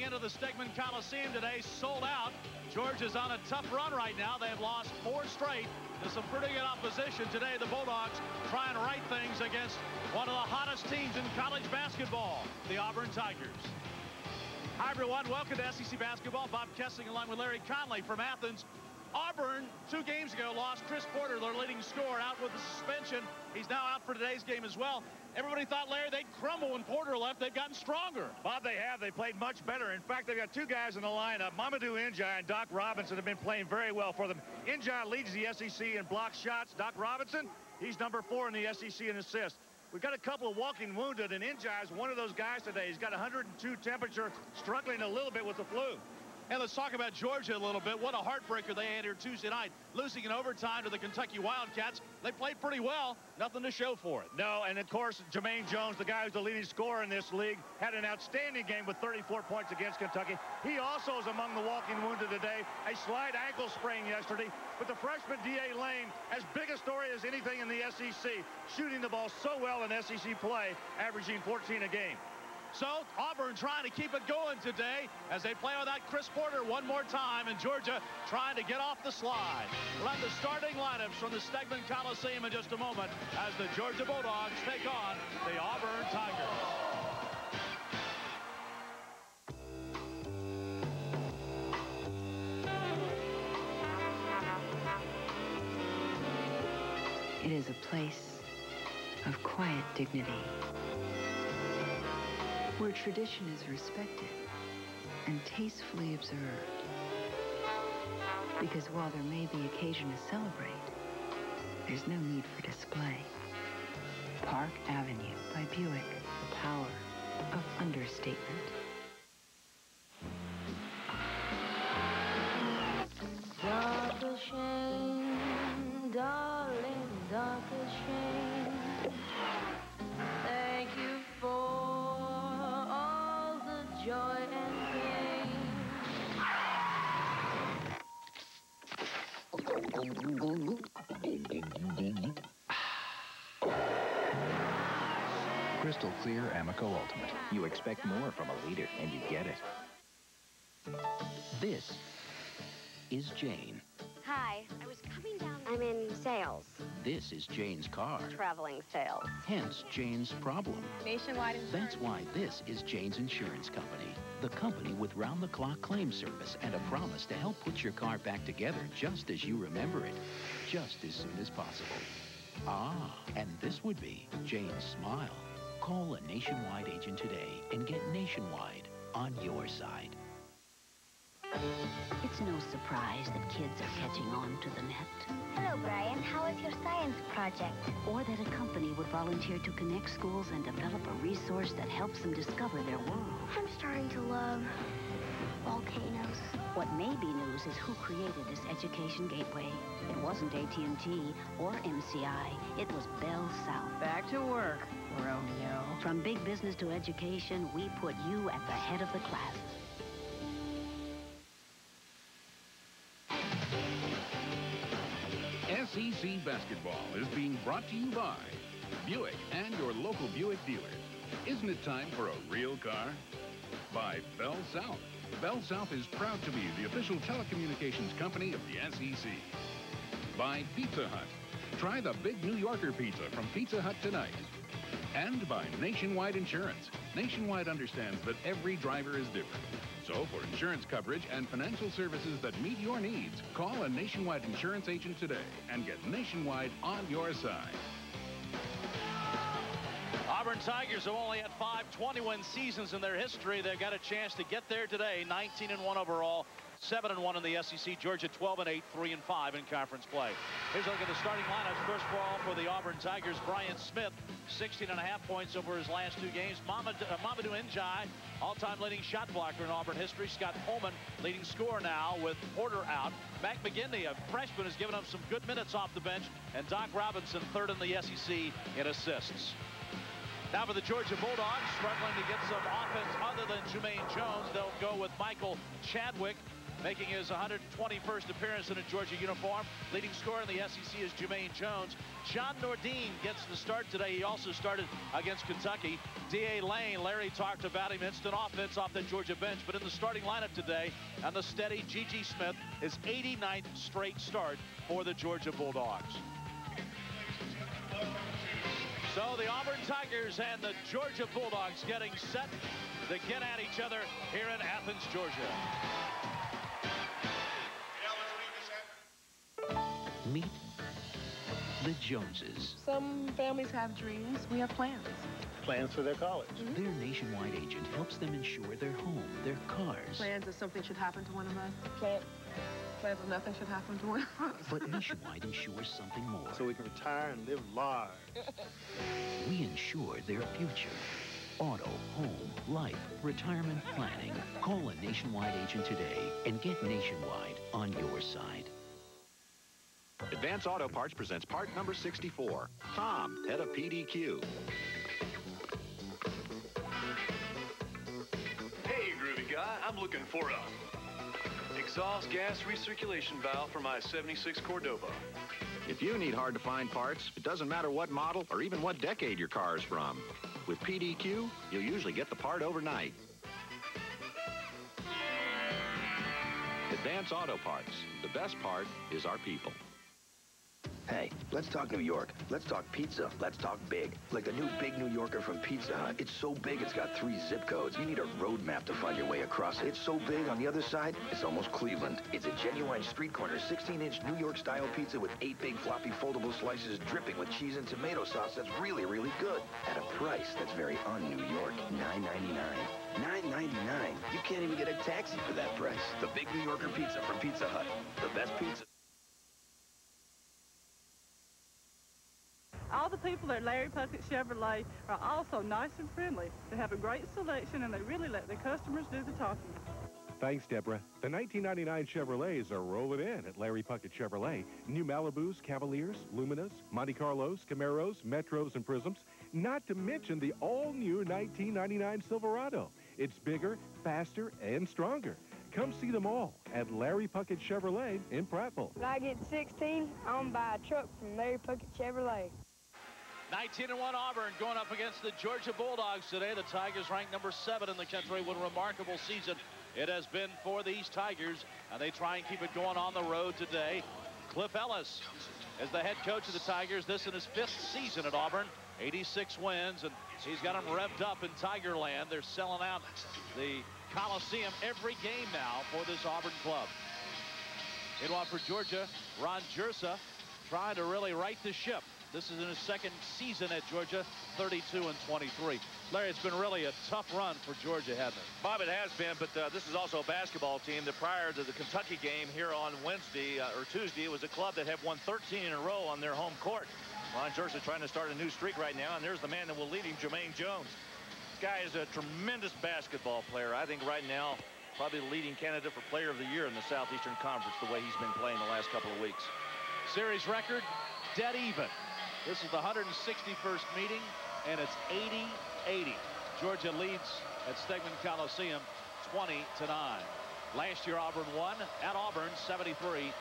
into the Stegman Coliseum today, sold out. Georgia's on a tough run right now. They have lost 4 straight to some pretty good opposition today. The Bulldogs trying to right things against one of the hottest teams in college basketball, the Auburn Tigers. Hi, everyone. Welcome to SEC Basketball. Bob Kessling along with Larry Conley from Athens. Auburn, 2 games ago, lost Chris Porter, their leading scorer, out with the suspension. He's now out for today's game as well. Everybody thought, Larry, they'd crumble when Porter left. They've gotten stronger. Bob, they have. They played much better. In fact, they've got 2 guys in the lineup. Mamadou Njai and Doc Robinson have been playing very well for them. Njai leads the SEC in block shots. Doc Robinson, he's number 4 in the SEC in assists. We've got a couple of walking wounded, and Njai is one of those guys today. He's got 102 temperature, struggling a little bit with the flu. And let's talk about Georgia a little bit. What a heartbreaker they had here Tuesday night, losing in overtime to the Kentucky Wildcats. They played pretty well. Nothing to show for it. No, and of course, Jermaine Jones, the guy who's the leading scorer in this league, had an outstanding game with 34 points against Kentucky. He also is among the walking wounded today. A slight ankle sprain yesterday. But the freshman D.A. Lane, as big a story as anything in the SEC, shooting the ball so well in SEC play, averaging 14 a game. So Auburn trying to keep it going today as they play without Chris Porter one more time, and Georgia trying to get off the slide. We'll have the starting lineups from the Stegman Coliseum in just a moment as the Georgia Bulldogs take on the Auburn Tigers. It is a place of quiet dignity, where tradition is respected and tastefully observed. Because while there may be occasion to celebrate, there's no need for display. Park Avenue by Buick, the power of understatement. Dark as shame, darling, dark as shame. Thank you for joy and pain. Crystal Clear Amoco Ultimate. You expect more from a leader, and you get it. This is Jane. Hi, I was coming down. I'm in sales. This is Jane's car. Traveling sales. Hence Jane's problem. Nationwide insurance. That's why this is Jane's Insurance Company. The company with round-the-clock claim service and a promise to help put your car back together just as you remember it, just as soon as possible. Ah, and this would be Jane's smile. Call a Nationwide agent today and get Nationwide on your side. It's no surprise that kids are catching on to the net. Hello, Brian. How is your science project? Or that a company would volunteer to connect schools and develop a resource that helps them discover their world. I'm starting to love volcanoes. What may be news is who created this education gateway. It wasn't AT&T or MCI. It was Bell South. Back to work, Romeo. From big business to education, we put you at the head of the class. SEC Basketball is being brought to you by Buick and your local Buick dealers. Isn't it time for a real car? By Bell South. Bell South is proud to be the official telecommunications company of the SEC. By Pizza Hut. Try the big New Yorker pizza from Pizza Hut tonight. And by Nationwide Insurance. Nationwide understands that every driver is different. So for insurance coverage and financial services that meet your needs, call a Nationwide insurance agent today and get Nationwide on your side. Auburn Tigers have only had 5 20-win seasons in their history. They've got a chance to get there today. 19-1 overall, 7-1 in the SEC. Georgia 12-8, 3-5 in conference play. Here's a look at the starting lineups. First ball for the Auburn Tigers, Brian Smith, 16.5 points over his last 2 games. Mamadou Njai, all-time leading shot blocker in Auburn history. Scott Pullman, leading scorer now with Porter out. Mac McGinley, a freshman, has given up some good minutes off the bench. And Doc Robinson, 3rd in the SEC in assists. Now for the Georgia Bulldogs, struggling to get some offense other than Jermaine Jones. They'll go with Michael Chadwick, Making his 121st appearance in a Georgia uniform. Leading scorer in the SEC is Jermaine Jones. John Nordine gets the start today. He also started against Kentucky. D.A. Lane, Larry talked about him. Instant offense off the Georgia bench. But in the starting lineup today, and the steady G.G. Smith, his 89th straight start for the Georgia Bulldogs. So the Auburn Tigers and the Georgia Bulldogs getting set to get at each other here in Athens, Georgia. Meet the Joneses. Some families have dreams. We have plans. Plans for their college. Their nationwide agent helps them insure their home, their cars. Plans if something should happen to one of us. Plans if nothing should happen to one of us. But Nationwide insures something more. So we can retire and live large. We insure their future. Auto, home, life, retirement planning. Call a Nationwide agent today and get Nationwide on your side. Advance Auto Parts presents part number 64. Tom, head of PDQ. Hey, groovy guy, I'm looking for a exhaust gas recirculation valve for my 76 Cordova. If you need hard-to-find parts, it doesn't matter what model or even what decade your car is from. With PDQ, you'll usually get the part overnight. Advance Auto Parts. The best part is our people. Hey, let's talk New York. Let's talk pizza. Let's talk big. Like the new Big New Yorker from Pizza Hut. It's so big, it's got 3 zip codes. You need a road map to find your way across it. It's so big, on the other side, it's almost Cleveland. It's a genuine street corner, 16-inch New York-style pizza with 8 big floppy foldable slices dripping with cheese and tomato sauce that's really, really good. At a price that's very un-New York, $9.99. $9.99. You can't even get a taxi for that price. The Big New Yorker pizza from Pizza Hut. The best pizza. All the people at Larry Puckett Chevrolet are also nice and friendly. They have a great selection, and they really let their customers do the talking. Thanks, Deborah. The 1999 Chevrolets are rolling in at Larry Puckett Chevrolet. New Malibus, Cavaliers, Luminas, Monte Carlos, Camaros, Metros, and Prisms. Not to mention the all-new 1999 Silverado. It's bigger, faster, and stronger. Come see them all at Larry Puckett Chevrolet in Prattville. When I get 16, I'm going to buy a truck from Larry Puckett Chevrolet. 19-1 Auburn going up against the Georgia Bulldogs today. The Tigers ranked number 7 in the country. What a remarkable season it has been for these Tigers, and they try and keep it going on the road today. Cliff Ellis is the head coach of the Tigers. This in his 5th season at Auburn. 86 wins, and he's got them revved up in Tigerland. They're selling out the Coliseum every game now for this Auburn club. Meanwhile, for Georgia, Ron Jersa trying to really right the ship. This is in his 2nd season at Georgia, 32-23. Larry, it's been really a tough run for Georgia, hasn't it? Bob, it has been, but this is also a basketball team that prior to the Kentucky game here on Wednesday or Tuesday, it was a club that had won 13 in a row on their home court. Ron Jersa trying to start a new streak right now, and there's the man that will lead him, Jermaine Jones. This guy is a tremendous basketball player. I think right now, probably the leading candidate for Player of the Year in the Southeastern Conference, the way he's been playing the last couple of weeks. Series record, dead even. This is the 161st meeting, and it's 80-80. Georgia leads at Stegman Coliseum 20-9. Last year, Auburn won at Auburn 73-62.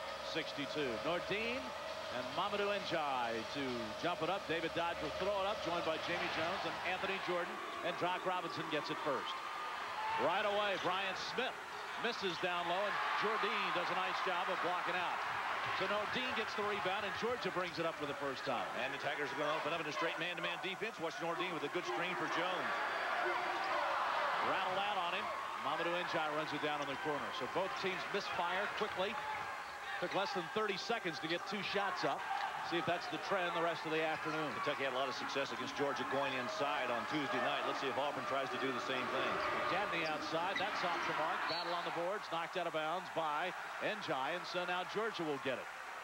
Nordine and Mamadou Njai to jump it up. David Dodge will throw it up, joined by Jamie Jones and Anthony Jordan, and Doc Robinson gets it first. Right away, Brian Smith misses down low, and Jordine does a nice job of blocking out. So Nordine gets the rebound, and Georgia brings it up for the first time. And the Tigers are going to open up in a straight man-to-man defense. Watch Nordine with a good screen for Jones. Rattled out on him. Mamadou Njai runs it down in the corner. So both teams misfire quickly. Took less than 30 seconds to get 2 shots up. See if that's the trend the rest of the afternoon. Kentucky had a lot of success against Georgia going inside on Tuesday night. Let's see if Auburn tries to do the same thing. Gadney outside. That's off the mark. Battle on the boards. Knocked out of bounds by Njai. And so now Georgia will get it.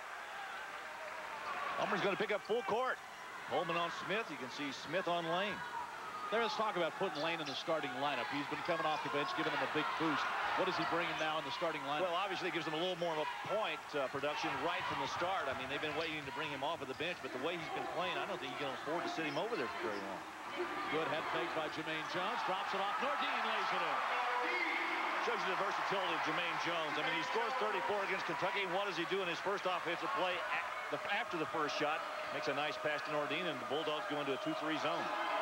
Auburn's going to pick up full court. Holman on Smith. You can see Smith on Lane. There is talk about putting Lane in the starting lineup. He's been coming off the bench, giving them a big boost. What is he bringing now in the starting lineup? Well, obviously it gives them a little more of a point production right from the start. I mean, they've been waiting to bring him off of the bench, but the way he's been playing, I don't think you can afford to sit him over there for very long. Good head fake by Jermaine Jones. Drops it off. Nordine lays it in. Shows you the versatility of Jermaine Jones. I mean, he scores 34 against Kentucky. What does he do in his first offensive play after the first shot? Makes a nice pass to Nordine, and the Bulldogs go into a 2-3 zone.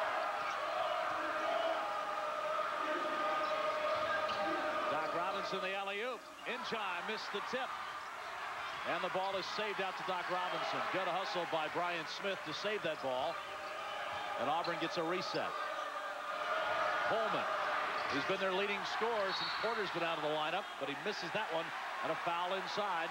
Doc Robinson, the alley-oop. Injai missed the tip. And the ball is saved out to Doc Robinson. Good hustle by Brian Smith to save that ball. And Auburn gets a reset. Coleman, he's been their leading scorer since Porter's been out of the lineup, but he misses that one, and a foul inside.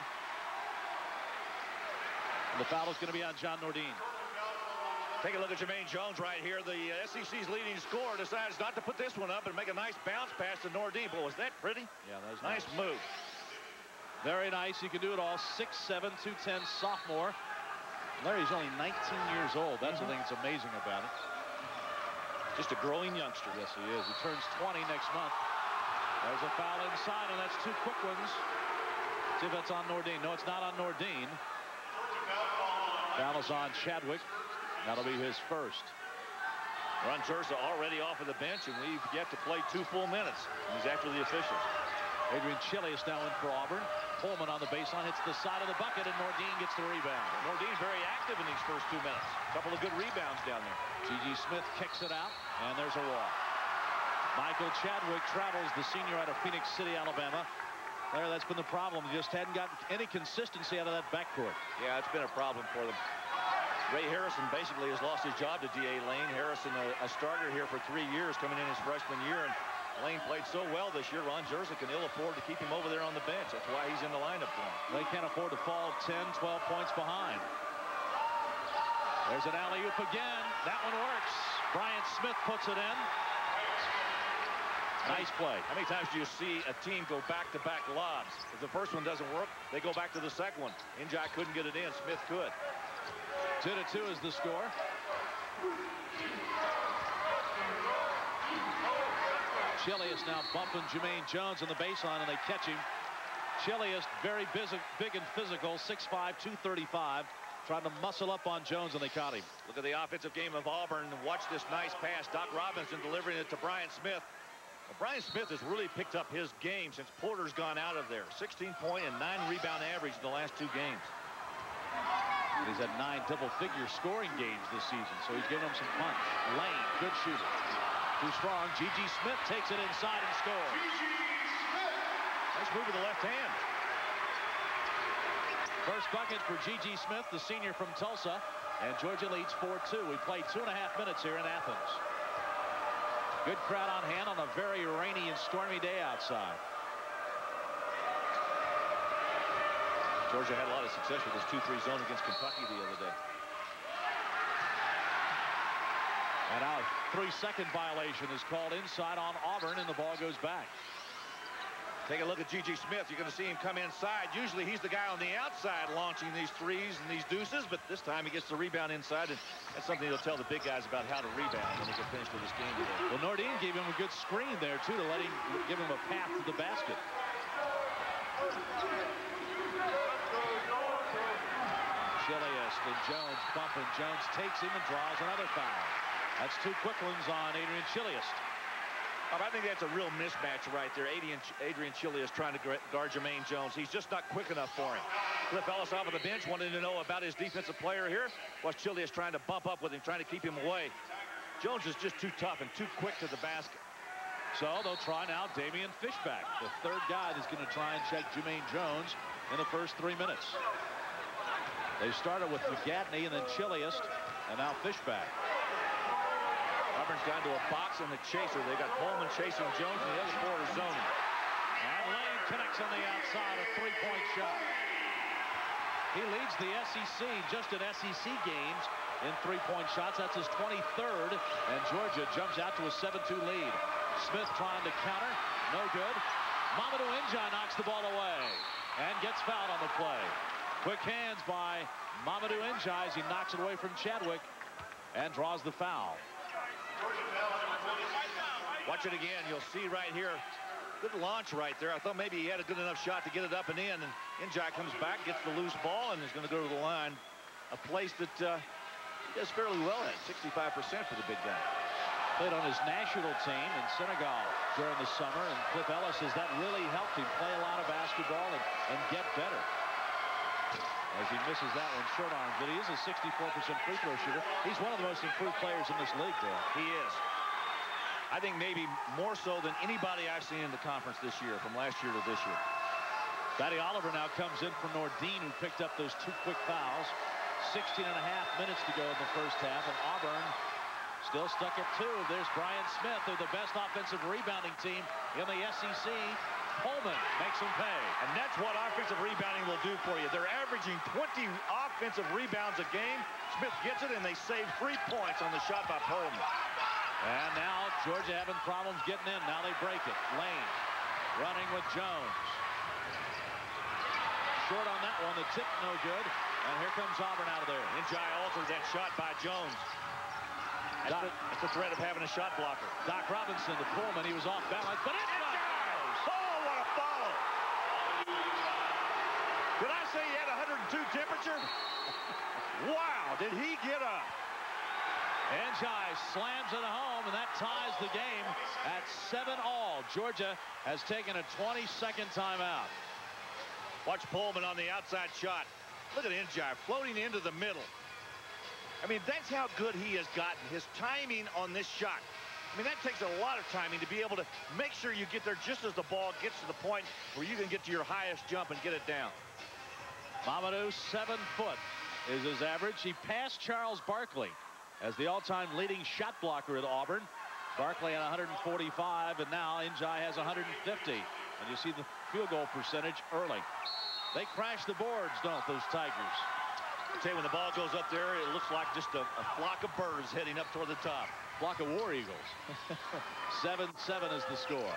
And the foul is going to be on John Nordine. Take a look at Jermaine Jones right here. The SEC's leading scorer decides not to put this one up and make a nice bounce pass to Nordine. Boy, was that pretty? Yeah, that was nice move. Very nice. He can do it all. 6'7", 210 sophomore. Larry's only 19 years old. That's the thing that's amazing about it. Just a growing youngster. Yes, he is. He turns 20 next month. There's a foul inside, and that's two quick ones. See if that's on Nordine. No, it's not on Nordine. Foul is on Chadwick. That'll be his first. Ron Jerza already off of the bench, and we've yet to play 2 full minutes. He's after the officials. Adrian Chilius now in for Auburn. Coleman on the baseline, hits the side of the bucket, and Nordine gets the rebound. Nordine very active in these first 2 minutes. A couple of good rebounds down there. G.G. Smith kicks it out, and there's a walk. Michael Chadwick travels, the senior out of Phoenix City, Alabama. There, that's been the problem. He just hadn't gotten any consistency out of that backcourt. Yeah, it's been a problem for them. Ray Harrison basically has lost his job to D.A. Lane. Harrison, a starter here for 3 years, coming in his freshman year, and Lane played so well this year, Ron Jerza can ill afford to keep him over there on the bench. That's why he's in the lineup for him. They can't afford to fall 10, 12 points behind. There's an alley-oop again. That one works. Brian Smith puts it in. Nice play. How many times do you see a team go back-to-back lobs? If the first one doesn't work, they go back to the second one. Injai couldn't get it in. Smith could. 2-2 is the score. Chilius now bumping Jermaine Jones on the baseline, and they catch him. Chilius very big and physical, 6'5", 235, trying to muscle up on Jones, and they caught him. Look at the offensive game of Auburn. Watch this nice pass. Doc Robinson delivering it to Brian Smith. Well, Brian Smith has really picked up his game since Porter's gone out of there. 16-point and 9-rebound average in the last 2 games. And he's had 9 double-figure scoring games this season, so he's giving them some punch. Lane, good shooter. Too strong. G.G. Smith takes it inside and scores. Nice move with the left hand. First bucket for G.G. Smith, the senior from Tulsa. And Georgia leads 4-2. We played 2.5 minutes here in Athens. Good crowd on hand on a very rainy and stormy day outside. Georgia had a lot of success with this 2-3 zone against Kentucky the other day. And now a 3-second violation is called inside on Auburn, and the ball goes back. Take a look at G.G. Smith. You're going to see him come inside. Usually he's the guy on the outside launching these threes and these deuces, but this time he gets the rebound inside, and that's something he'll tell the big guys about how to rebound when they get finished with this game today. Well, Nordine gave him a good screen there, too, to let him give him a path to the basket. Chilius and Jones bumping. Jones takes him and draws another foul. That's 2 quick ones on Adrian Chilius. I think that's a real mismatch right there. Adrian Chilius trying to guard Jermaine Jones. He's just not quick enough for him. Cliff Ellis off of the bench wanted to know about his defensive player here. Was Chilius trying to bump up with him, trying to keep him away. Jones is just too tough and too quick to the basket. So they'll try now Damian Fishback, the third guy that's going to try and check Jermaine Jones in the first 3 minutes. They started with McGatney and then Chilius, and now Fishback. Auburn's gone to a box and the chaser. They got Coleman chasing Jones, and the other 4 are zoning. And Lane connects on the outside, a 3-point shot. He leads the SEC just in SEC games in 3-point shots. That's his 23rd, and Georgia jumps out to a 7-2 lead. Smith trying to counter, no good. Mamadou Injai knocks the ball away and gets fouled on the play. Quick hands by Mamadou Injai as he knocks it away from Chadwick and draws the foul. Watch it again. You'll see right here. Good launch right there. I thought maybe he had a good enough shot to get it up and in. And Injai comes back, gets the loose ball, and is going to go to the line. A place that he does fairly well at, 65% for the big guy. Played on his national team in Senegal during the summer, and Cliff Ellis says that really helped him play a lot of basketball and get better. As he misses that one short arm, but he is a 64% free throw shooter. He's one of the most improved players in this league, Bill. He is. I think maybe more so than anybody I've seen in the conference this year, from last year to this year. Matty Oliver now comes in for Nordine, who picked up those 2 quick fouls. 16.5 minutes to go in the first half, and Auburn still stuck at 2. There's Brian Smith. They're the best offensive rebounding team in the SEC. Pullman makes them pay. And that's what offensive rebounding will do for you. They're averaging 20 offensive rebounds a game. Smith gets it, and they save 3 points on the shot by Pullman. And now Georgia having problems getting in. Now they break it. Lane running with Jones. Short on that one. The tip no good. And here comes Auburn out of there. Njai alters that shot by Jones. That's the threat of having a shot blocker. Doc Robinson to Pullman. He was off balance, but it goes. Oh, what a follow. Did I say he had 102 temperature? Wow, did he get up? Njai slams it home, and that ties the game at 7-all. Georgia has taken a 22nd timeout. Watch Pullman on the outside shot. Look at Njai floating into the middle. I mean, that's how good he has gotten. His timing on this shot. I mean, that takes a lot of timing to be able to make sure you get there just as the ball gets to the point where you can get to your highest jump and get it down. Mamadou, 7 foot is his average. He passed Charles Barkley as the all-time leading shot blocker at Auburn. Barkley at 145, and now Njai has 150. And you see the field goal percentage early. They crash the boards, don't those Tigers? I tell you, when the ball goes up there, it looks like just a flock of birds heading up toward the top. Flock of war eagles. 7-7 is the score.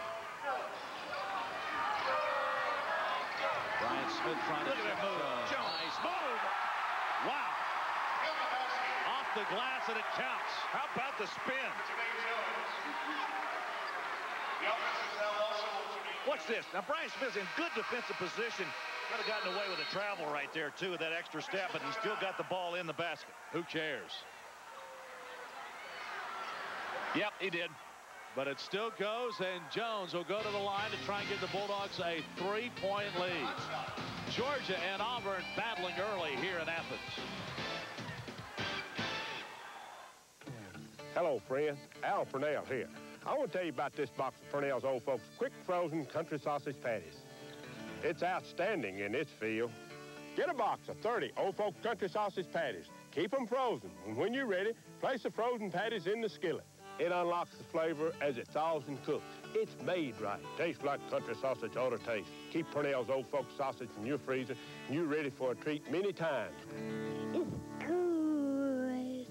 Brian Smith trying to look at that move. Jones. Nice move. Wow. Off the glass, and it counts. How about the spin? Watch this. Now, Brian Smith's in good defensive position. Could have gotten away with a travel right there, too, with that extra step, but he still got the ball in the basket. Who cares? Yep, he did. But it still goes, and Jones will go to the line to try and give the Bulldogs a 3-point lead. Georgia and Auburn battling early here in Athens. Hello, friends. Al Purnell here. I want to tell you about this box of Purnell's Old Folks Quick Frozen Country Sausage Patties. It's outstanding in its field. Get a box of 30 Old Folks Country Sausage Patties. Keep them frozen, and when you're ready, place the frozen patties in the skillet. It unlocks the flavor as it thaws and cooks. It's made right. Tastes like country sausage ought to taste. Keep Purnell's Old Folks sausage in your freezer, and you're ready for a treat many times. It's good.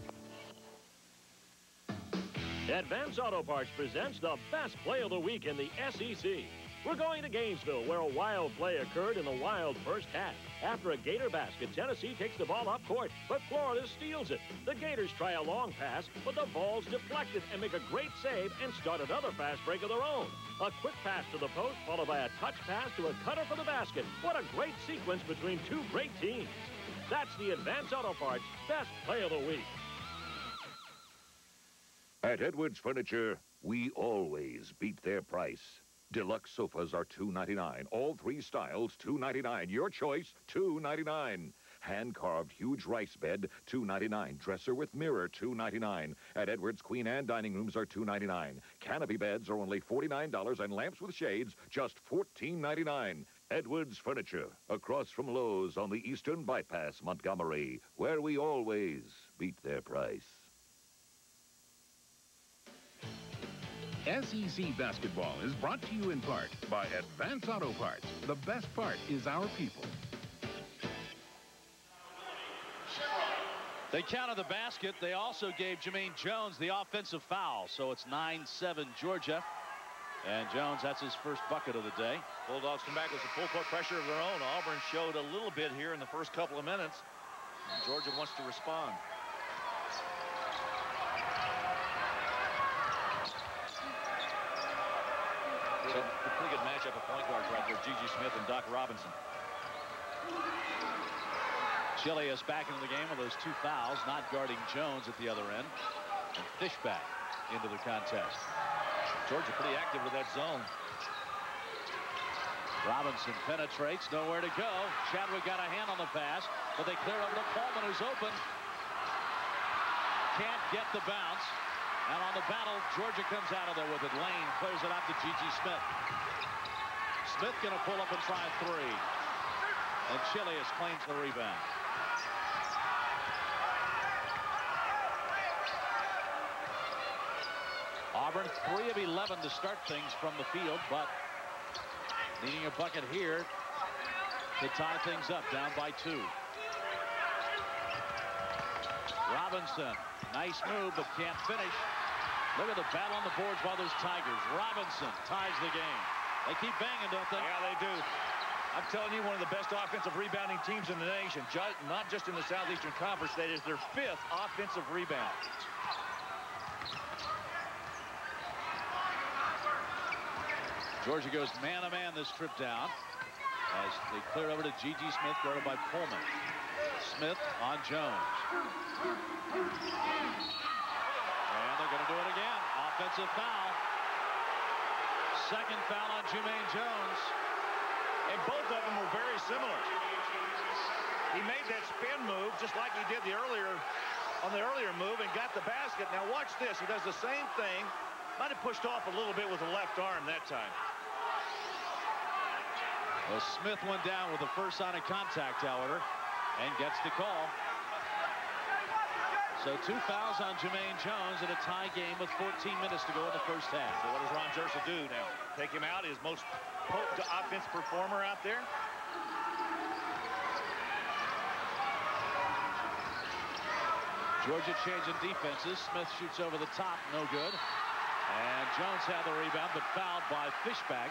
Advance Auto Parts presents the best play of the week in the SEC. We're going to Gainesville, where a wild play occurred in the wild first half. After a Gator basket, Tennessee takes the ball up court, but Florida steals it. The Gators try a long pass, but the ball's deflected and make a great save and start another fast break of their own. A quick pass to the post, followed by a touch pass to a cutter for the basket. What a great sequence between two great teams. That's the Advance Auto Parts best play of the week. At Edwards Furniture, we always beat their price. Deluxe sofas are $2.99. All 3 styles, $2.99. Your choice, $2.99. Hand-carved huge rice bed, $2.99. Dresser with mirror, $2.99. At Edwards, queen and dining rooms are $2.99. Canopy beds are only $49, and lamps with shades, just $14.99. Edwards Furniture, across from Lowe's on the Eastern Bypass, Montgomery, where we always beat their price. SEC basketball is brought to you in part by Advance Auto Parts. The best part is our people. They counted the basket. They also gave Jermaine Jones the offensive foul. So it's 9-7 Georgia. And Jones, that's his first bucket of the day. Bulldogs come back with some full court pressure of their own. Auburn showed a little bit here in the first couple of minutes. And Georgia wants to respond. So a pretty good matchup of point guards right there, Gigi Smith and Doc Robinson. Chilius back into the game with those 2 fouls, not guarding Jones at the other end. And Fishback into the contest. Georgia pretty active with that zone. Robinson penetrates, nowhere to go. Chadwick got a hand on the pass, but they clear over to Coleman, who's open. Can't get the bounce. And on the battle, Georgia comes out of there with it. Lane clears it out to Gigi Smith. Smith going to pull up and try a three. And Chilius claims the rebound. Auburn 3 of 11 to start things from the field, but needing a bucket here to tie things up, down by 2. Robinson, nice move, but can't finish. Look at the battle on the boards by those Tigers. Robinson ties the game. They keep banging, don't they? Yeah, they do. I'm telling you, one of the best offensive rebounding teams in the nation, not just in the Southeastern Conference. That is their 5th offensive rebound. Georgia goes man-to-man this trip down as they clear over to Gigi Smith, guarded by Pullman. Smith on Jones. And they're going to do it again. Offensive foul. Second foul on Jermaine Jones. And both of them were very similar. He made that spin move just like he did on the earlier move and got the basket. Now watch this. He does the same thing. Might have pushed off a little bit with the left arm that time. Well, Smith went down with the first sign of contact, however, and gets the call. So 2 fouls on Jermaine Jones in a tie game with 14 minutes to go in the first half. So what does Ron Jersa do now? Take him out, his most potent offense performer out there? Georgia changing defenses. Smith shoots over the top, no good. And Jones had the rebound, but fouled by Fishback,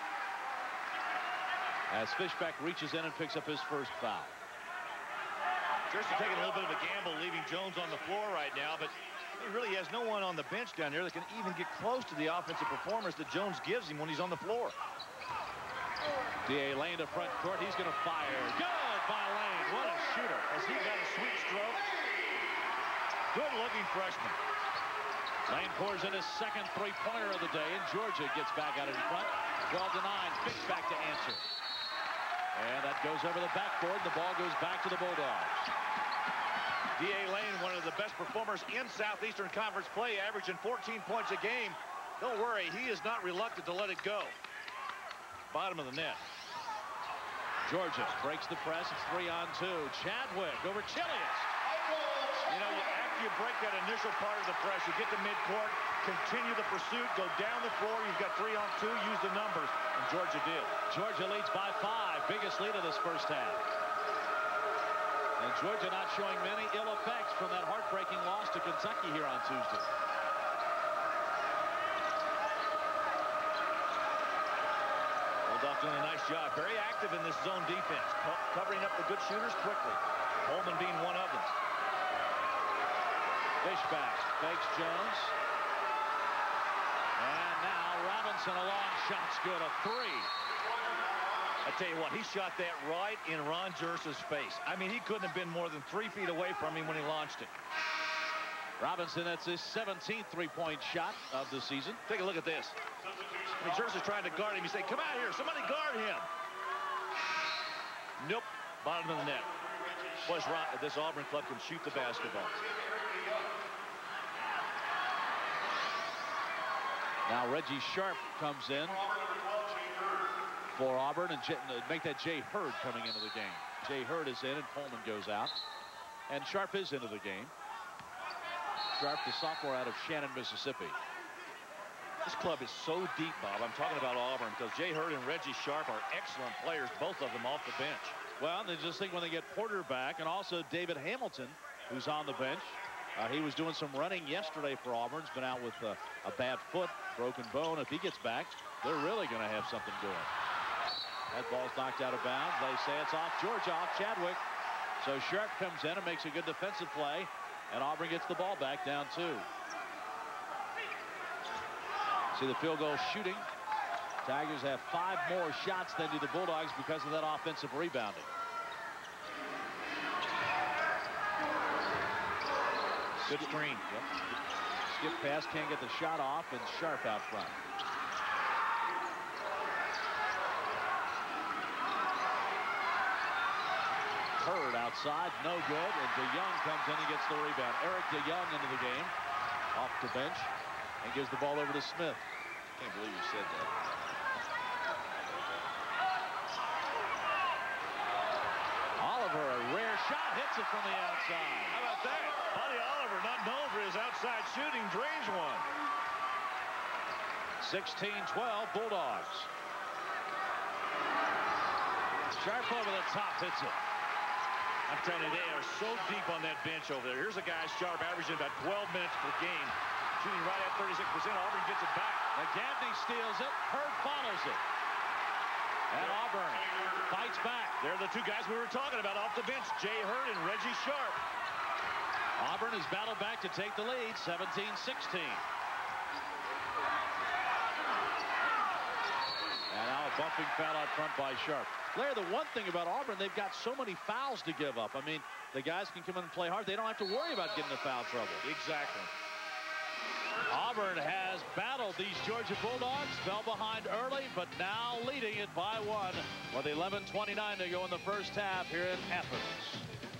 as Fishback reaches in and picks up his first foul. Jersa taking a little bit of a gamble, leaving Jones on the floor right now, but he really has no one on the bench down there that can even get close to the offensive performance that Jones gives him when he's on the floor. D.A. Lane to front court. He's going to fire. Good by Lane. What a shooter. Has he got a sweet stroke? Good-looking freshman. Lane pours in his second three-pointer of the day, and Georgia gets back out in front. 12-9. Fishback to answer. And that goes over the backboard. The ball goes back to the Bulldogs. D.A. Lane, one of the best performers in Southeastern Conference play, averaging 14 points a game. Don't worry, he is not reluctant to let it go. Bottom of the net. Georgia breaks the press. It's 3-on-2. Chadwick over Chilius. You know, after you break that initial part of the press, you get to midcourt, continue the pursuit, go down the floor. You've got 3-on-2. Use the numbers, and Georgia did. Georgia leads by 5. Biggest lead of this first half. And Georgia not showing many ill effects from that heartbreaking loss to Kentucky here on Tuesday. Bulldogs doing a nice job. Very active in this zone defense. Covering up the good shooters quickly. Coleman being one of them. Fishback fakes Jones. And now Robinson, a long shot's good. A 3. I tell you what, he shot that right in Ron Jersa's face. I mean, he couldn't have been more than 3 feet away from him when he launched it. Robinson, that's his 17th three-point shot of the season. Take a look at this. I mean, Jersa's trying to guard him. You say, come out here, somebody guard him. Nope, bottom of the net. Boy, this Auburn club can shoot the basketball. Now Reggie Sharp comes in for Auburn and make that Jay Hurd coming into the game. Jay Hurd is in and Pullman goes out. And Sharp is into the game. Sharp, the sophomore out of Shannon, Mississippi. This club is so deep, Bob. I'm talking about Auburn because Jay Hurd and Reggie Sharp are excellent players, both of them off the bench. Well, they just think when they get Porter back and also David Hamilton, who's on the bench. He was doing some running yesterday for Auburn. He's been out with a bad foot, broken bone. If he gets back, they're really going to have something going. That ball's knocked out of bounds. They say it's off Georgia, off Chadwick. So Sharp comes in and makes a good defensive play, and Auburn gets the ball back down 2. See the field goal shooting. Tigers have 5 more shots than do the Bulldogs because of that offensive rebounding. Good screen. Yep. Skip pass, can't get the shot off, and Sharp out front. Hurd outside, no good, and DeYoung comes in and gets the rebound. Eric DeYoung into the game, off the bench, and gives the ball over to Smith. Can't believe you said that. Oliver, a rare shot, hits it from the outside. How about that? Buddy Oliver, not known for his outside shooting, drains one. 16-12 Bulldogs. Sharp over the top, hits it. I'm telling you, they are so deep on that bench over there. Here's a guy, Sharp, averaging about 12 minutes per game, shooting right at 36%. Auburn gets it back. McGavney steals it. Hurd follows it. And Auburn fights back. They're the two guys we were talking about off the bench, Jay Hurd and Reggie Sharp. Auburn has battled back to take the lead, 17-16. And now a bumping foul out front by Sharp. Larry, the one thing about Auburn, they've got so many fouls to give up. I mean, the guys can come in and play hard. They don't have to worry about getting into foul trouble. Exactly. Auburn has battled these Georgia Bulldogs, fell behind early, but now leading it by one with 11:29 to go in the first half here in Athens.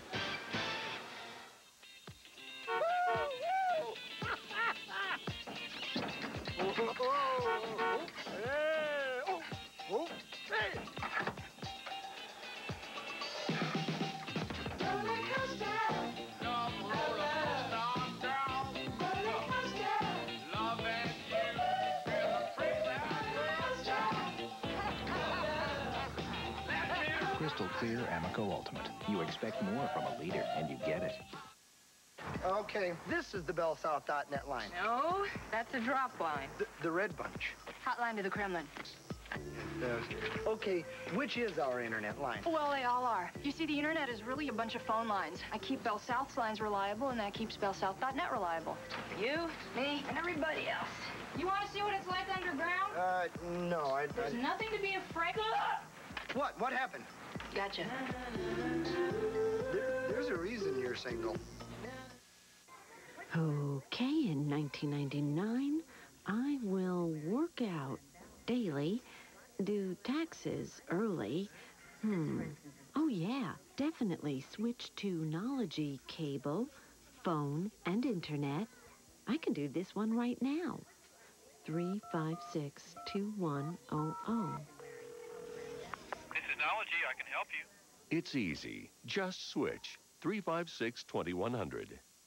Crystal Clear Amoco Ultimate. You expect more from a leader, and you get it. Okay, this is the BellSouth.net line. No, that's a drop line. The red bunch. Hotline to the Kremlin. Okay, which is our internet line? Well, they all are. You see, the internet is really a bunch of phone lines. I keep BellSouth's lines reliable, and that keeps BellSouth.net reliable. For you, me, and everybody else. You want to see what it's like underground? No, There's nothing to be afraid of. What happened? Gotcha. There's a reason you're single. Okay, in 1999, I will work out daily, do taxes early. Oh, yeah, definitely switch to Knology cable, phone, and internet. I can do this one right now. 356-2100. This is Knology. I can help you. It's easy. Just switch. 356-2100.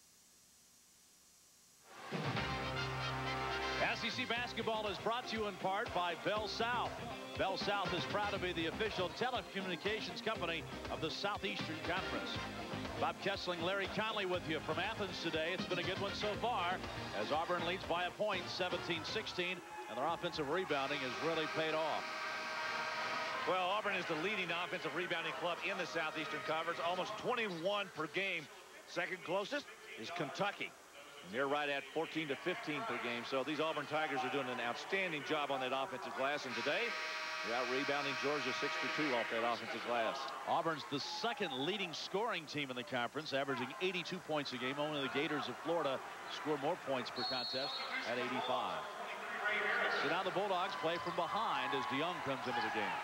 SEC basketball is brought to you in part by Bell South. Bell South is proud to be the official telecommunications company of the Southeastern Conference. Bob Kessling, Larry Conley with you from Athens today. It's been a good one so far as Auburn leads by a point, 17-16, and their offensive rebounding has really paid off. Well, Auburn is the leading offensive rebounding club in the Southeastern Conference, almost 21 per game. Second closest is Kentucky. And they're right at 14 to 15 per game. So these Auburn Tigers are doing an outstanding job on that offensive glass. And today, they're out rebounding Georgia 6-2 off that offensive glass. Auburn's the second leading scoring team in the conference, averaging 82 points a game. Only the Gators of Florida score more points per contest at 85. So now the Bulldogs play from behind as DeYoung comes into the game.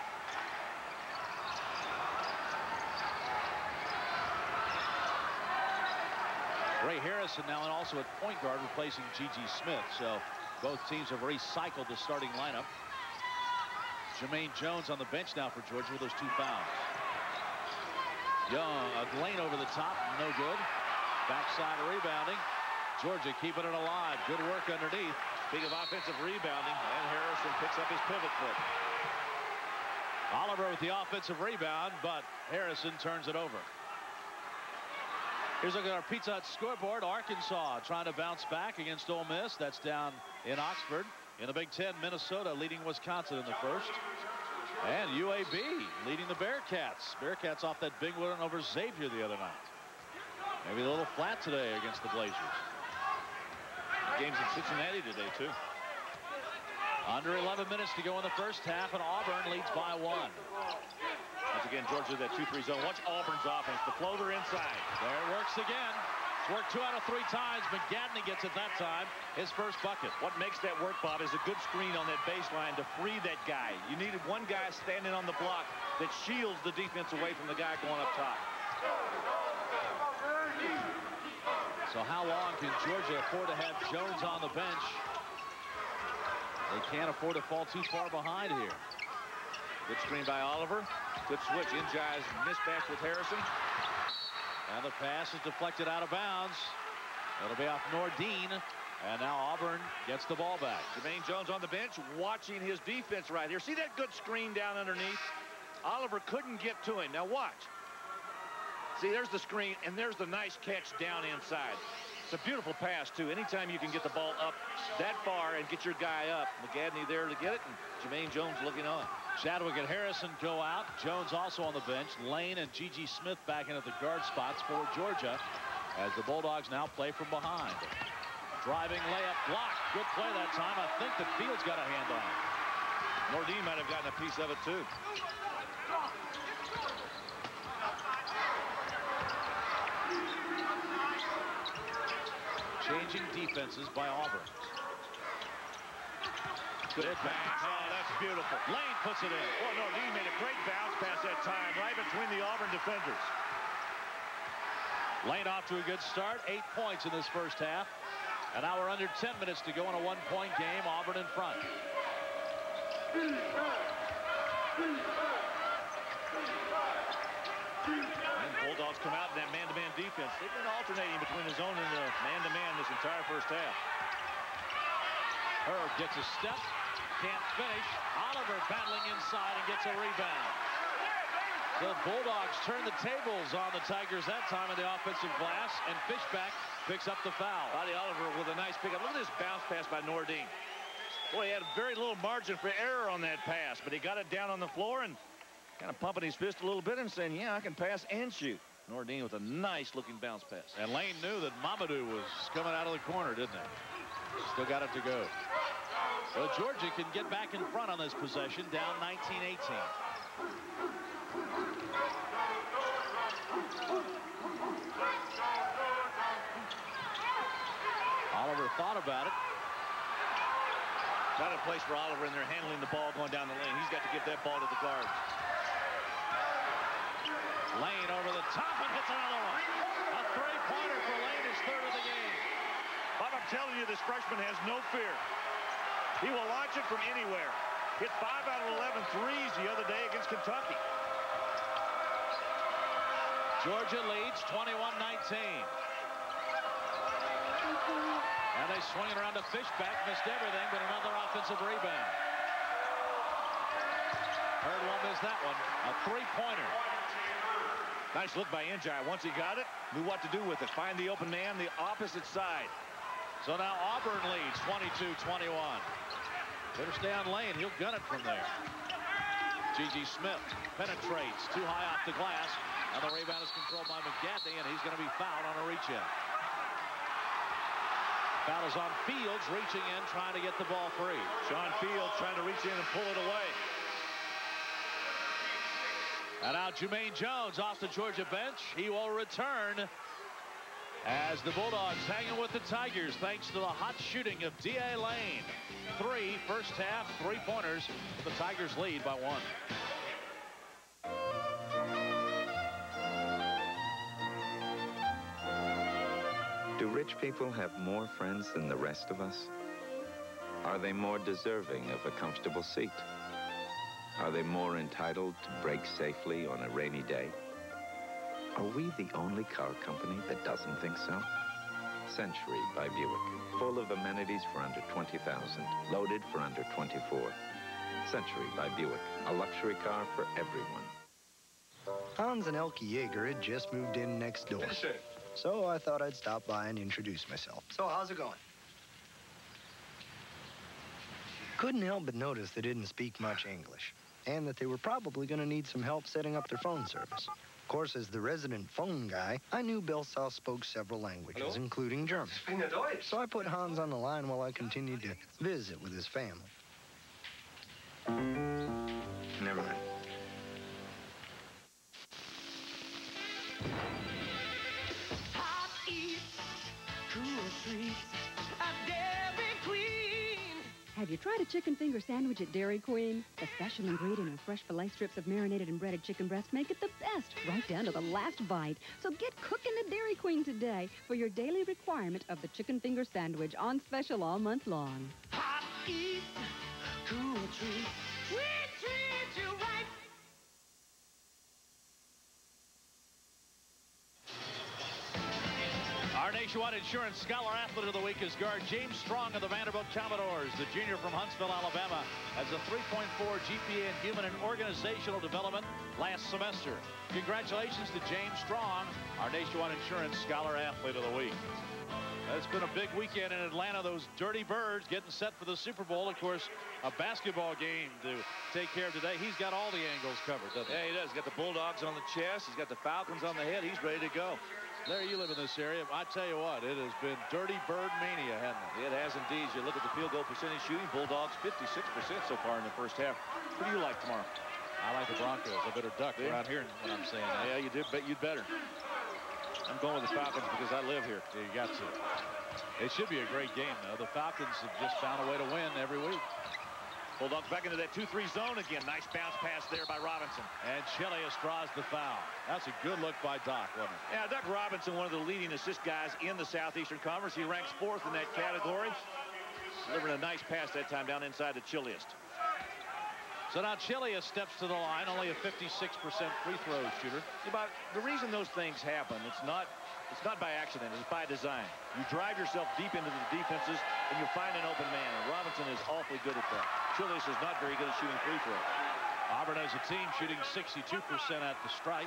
Ray Harrison now and also at point guard replacing G.G. Smith. So both teams have recycled the starting lineup. Jermaine Jones on the bench now for Georgia with those two fouls. Young, a lane over the top, no good. Backside rebounding. Georgia keeping it alive. Good work underneath. Speaking of offensive rebounding, and Harrison picks up his pivot foot. Oliver with the offensive rebound, but Harrison turns it over. Here's a look at our Pizza Hut scoreboard. Arkansas trying to bounce back against Ole Miss. That's down in Oxford. In the Big Ten, Minnesota leading Wisconsin in the first. And UAB leading the Bearcats. Bearcats off that big win over Xavier the other night. Maybe a little flat today against the Blazers. Games in Cincinnati today, too. Under 11 minutes to go in the first half, and Auburn leads by one. Once again, Georgia, that 2-3 zone. Watch Auburn's offense. The floater inside. There it works again. Worked 2 out of 3 times. McGadney gets it that time. His first bucket. What makes that work, Bob, is a good screen on that baseline to free that guy. You needed one guy standing on the block that shields the defense away from the guy going up top. So how long can Georgia afford to have Jones on the bench? They can't afford to fall too far behind here. Good screen by Oliver. Good switch. Njai's mismatch with Harrison. And the pass is deflected out of bounds. It'll be off Nordine. And now Auburn gets the ball back. Jermaine Jones on the bench watching his defense right here. See that good screen down underneath? Oliver couldn't get to him. Now watch. See, there's the screen, and there's the nice catch down inside. It's a beautiful pass, too. Anytime you can get the ball up that far and get your guy up. McGadney there to get it, and Jermaine Jones looking on. Chadwick and Harrison go out. Jones also on the bench. Lane and G.G. Smith back in at the guard spots for Georgia as the Bulldogs now play from behind. Driving layup block. Good play that time. I think that Fields got a hand on it. Nordine might have gotten a piece of it, too. Changing defenses by Auburn. Good pass. Oh, that's beautiful. Lane puts it in. Well, Nordine made a great bounce pass that time right between the Auburn defenders. Lane off to a good start. 8 points in this first half. And now we're under 10 minutes to go in a 1-point game. Auburn in front. And Bulldogs come out in that man-to-man defense. They've been alternating between the zone and the man-to-man this entire first half. Herb gets a step. Can't finish. Oliver battling inside and gets a rebound. The Bulldogs turn the tables on the Tigers that time in the offensive glass, and Fishback picks up the foul. Buddy Oliver with a nice pickup. Look at this bounce pass by Nordine. Boy, he had very little margin for error on that pass, but he got it down on the floor and kind of pumping his fist a little bit and saying, yeah, I can pass and shoot. Nordine with a nice-looking bounce pass. And Lane knew that Mamadou was coming out of the corner, didn't he? Still got it to go. So Georgia can get back in front on this possession, down 19-18. Oliver thought about it. Got a place for Oliver in there handling the ball going down the lane. He's got to give that ball to the guards. Lane over the top and hits another one. A three-pointer for Lane, his third of the game. Bob, I'm telling you, this freshman has no fear. He will launch it from anywhere. Hit 5 out of 11 threes the other day against Kentucky. Georgia leads 21-19. And they swing it around to Fishback. Missed everything, but another offensive rebound. Hurd won't miss that one. A three-pointer. Nice look by Njai. Once he got it, knew what to do with it. Find the open man, the opposite side. So now Auburn leads 22-21. Better stay on Lane. He'll gun it from there. G.G. Smith penetrates too high off the glass. And the rebound is controlled by McGadney, and he's going to be fouled on a reach-in. Foul is on Fields, reaching in, trying to get the ball free. Sean Fields trying to reach in and pull it away. And now Jermaine Jones off the Georgia bench. He will return as the Bulldogs hanging with the Tigers thanks to the hot shooting of D.A. Lane. 3 first half, 3-pointers. The Tigers lead by 1. Do rich people have more friends than the rest of us? Are they more deserving of a comfortable seat? Are they more entitled to brake safely on a rainy day? Are we the only car company that doesn't think so? Century by Buick, full of amenities for under $20,000, loaded for under $24,000. Century by Buick, a luxury car for everyone. Hans and Elke Yeager had just moved in next door. So I thought I'd stop by and introduce myself. So how's it going? Couldn't help but notice they didn't speak much English, and that they were probably going to need some help setting up their phone service. Of course, as the resident phone guy, I knew Belsau spoke several languages, including German. So I put Hans on the line while I continued to visit with his family. Never mind. treats, a Dairy Queen. Have you tried a chicken finger sandwich at Dairy Queen? The special ingredient of fresh filet strips of marinated and breaded chicken breast make it the best, right down to the last bite. So get cooking at Dairy Queen today for your daily requirement of the chicken finger sandwich, on special all month long. Hot eats, cool treats, we treat you right. Our Nationwide Insurance Scholar Athlete of the Week is guard James Strong of the Vanderbilt Commodores. The junior from Huntsville, Alabama, has a 3.4 GPA in human and organizational development last semester. Congratulations to James Strong, our Nationwide Insurance Scholar Athlete of the Week. It's been a big weekend in Atlanta. Those Dirty Birds getting set for the Super Bowl. Of course, a basketball game to take care of today. He's got all the angles covered, doesn't he? Yeah, he does. He's got the Bulldogs on the chest. He's got the Falcons on the head. He's ready to go. Larry, you live in this area. I tell you what, it has been Dirty Bird mania, hasn't it? It has indeed. You look at the field goal percentage shooting. Bulldogs 56% so far in the first half. Who do you like tomorrow? I like the Broncos. I better duck around here when I'm saying that. Yeah, you did. Bet you'd better. I'm going with the Falcons because I live here. Yeah, you got to. It should be a great game, though. The Falcons have just found a way to win every week. Bulldogs back into that 2-3 zone again. Nice bounce pass there by Robinson. And Chilius draws the foul. That's a good look by Doc, wasn't it? Yeah, Doc Robinson, one of the leading assist guys in the Southeastern Conference. He ranks 4th in that category. Delivering a nice pass that time down inside to Chilius. So now Chilius steps to the line, only a 56% free throw shooter. But the reason those things happen, it's not by accident, it's by design. You drive yourself deep into the defenses and you find an open man, and Robinson is awfully good at that. Chilius is not very good at shooting free throws. Auburn as a team shooting 62% at the stripe.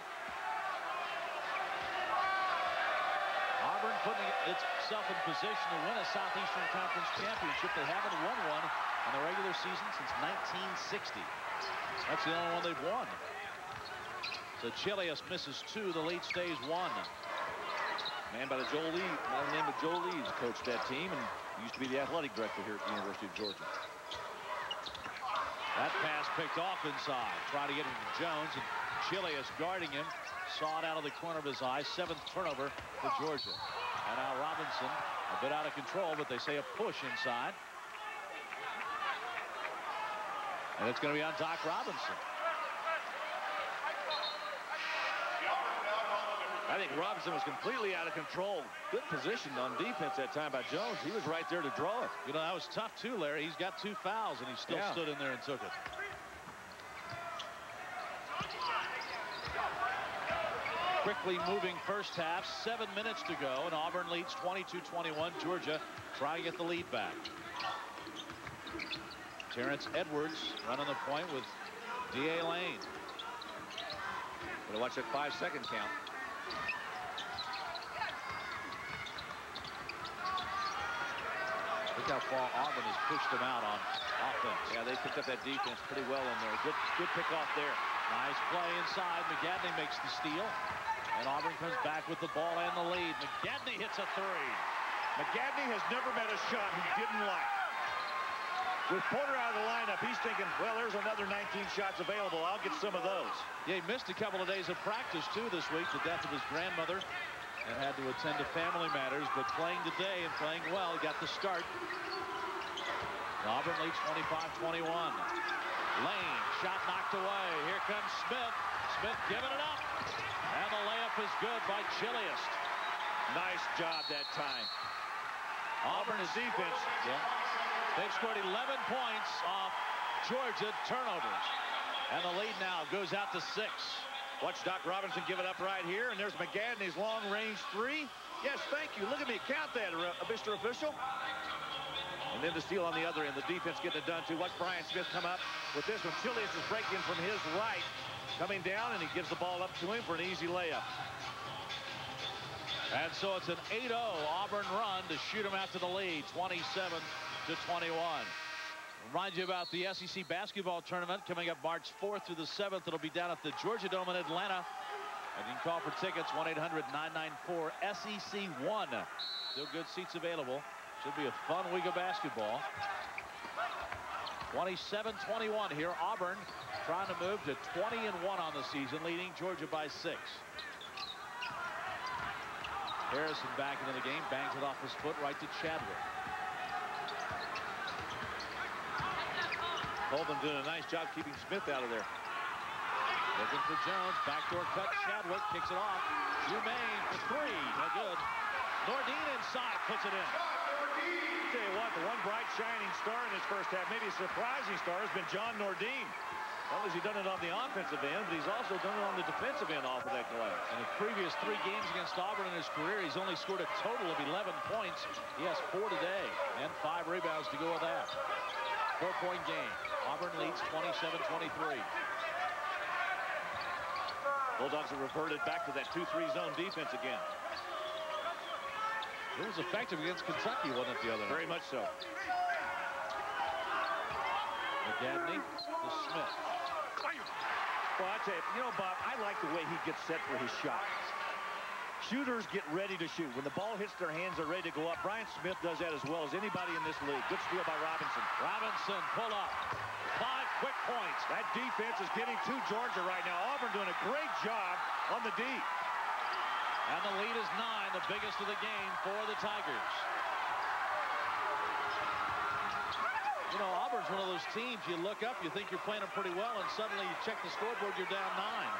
Auburn putting itself in position to win a Southeastern Conference championship. They haven't won one in the regular season since 1960. That's the only one they've won. So Chilius misses 2. The lead stays 1. Man by the name of Joel Lee's coached that team and used to be the athletic director here at the University of Georgia. That pass picked off inside. Trying to get it to Jones, and Chilius guarding him. Saw it out of the corner of his eye. 7th turnover for Georgia. And now Robinson a bit out of control, but they say a push inside. And it's going to be on Doc Robinson. I think Robinson was completely out of control. Good position on defense that time by Jones. He was right there to draw it. You know, that was tough too, Larry. He's got 2 fouls, and he still stood in there and took it. Quickly moving first half. 7 minutes to go, and Auburn leads 22-21. Georgia trying to get the lead back. Terrence Edwards running the point with D.A. Lane. Gonna watch that 5-second count. Look how far Auburn has pushed them out on offense. Yeah, they picked up that defense pretty well in there. Good pick off there. Nice play inside. McGadney makes the steal. And Auburn comes back with the ball and the lead. McGadney hits a 3. McGadney has never met a shot he didn't like. With Porter out of the lineup, he's thinking, well, there's another 19 shots available. I'll get some of those. Yeah, he missed a couple of days of practice, too, this week. The death of his grandmother. And had to attend to family matters, but playing today and playing well, he got the start. Auburn leads 25-21. Lane, shot knocked away. Here comes Smith. Smith giving it up. And the layup is good by Chilius. Nice job that time. Auburn's defense. Yeah. They've scored 11 points off Georgia turnovers. And the lead now goes out to 6. Watch Doc Robinson give it up right here, and there's McGadney's long-range 3. Yes, thank you. Look at me. Count that, Mr. Official. And then the steal on the other end. The defense getting it done, too. Watch Brian Smith come up with this one. Chilius is breaking from his right. Coming down, and he gives the ball up to him for an easy layup. And so it's an 8-0 Auburn run to shoot him after the lead, 27-21. Remind you about the SEC basketball tournament coming up March 4th through the 7th. It'll be down at the Georgia Dome in Atlanta. And you can call for tickets, 1-800-994-SEC1. Still good seats available. Should be a fun week of basketball. 27-21 here. Auburn trying to move to 20-1 on the season, leading Georgia by 6. Harrison back into the game, bangs it off his foot right to Chadwick. Holman doing a nice job keeping Smith out of there. Looking for Jones, backdoor cut, Chadwick kicks it off. Dumaine for three, no good. Nordine inside, puts it in. Tell you what, the one bright shining star in this first half, maybe a surprising star, has been John Nordine. Not only has he done it on the offensive end, but he's also done it on the defensive end off of that glass. In the previous 3 games against Auburn in his career, he's only scored a total of 11 points. He has 4 today and 5 rebounds to go with that. 4-point game. Auburn leads 27-23. Bulldogs have reverted back to that 2-3 zone defense again. It was effective against Kentucky, wasn't it, the other night? Very much so. McGadney to Smith. Well, I tell you, Bob, I like the way he gets set for his shot. Shooters get ready to shoot. When the ball hits their hands, they're ready to go up. Brian Smith does that as well as anybody in this league. Good steal by Robinson. Robinson, pull up. 5 quick points. That defense is getting to Georgia right now. Auburn doing a great job on the D. And the lead is 9, the biggest of the game for the Tigers. You know, Auburn's one of those teams, you look up, you think you're playing them pretty well, and suddenly you check the scoreboard, you're down 9.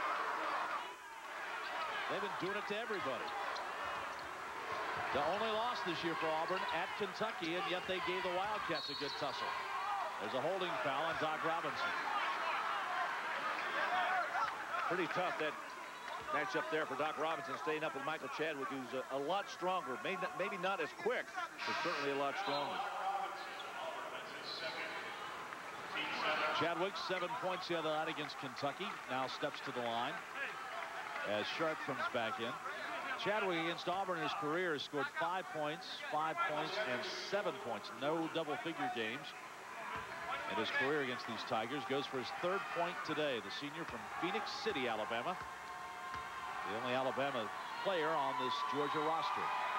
They've been doing it to everybody. The only loss this year for Auburn at Kentucky, and yet they gave the Wildcats a good tussle. There's a holding foul on Doc Robinson. Pretty tough, that matchup there for Doc Robinson, staying up with Michael Chadwick, who's a lot stronger. Maybe not as quick, but certainly a lot stronger. Chadwick, 7 points the other night against Kentucky. Now steps to the line as Sharp comes back in. Chadwick against Auburn in his career has scored 5 points, 5 points, and 7 points. No double-figure games. And his career against these Tigers goes for his 3rd point today. The senior from Phoenix City, Alabama. The only Alabama player on this Georgia roster.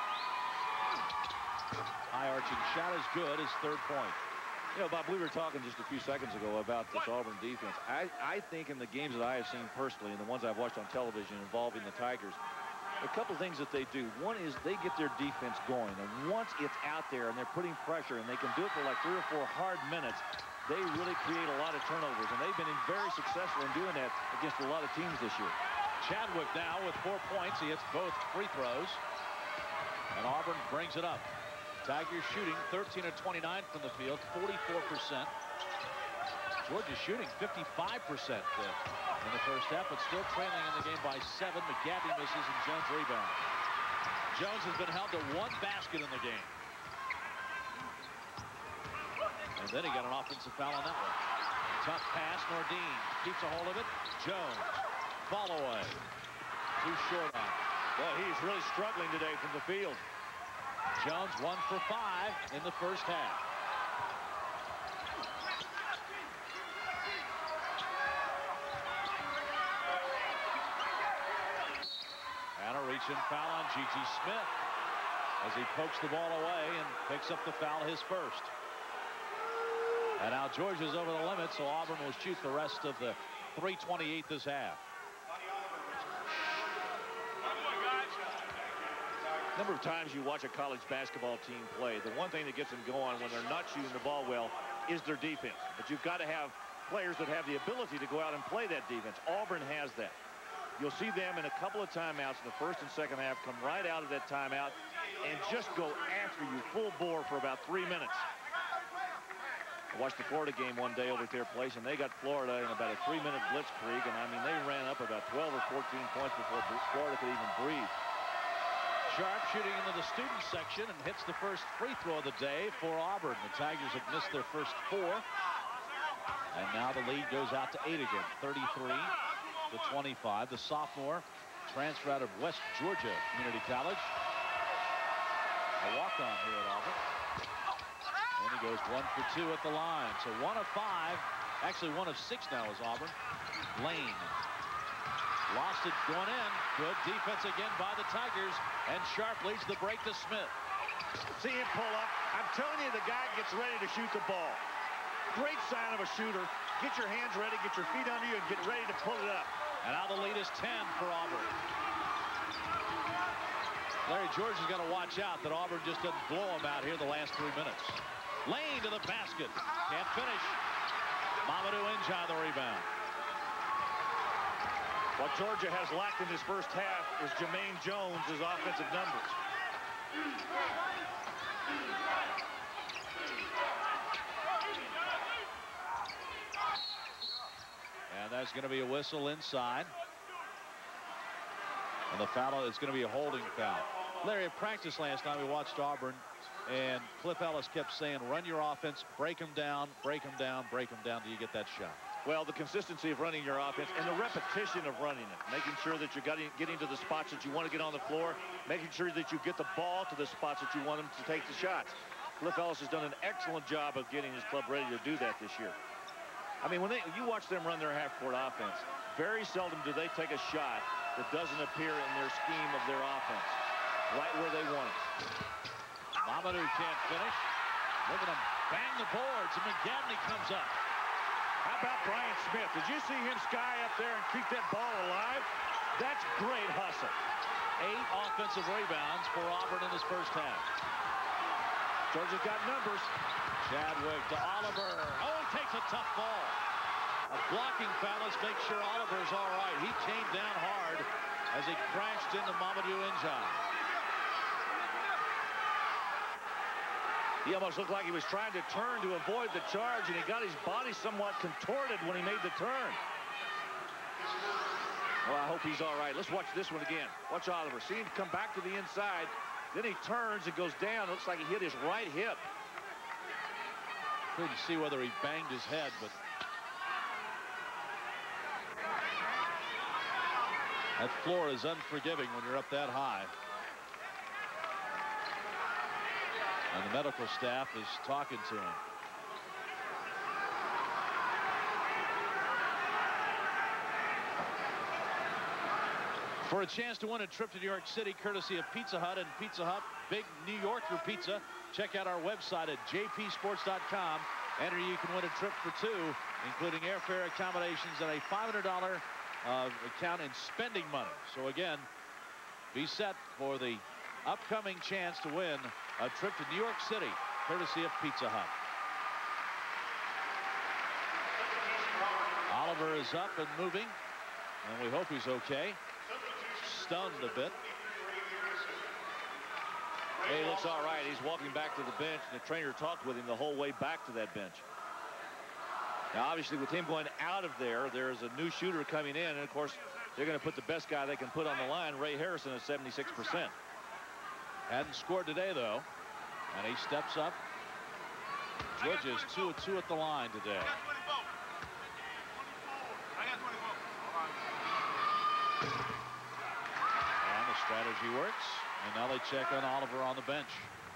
High arching shot is good, his 3rd point. You know, Bob, we were talking just a few seconds ago about this Auburn defense. I think in the games that I have seen personally and the ones I've watched on television involving the Tigers, a couple things that they do. One is they get their defense going, and once it's out there and they're putting pressure and they can do it for like 3 or 4 hard minutes, they really create a lot of turnovers, and they've been very successful in doing that against a lot of teams this year. Chadwick now with 4 points. He hits both free throws, and Auburn brings it up. Tigers shooting 13 of 29 from the field, 44%. Georgia shooting 55% in the first half, but still trailing in the game by 7. McGadney misses and Jones rebounds. Jones has been held to 1 basket in the game. And then he got an offensive foul on that one. Tough pass, Nordine keeps a hold of it. Jones, fall away. Too short on it. Well, he's really struggling today from the field. Jones 1 for 5 in the first half. And a reach-in foul on G.G. Smith as he pokes the ball away and picks up the foul, his first. And now Georgia's over the limit, so Auburn will shoot the rest of the 3:28 this half. Number of times you watch a college basketball team play, the one thing that gets them going when they're not shooting the ball well is their defense. But you've got to have players that have the ability to go out and play that defense. Auburn has that. You'll see them in a couple of timeouts in the first and second half come right out of that timeout and just go after you full bore for about 3 minutes. I watched the Florida game one day over at their place, and they got Florida in about a 3-minute blitzkrieg, and I mean they ran up about 12 or 14 points before Florida could even breathe. Sharp shooting into the student section and hits the first free throw of the day for Auburn. The Tigers have missed their first 4. And now the lead goes out to 8 again, 33-25. The sophomore transfer out of West Georgia Community College. A walk-on here at Auburn. And he goes 1 for 2 at the line. So 1 of 5, actually 1 of 6 now is Auburn. Lane. Lost it going in. Good defense again by the Tigers. And Sharp leads the break to Smith. See him pull up. I'm telling you, the guy gets ready to shoot the ball. Great sign of a shooter. Get your hands ready, get your feet under you, and get ready to pull it up. And now the lead is 10 for Auburn. Larry George has got to watch out that Auburn just doesn't blow him out here the last 3 minutes. Lane to the basket. Can't finish. Mamadou Njai the rebound. What Georgia has lacked in this first half is Jermaine Jones' offensive numbers. And that's going to be a whistle inside. And the foul is going to be a holding foul. Larry, at practice last night, we watched Auburn, and Cliff Ellis kept saying, run your offense, break them down, break them down, break them down till you get that shot. Well, the consistency of running your offense and the repetition of running it, making sure that you're getting to the spots that you want to get on the floor, making sure that you get the ball to the spots that you want them to take the shots. Cliff Ellis has done an excellent job of getting his club ready to do that this year. I mean, when you watch them run their half-court offense, very seldom do they take a shot that doesn't appear in their scheme of their offense, right where they want it. Mamadou can't finish. Look at him bang the boards, and McGadney comes up. How about Brian Smith? Did you see him sky up there and keep that ball alive? That's great hustle. 8 offensive rebounds for Auburn in this first half. Georgia's got numbers. Chadwick to Oliver. Oh, he takes a tough ball. A blocking foul. Let's make sure Oliver's all right. He came down hard as he crashed into Mamadou Njai. He almost looked like he was trying to turn to avoid the charge, and he got his body somewhat contorted when he made the turn. Well, I hope he's all right. Let's watch this one again. Watch Oliver. See him come back to the inside. Then he turns and goes down. Looks like he hit his right hip. Couldn't see whether he banged his head, but that floor is unforgiving when you're up that high. And the medical staff is talking to him. For a chance to win a trip to New York City, courtesy of Pizza Hut and Pizza Hut Big New Yorker Pizza, check out our website at jpsports.com. Enter, you can win a trip for 2, including airfare, accommodations, and a $500 account in spending money. So again, be set for the upcoming chance to win a trip to New York City, courtesy of Pizza Hut. Oliver is up and moving, and we hope he's okay. Stunned a bit. Hey, he looks all right. He's walking back to the bench, and the trainer talked with him the whole way back to that bench. Now, obviously, with him going out of there, there's a new shooter coming in, and of course, they're going to put the best guy they can put on the line, Ray Harrison, at 76%. Hadn't scored today, though, and he steps up. Georgia is 2 of 2 at the line today. And the strategy works, and now they check on Oliver on the bench.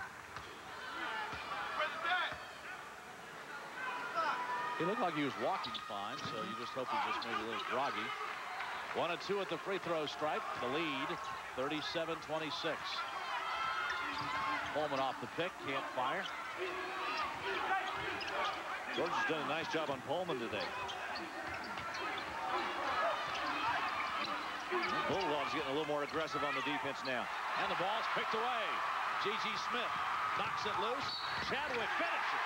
He looked like he was walking fine, so you just hope he's just maybe a little groggy. 1 of 2 at the free throw stripe. The lead, 37-26. Coleman off the pick, can't fire. Georgia's done a nice job on Pullman today. Bulldogs getting a little more aggressive on the defense now. And the ball's picked away. G.G. Smith knocks it loose. Chadwick finishes.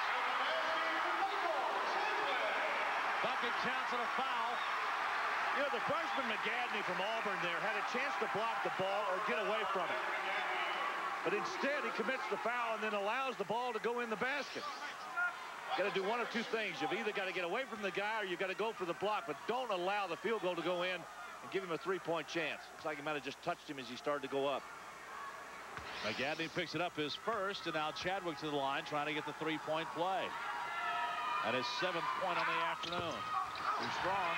Bucket counts and a foul. You know, the freshman McGadney from Auburn there had a chance to block the ball or get away from it. But instead, he commits the foul and then allows the ball to go in the basket. Got to do one of 2 things. You've either got to get away from the guy or you've got to go for the block, but don't allow the field goal to go in and give him a 3-point chance. Looks like he might have just touched him as he started to go up. McGadney picks it up his first, and now Chadwick to the line trying to get the 3-point play. That is 7th point on the afternoon. Too strong.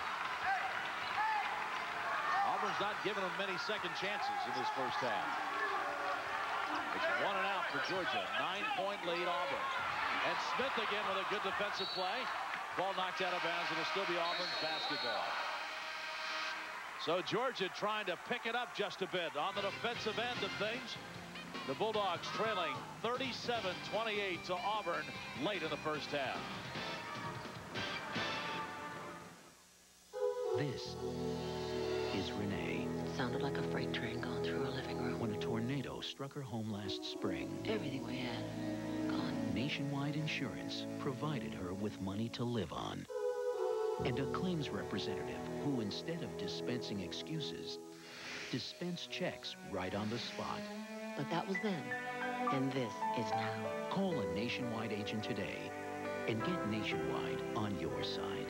Auburn's not giving them many second chances in this first half. It's 1 and out for Georgia. 9-point lead Auburn. And Smith again with a good defensive play. Ball knocked out of bounds. It'll still be Auburn's basketball. So Georgia trying to pick it up just a bit on the defensive end of things. The Bulldogs trailing 37-28 to Auburn late in the first half. This is Renee. sounded like a freight train going through her living room. When a tornado struck her home last spring, Everything we had, gone. Nationwide Insurance provided her with money to live on. And a claims representative who, instead of dispensing excuses, dispensed checks right on the spot. But that was then, and this is now. Call a Nationwide agent today and get Nationwide on your side.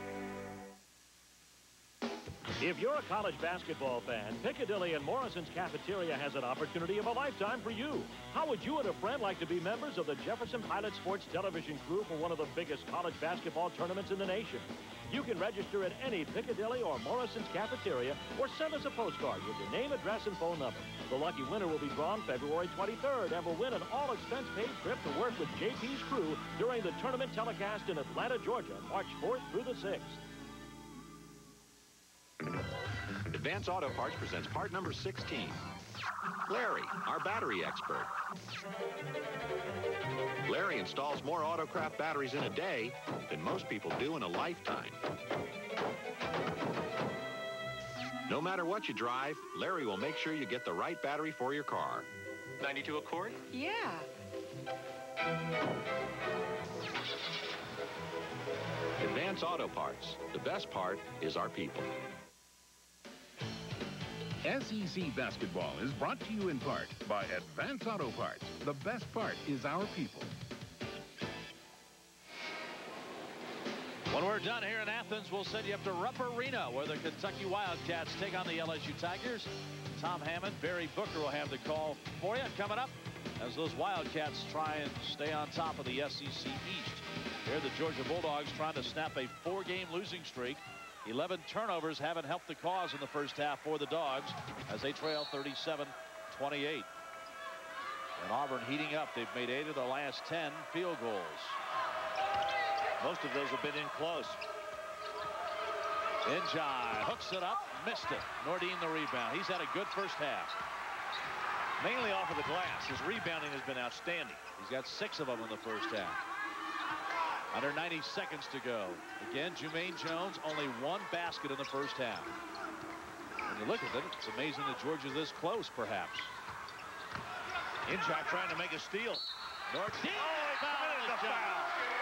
If you're a college basketball fan, Piccadilly and Morrison's Cafeteria has an opportunity of a lifetime for you. How would you and a friend like to be members of the Jefferson Pilot Sports television crew for one of the biggest college basketball tournaments in the nation? You can register at any Piccadilly or Morrison's Cafeteria or send us a postcard with your name, address, and phone number. The lucky winner will be drawn February 23rd and will win an all-expense-paid trip to work with JP's crew during the tournament telecast in Atlanta, Georgia, March 4th through the 6th. Advance Auto Parts presents part number 16. Larry, our battery expert. Larry installs more Autocraft batteries in a day than most people do in a lifetime. No matter what you drive, Larry will make sure you get the right battery for your car. 92 Accord? Yeah. Advance Auto Parts. The best part is our people. SEC Basketball is brought to you in part by Advance Auto Parts. The best part is our people. When we're done here in Athens, we'll send you up to Rupp Arena, where the Kentucky Wildcats take on the LSU Tigers. Tom Hammond, Barry Booker will have the call for you coming up as those Wildcats try and stay on top of the SEC East. Here, the Georgia Bulldogs trying to snap a 4-game losing streak. 11 turnovers haven't helped the cause in the first half for the Dogs as they trail 37-28. And Auburn heating up. They've made 8 of the last 10 field goals. Most of those have been in close. Njai hooks it up, missed it. Nordine the rebound. He's had a good first half. Mainly off of the glass. His rebounding has been outstanding. He's got 6 of them in the first half. Under 90 seconds to go. Again, Jermaine Jones, only 1 basket in the first half. When you look at it, it's amazing that Georgia's this close, perhaps. Njai trying to make a steal. Nordine! Oh, he committed the foul.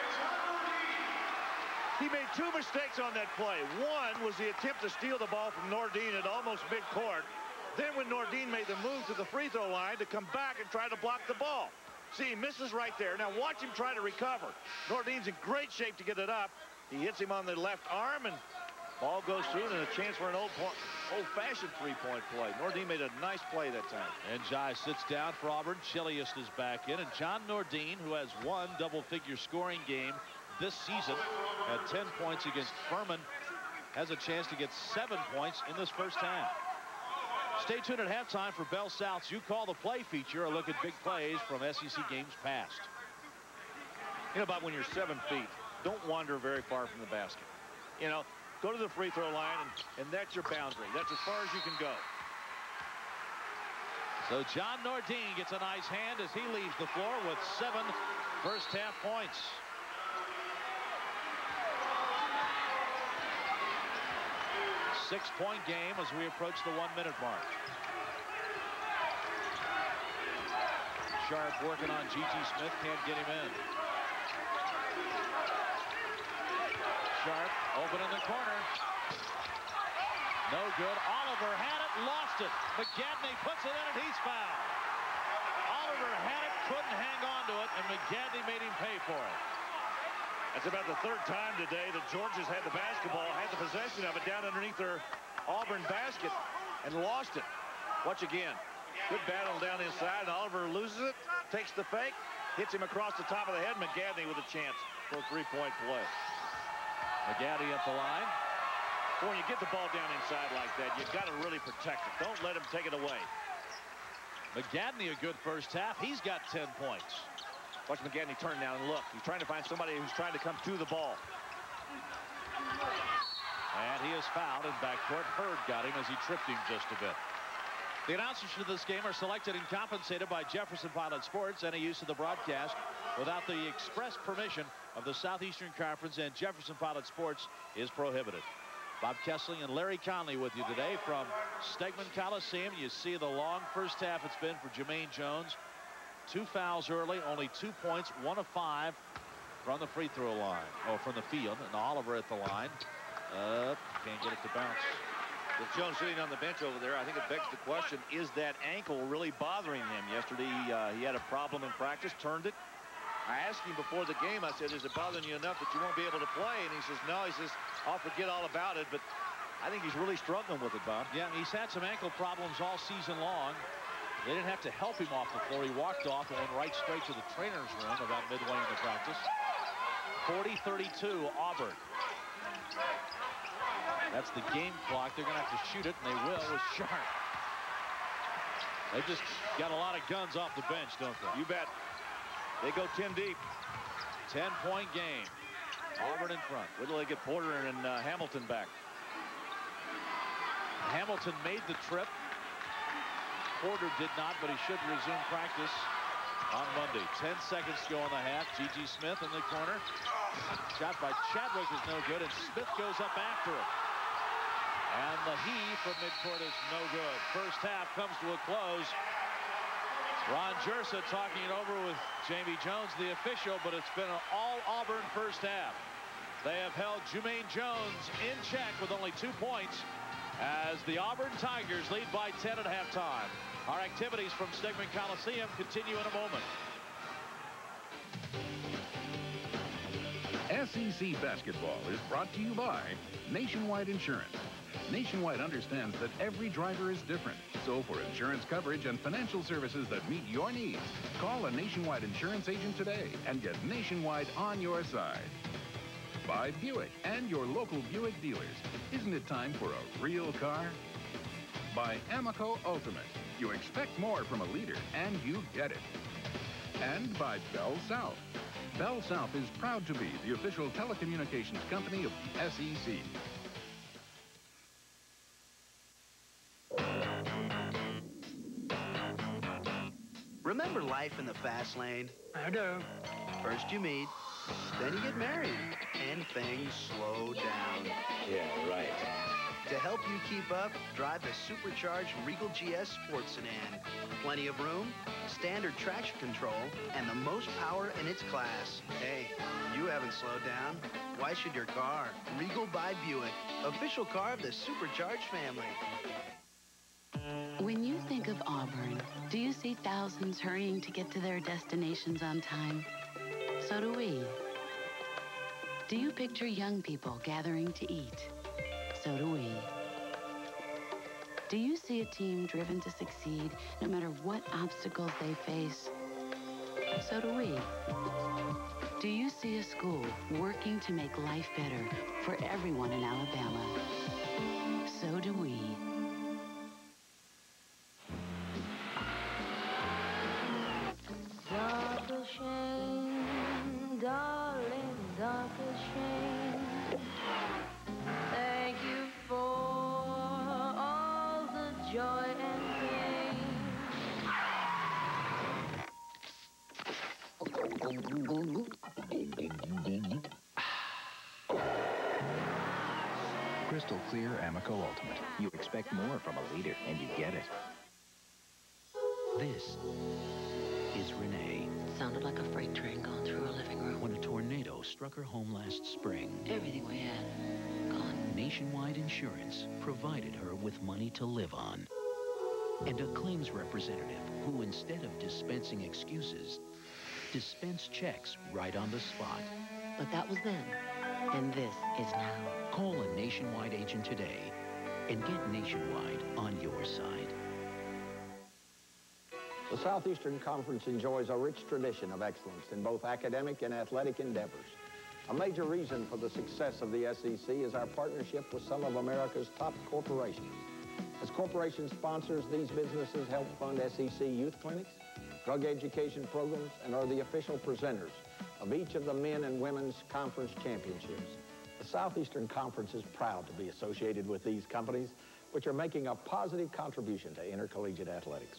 He made 2 mistakes on that play. One was the attempt to steal the ball from Nordine at almost midcourt. Then when Nordine made the move to the free throw line to come back and try to block the ball. See, he misses right there. Now watch him try to recover. Nordine's in great shape to get it up. He hits him on the left arm, and ball goes through, and a chance for an old-fashioned three-point play. Nordine made a nice play that time. And Njai sits down for Auburn. Chilius is back in, and John Nordine, who has 1 double-figure scoring game this season, had 10 points against Furman, has a chance to get 7 points in this first half. Stay tuned at halftime for Bell South's You Call the Play feature, a look at big plays from SEC games past. You know, Bob, when you're 7 feet, don't wander very far from the basket. You know, go to the free throw line, and that's your boundary. That's as far as you can go. So John Nordine gets a nice hand as he leaves the floor with 7 first half points. Six-point game as we approach the 1-minute mark. Sharp working on G.T. Smith, can't get him in. Sharp open in the corner. No good. Oliver had it, lost it. McGadney puts it in, and he's fouled. Oliver had it, couldn't hang on to it, and McGadney made him pay for it. That's about the 3rd time today that Georgia's had the basketball, had the possession of it down underneath their Auburn basket, and lost it. Watch again. Good battle down inside, and Oliver loses it, takes the fake, hits him across the top of the head. McGadney with a chance for a 3-point play. McGadney at the line. When you get the ball down inside like that, you've got to really protect it. Don't let him take it away. McGadney a good first half. He's got 10 points. Watch McGadney turn now and look. He's trying to find somebody who's trying to come to the ball. And he is fouled in backcourt. Hurd got him as he tripped him just a bit. The announcers for this game are selected and compensated by Jefferson Pilot Sports. Any use of the broadcast without the express permission of the Southeastern Conference and Jefferson Pilot Sports is prohibited. Bob Kessling and Larry Conley with you today from Stegman Coliseum. You see the long first half it's been for Jermaine Jones. 2 fouls early, only 2 points, 1 of 5 from the free throw line, or from the field. And Oliver at the line. Can't get it to bounce. With Jones sitting on the bench over there, I think it begs the question, is that ankle really bothering him? Yesterday, he had a problem in practice, turned it. I asked him before the game, I said, is it bothering you enough that you won't be able to play? And he says, no. He says, I'll forget all about it. But I think he's really struggling with it, Bob. Yeah, he's had some ankle problems all season long. They didn't have to help him off the floor. He walked off and went right straight to the trainer's room about midway in the practice. 40-32, Auburn. That's the game clock. They're going to have to shoot it, and they will with Sharp. They just got a lot of guns off the bench, don't they? You bet. They go 10 deep. 10-point game. Auburn in front. Wait till they get Porter and Hamilton back. Hamilton made the trip. Porter did not, but he should resume practice on Monday. 10 seconds to go in the half. G.G. Smith in the corner. Shot by Chadwick is no good, and Smith goes up after it. And the heave from midcourt is no good. First half comes to a close. Ron Jersa talking it over with Jamie Jones, the official, but it's been an all-Auburn first half. They have held Jermaine Jones in check with only 2 points as the Auburn Tigers lead by 10 at halftime. Our activities from Stegman Coliseum continue in a moment. SEC basketball is brought to you by Nationwide Insurance. Nationwide understands that every driver is different. So for insurance coverage and financial services that meet your needs, call a Nationwide insurance agent today and get Nationwide on your side. By Buick and your local Buick dealers. Isn't it time for a real car? By Amoco Ultimate. You expect more from a leader, and you get it. And by Bell South. Bell South is proud to be the official telecommunications company of the SEC. Remember life in the fast lane? I do. First you meet, then you get married, and things slow down. Yeah, right. To help you keep up, drive the supercharged Regal GS Sport Sedan. Plenty of room, standard traction control, and the most power in its class. Hey, you haven't slowed down. Why should your car? Regal by Buick, official car of the supercharged family. When you think of Auburn, do you see thousands hurrying to get to their destinations on time? So do we. Do you picture young people gathering to eat? So do we. Do you see a team driven to succeed no matter what obstacles they face? So do we. Do you see a school working to make life better for everyone in Alabama? So do we. Dark a shame, darling, dark a shame. Thank you for all the joy and pain. Crystal Clear Amoco Ultimate. You expect more from a leader, and you get it. This is Renee. Sounded like a freight train going through her living room. When a tornado struck her home last spring, Everything we had, gone. Nationwide Insurance provided her with money to live on. And a claims representative who, instead of dispensing excuses, dispensed checks right on the spot. But that was then, and this is now. Call a Nationwide agent today and get Nationwide on your side. The Southeastern Conference enjoys a rich tradition of excellence in both academic and athletic endeavors. A major reason for the success of the SEC is our partnership with some of America's top corporations. As corporation sponsors, these businesses help fund SEC youth clinics, drug education programs, and are the official presenters of each of the men and women's conference championships. The Southeastern Conference is proud to be associated with these companies, which are making a positive contribution to intercollegiate athletics.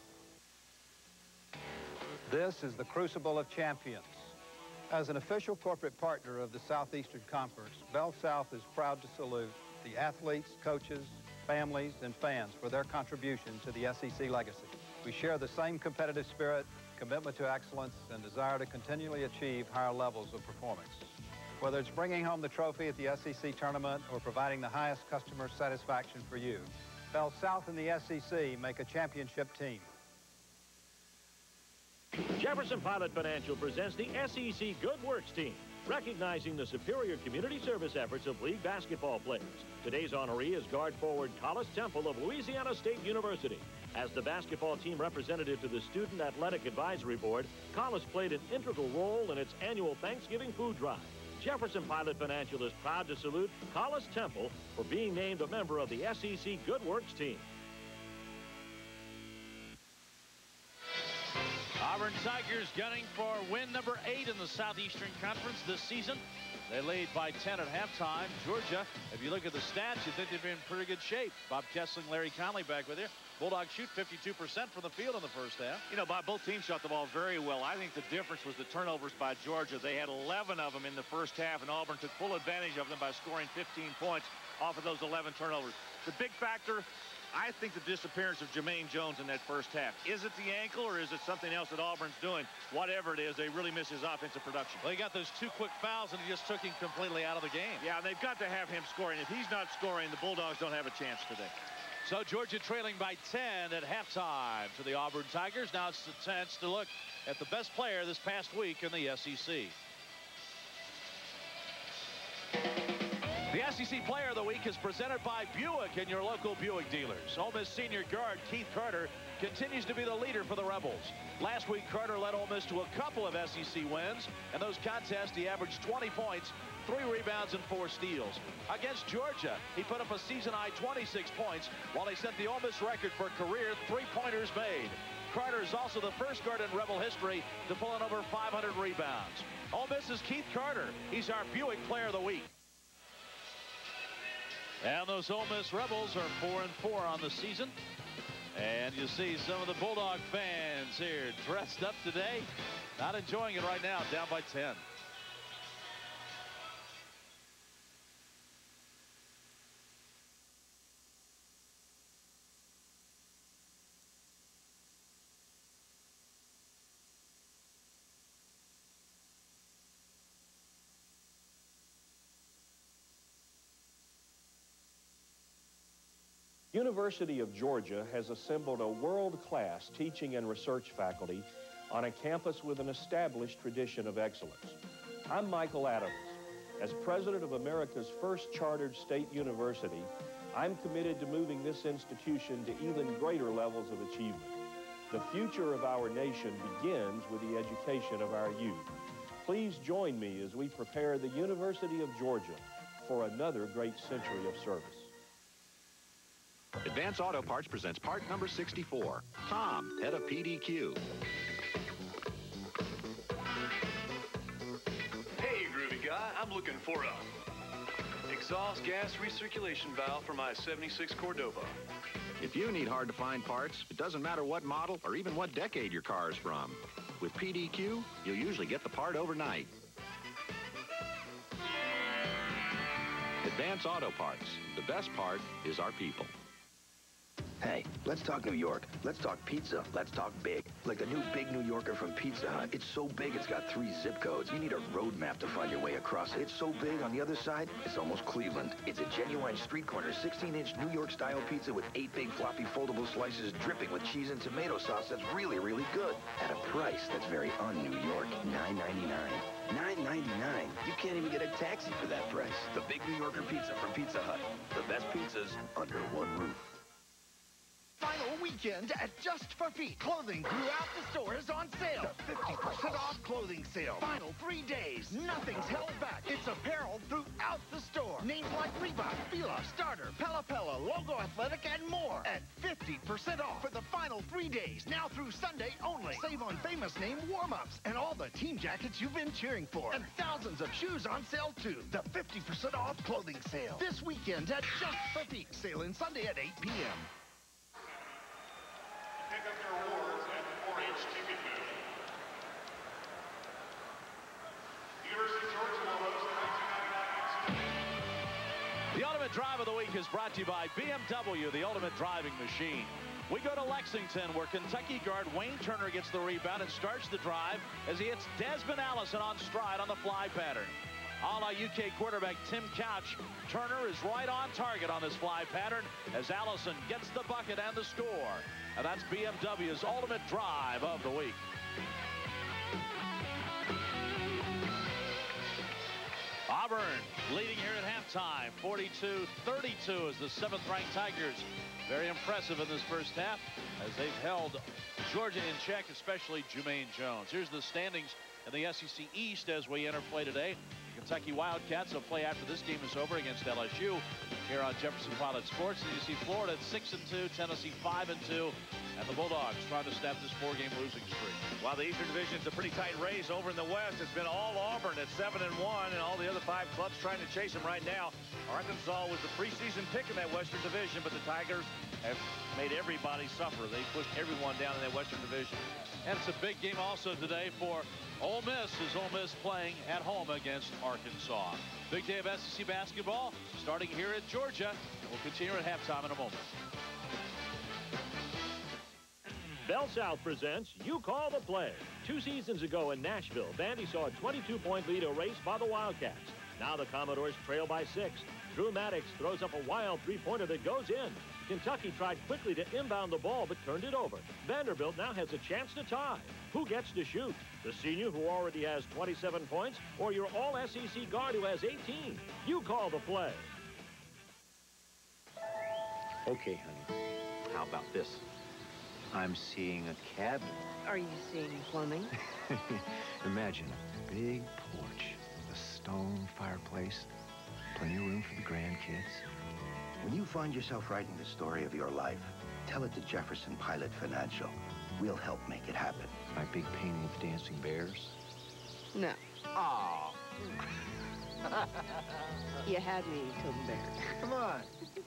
This is the Crucible of Champions. As an official corporate partner of the Southeastern Conference, Bell South is proud to salute the athletes, coaches, families, and fans for their contribution to the SEC legacy. We share the same competitive spirit, commitment to excellence, and desire to continually achieve higher levels of performance. Whether it's bringing home the trophy at the SEC tournament or providing the highest customer satisfaction for you, Bell South and the SEC make a championship team. Jefferson Pilot Financial presents the SEC Good Works team, recognizing the superior community service efforts of league basketball players. Today's honoree is guard forward Collis Temple of Louisiana State University. As the basketball team representative to the Student Athletic Advisory Board, Collis played an integral role in its annual Thanksgiving food drive. Jefferson Pilot Financial is proud to salute Collis Temple for being named a member of the SEC Good Works team. Auburn Tigers gunning for win number 8 in the Southeastern Conference this season. They lead by 10 at halftime. Georgia, if you look at the stats, you think they'd be in pretty good shape. Bob Kessling, Larry Conley back with you. Bulldogs shoot 52% from the field in the first half. You know, Bob, both teams shot the ball very well. I think the difference was the turnovers by Georgia. They had 11 of them in the first half, and Auburn took full advantage of them by scoring 15 points off of those 11 turnovers. The big factor, I think, the disappearance of Jermaine Jones in that first half. Is it the ankle or is it something else that Auburn's doing? Whatever it is, they really miss his offensive production. Well, he got those 2 quick fouls and he just took him completely out of the game. Yeah, and they've got to have him scoring. If he's not scoring, the Bulldogs don't have a chance today. So Georgia trailing by 10 at halftime to the Auburn Tigers. Now it's the chance to look at the best player this past week in the SEC. The SEC Player of the Week is presented by Buick and your local Buick dealers. Ole Miss senior guard Keith Carter continues to be the leader for the Rebels. Last week, Carter led Ole Miss to a couple of SEC wins. In those contests, he averaged 20 points, 3 rebounds, and 4 steals. Against Georgia, he put up a season-high 26 points, while he set the Ole Miss record for career 3-pointers made. Carter is also the first guard in Rebel history to pull in over 500 rebounds. Ole Miss's Keith Carter. He's our Buick Player of the Week. And those Ole Miss Rebels are 4-4 on the season. And you see some of the Bulldog fans here dressed up today. Not enjoying it right now, down by 10. University of Georgia has assembled a world-class teaching and research faculty on a campus with an established tradition of excellence. I'm Michael Adams. As president of America's first chartered state university, I'm committed to moving this institution to even greater levels of achievement. The future of our nation begins with the education of our youth. Please join me as we prepare the University of Georgia for another great century of service. Advance Auto Parts presents part number 64. Tom, head of PDQ. Hey, groovy guy, I'm looking for a exhaust gas recirculation valve for my 76 Cordova. If you need hard-to-find parts, it doesn't matter what model or even what decade your car is from. With PDQ, you'll usually get the part overnight. Advance Auto Parts. The best part is our people. Hey, let's talk New York. Let's talk pizza. Let's talk big. Like the new Big New Yorker from Pizza Hut. It's so big, it's got 3 zip codes. You need a road map to find your way across it. It's so big, on the other side, it's almost Cleveland. It's a genuine street corner, 16-inch New York-style pizza with 8 big floppy foldable slices dripping with cheese and tomato sauce that's really, really good. At a price that's very un-New York, $9.99. $9.99. You can't even get a taxi for that price. The Big New Yorker pizza from Pizza Hut. The best pizzas under one roof. Final weekend at Just for Feet. Clothing throughout the store is on sale. The 50% off clothing sale. Final 3 days. Nothing's held back. It's apparel throughout the store. Names like Reebok, Fila, Starter, Pella Pella, Logo Athletic, and more at 50% off for the final 3 days. Now through Sunday only. Save on famous name warm-ups and all the team jackets you've been cheering for. And thousands of shoes on sale too. The 50% off clothing sale. This weekend at Just for Feet. Sale in Sunday at 8 p.m. Pick up your awards at the 4-H ticket booth. The University of Georgia will host the 1999 NCAA. The Ultimate Drive of the Week is brought to you by BMW, the ultimate driving machine. We go to Lexington, where Kentucky guard Wayne Turner gets the rebound and starts the drive as he hits Desmond Allison on stride on the fly pattern. A la UK quarterback Tim Couch, Turner is right on target on this fly pattern as Allison gets the bucket and the score. And that's BMW's Ultimate Drive of the Week. Auburn leading here at halftime, 42-32 as the 7th-ranked Tigers. Very impressive in this first half as they've held Georgia in check, especially Jermaine Jones. Here's the standings in the SEC East as we enter play today. The Kentucky Wildcats will play after this game is over against LSU here on Jefferson Pilot Sports. And you see Florida at 6-2, Tennessee 5-2, and the Bulldogs trying to snap this 4-game losing streak. While the Eastern Division is a pretty tight race over in the West, it's been all Auburn at 7-1, and all the other 5 clubs trying to chase them right now. Arkansas was the preseason pick in that Western Division, but the Tigers have made everybody suffer. They pushed everyone down in that Western Division. And it's a big game also today for Ole Miss, as Ole Miss playing at home against Arkansas. Big day of SEC basketball starting here at Georgia. And we'll continue at halftime in a moment. Bell South presents You Call the Play. 2 seasons ago in Nashville, Vandy saw a 22-point lead erased by the Wildcats. Now the Commodores trail by 6. Drew Maddox throws up a wild 3-pointer that goes in. Kentucky tried quickly to inbound the ball but turned it over. Vanderbilt now has a chance to tie. Who gets to shoot? The senior who already has 27 points or your all-SEC guard who has 18? You call the play. Okay, honey. How about this? I'm seeing a cabin. Are you seeing plumbing? Imagine a big porch, a stone fireplace, plenty of room for the grandkids. When you find yourself writing the story of your life, tell it to Jefferson Pilot Financial. We'll help make it happen. My big painting of dancing bears? No. Aw. You had me till the bear. Come on.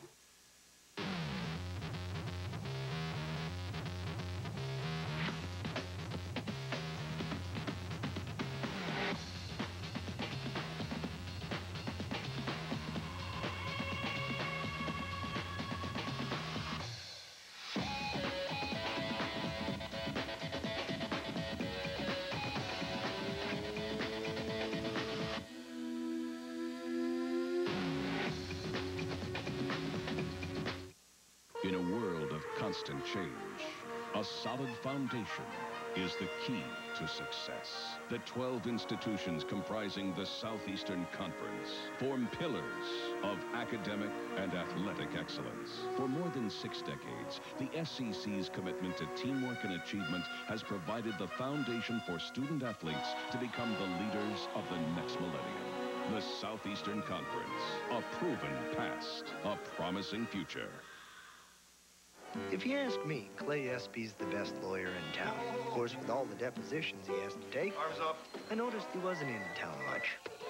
In a world of constant change, a solid foundation is the key to success. The 12 institutions comprising the Southeastern Conference form pillars of academic and athletic excellence. For more than 6 decades, the SEC's commitment to teamwork and achievement has provided the foundation for student athletes to become the leaders of the next millennium. The Southeastern Conference, a proven past, a promising future. If you ask me, Clay Espy's the best lawyer in town. Of course, with all the depositions he has to take, Arms up. I noticed he wasn't in town much.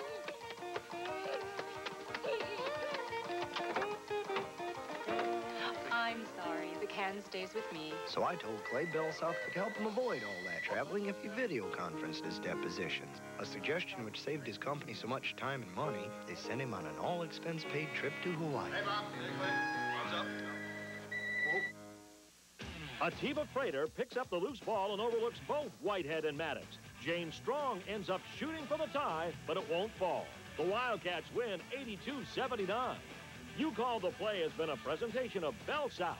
I'm sorry. The can stays with me. So I told Clay Bell South could help him avoid all that traveling if he video conferenced his depositions. A suggestion which saved his company so much time and money, they sent him on an all-expense-paid trip to Hawaii. Hey, Bob. Hey, Clay. Arms up. A team of Freighter picks up the loose ball and overlooks both Whitehead and Maddox. James Strong ends up shooting for the tie, but it won't fall. The Wildcats win 82-79. You Call the Play has been a presentation of Bell South.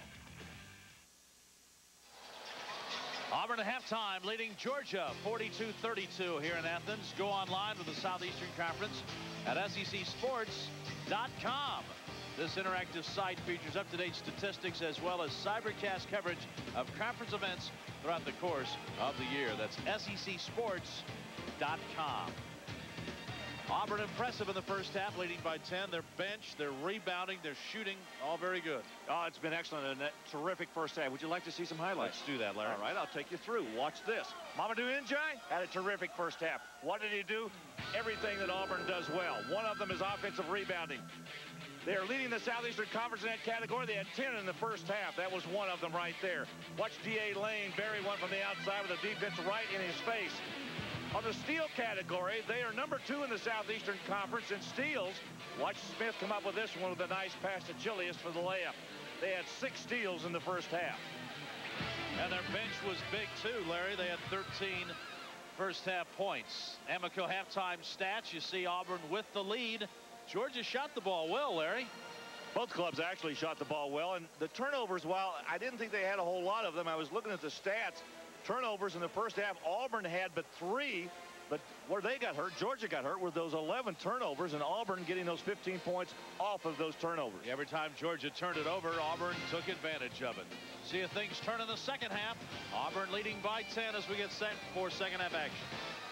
Auburn at halftime leading Georgia 42-32 here in Athens. Go online with the Southeastern Conference at secsports.com. This interactive site features up-to-date statistics as well as cybercast coverage of conference events throughout the course of the year. That's secsports.com. Auburn impressive in the first half, leading by 10. Their bench, their rebounding, their shooting, all very good. Oh, it's been excellent and a terrific first half. Would you like to see some highlights? Let's do that, Larry. All right, I'll take you through. Watch this. Mamadou Njai had a terrific first half. What did he do? Everything that Auburn does well. One of them is offensive rebounding. They are leading the Southeastern Conference in that category. They had 10 in the first half. That was one of them right there. Watch D.A. Lane bury one from the outside with a defense right in his face. On the steal category, they are number 2 in the Southeastern Conference in steals. Watch Smith come up with this one with a nice pass to Chilius for the layup. They had 6 steals in the first half. And their bench was big, too, Larry. They had 13 first-half points. Amico halftime stats. You see Auburn with the lead. Georgia shot the ball well, Larry. Both clubs actually shot the ball well. And the turnovers, while I didn't think they had a whole lot of them, I was looking at the stats. Turnovers in the first half, Auburn had but 3. But where they got hurt, Georgia got hurt with those 11 turnovers, and Auburn getting those 15 points off of those turnovers. Every time Georgia turned it over, Auburn took advantage of it. See if things turn in the second half. Auburn leading by 10 as we get set for second half action.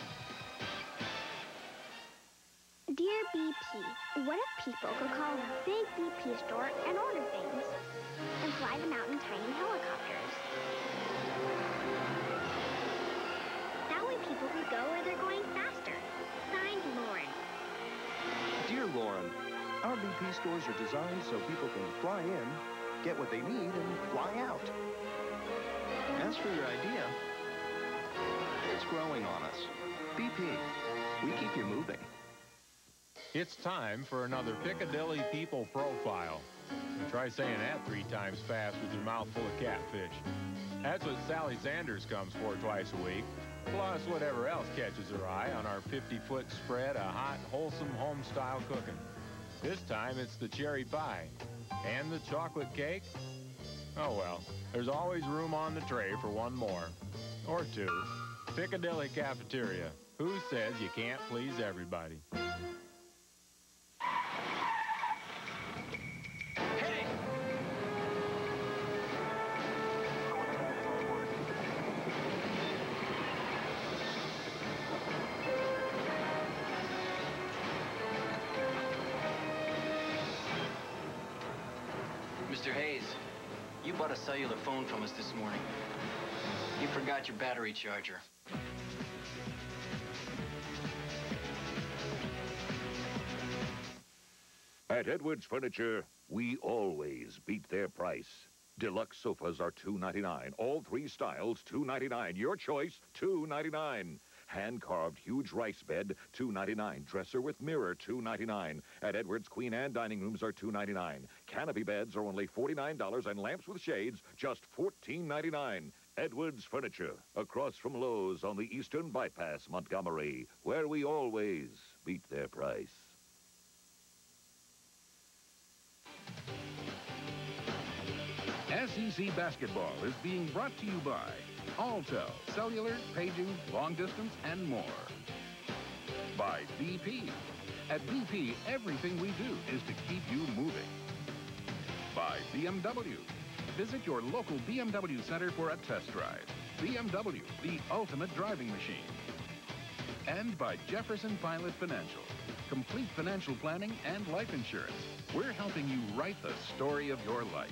Dear BP, what if people could call a big BP store and order things and fly them out in tiny helicopters? That way people could go where they're going faster. Signed, Lauren. Dear Lauren, our BP stores are designed so people can fly in, get what they need, and fly out. As for your idea, it's growing on us. BP, we keep you moving. It's time for another Piccadilly People Profile. Try saying that 3 times fast with your mouth full of catfish. That's what Sally Sanders comes for twice a week, plus whatever else catches her eye on our 50-foot spread of hot, wholesome home-style cooking. This time it's the cherry pie. And the chocolate cake? Oh well, there's always room on the tray for one more. Or 2. Piccadilly Cafeteria. Who says you can't please everybody? Mr. Hayes, you bought a cellular phone from us this morning. You forgot your battery charger. At Edwards Furniture, we always beat their price. Deluxe sofas are $2.99. All 3 styles, $2.99. Your choice, $2.99. Hand-carved huge rice bed, $2.99. Dresser with mirror, $2.99. At Edwards, Queen Anne dining rooms are $2.99. Canopy beds are only $49, and lamps with shades, just $14.99. Edwards Furniture, across from Lowe's on the Eastern Bypass, Montgomery, where we always beat their price. SEC basketball is being brought to you by Alltel, cellular, paging, long distance, and more. By BP. At BP, everything we do is to keep you moving. By BMW. Visit your local BMW center for a test drive. BMW, the ultimate driving machine. And by Jefferson Pilot Financial. Complete financial planning and life insurance. We're helping you write the story of your life.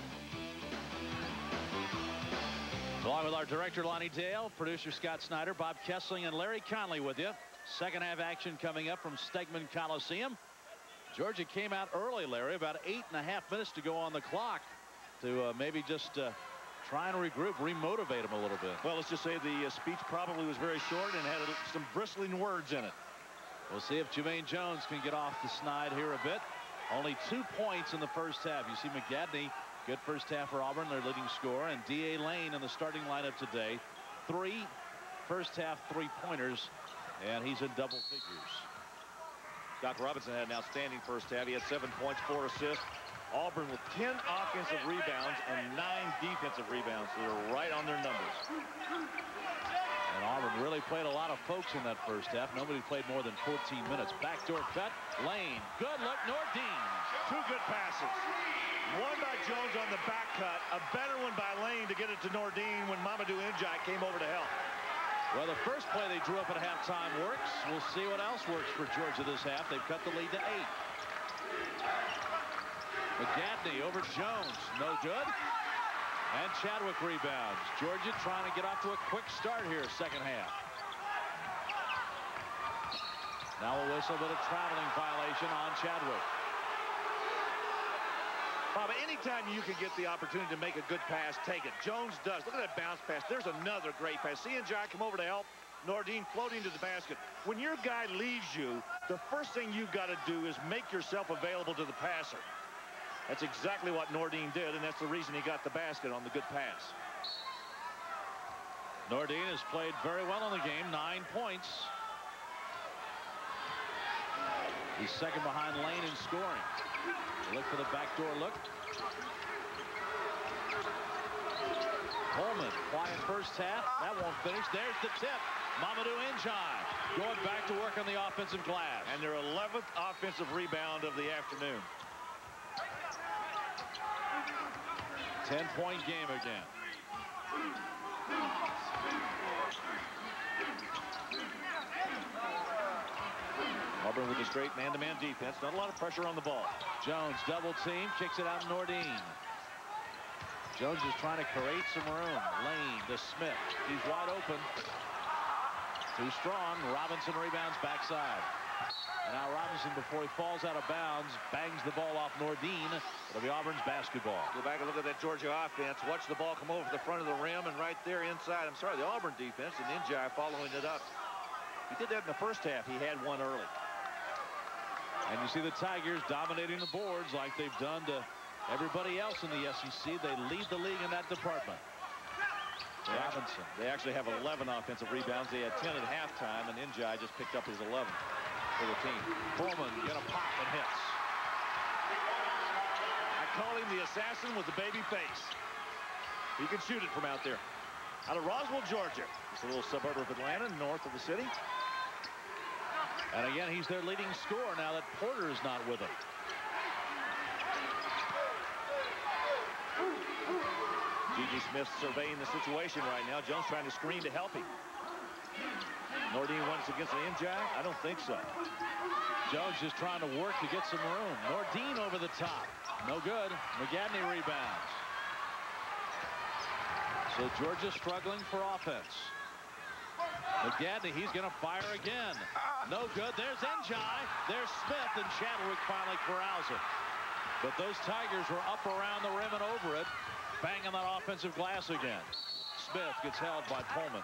Along with our director, Lonnie Dale, producer Scott Snyder, Bob Kessling, and Larry Conley with you. Second half action coming up from Stegman Coliseum. Georgia came out early, Larry, about 8.5 minutes to go on the clock to maybe just try and regroup, remotivate them a little bit. Well, let's just say the speech probably was very short and had some bristling words in it. We'll see if Jermaine Jones can get off the snide here a bit. Only 2 points in the first half. You see McGadney, good first half for Auburn, their leading scorer, and D.A. Lane in the starting lineup today. 3 first half 3-pointers, and he's in double figures. Doc Robinson had an outstanding first half. He had 7 points, 4 assists. Auburn with 10 offensive rebounds and 9 defensive rebounds. So they're right on their numbers. And Auburn really played a lot of folks in that first half. Nobody played more than 14 minutes. Backdoor cut. Lane. Good look. Nordine. 2 good passes. One by Jones on the back cut. A better one by Lane to get it to Nordine when Mamadou Ndiaye came over to help. Well, the first play they drew up at halftime works. We'll see what else works for Georgia this half. They've cut the lead to 8. McGadney over Jones. No good. And Chadwick rebounds. Georgia trying to get off to a quick start here, second half. Now a whistle, but a traveling violation on Chadwick. Bob, anytime you can get the opportunity to make a good pass, take it. Jones does. Look at that bounce pass. There's another great pass. See Ndiaye come over to help. Nordine floating to the basket. When your guy leaves you, the first thing you've got to do is make yourself available to the passer. That's exactly what Nordine did, and that's the reason he got the basket on the good pass. Nordine has played very well in the game, 9 points. He's second behind Lane in scoring. Look for the backdoor look. Coleman, quiet first half. That won't finish. There's the tip. Mamadou Njai going back to work on the offensive glass. And their 11th offensive rebound of the afternoon. 10-point game again. Auburn with a straight man-to-man defense. Not a lot of pressure on the ball. Jones double team, kicks it out Nordine. Jones is trying to create some room. Lane to Smith. He's wide open. Too strong. Robinson rebounds backside. And now Robinson, before he falls out of bounds, bangs the ball off Nordine. It'll be Auburn's basketball. Go back and look at that Georgia offense. Watch the ball come over the front of the rim, and right there inside, I'm sorry, the Auburn defense, and Njai following it up. He did that in the first half. He had one early. And you see the Tigers dominating the boards like they've done to everybody else in the SEC. They lead the league in that department. Robinson. They actually have 11 offensive rebounds. They had 10 at halftime, and Njai just picked up his 11 for the team. Coleman gonna pop and hits. I call him the assassin with the baby face. He can shoot it from out there. Out of Roswell, Georgia. It's a little suburb of Atlanta, north of the city. And again, he's their leading scorer now that Porter is not with him. G.G. Smith surveying the situation right now. Jones trying to screen to help him. Nordine wants against an Njai? I don't think so. Jones just trying to work to get some room. Nordine over the top. No good. McGadney rebounds. So Georgia struggling for offense. McGadney, he's going to fire again. No good. There's Njai. There's Smith, and Chadwick finally corrals it. But those Tigers were up around the rim and over it, banging that offensive glass again. Smith gets held by Pullman.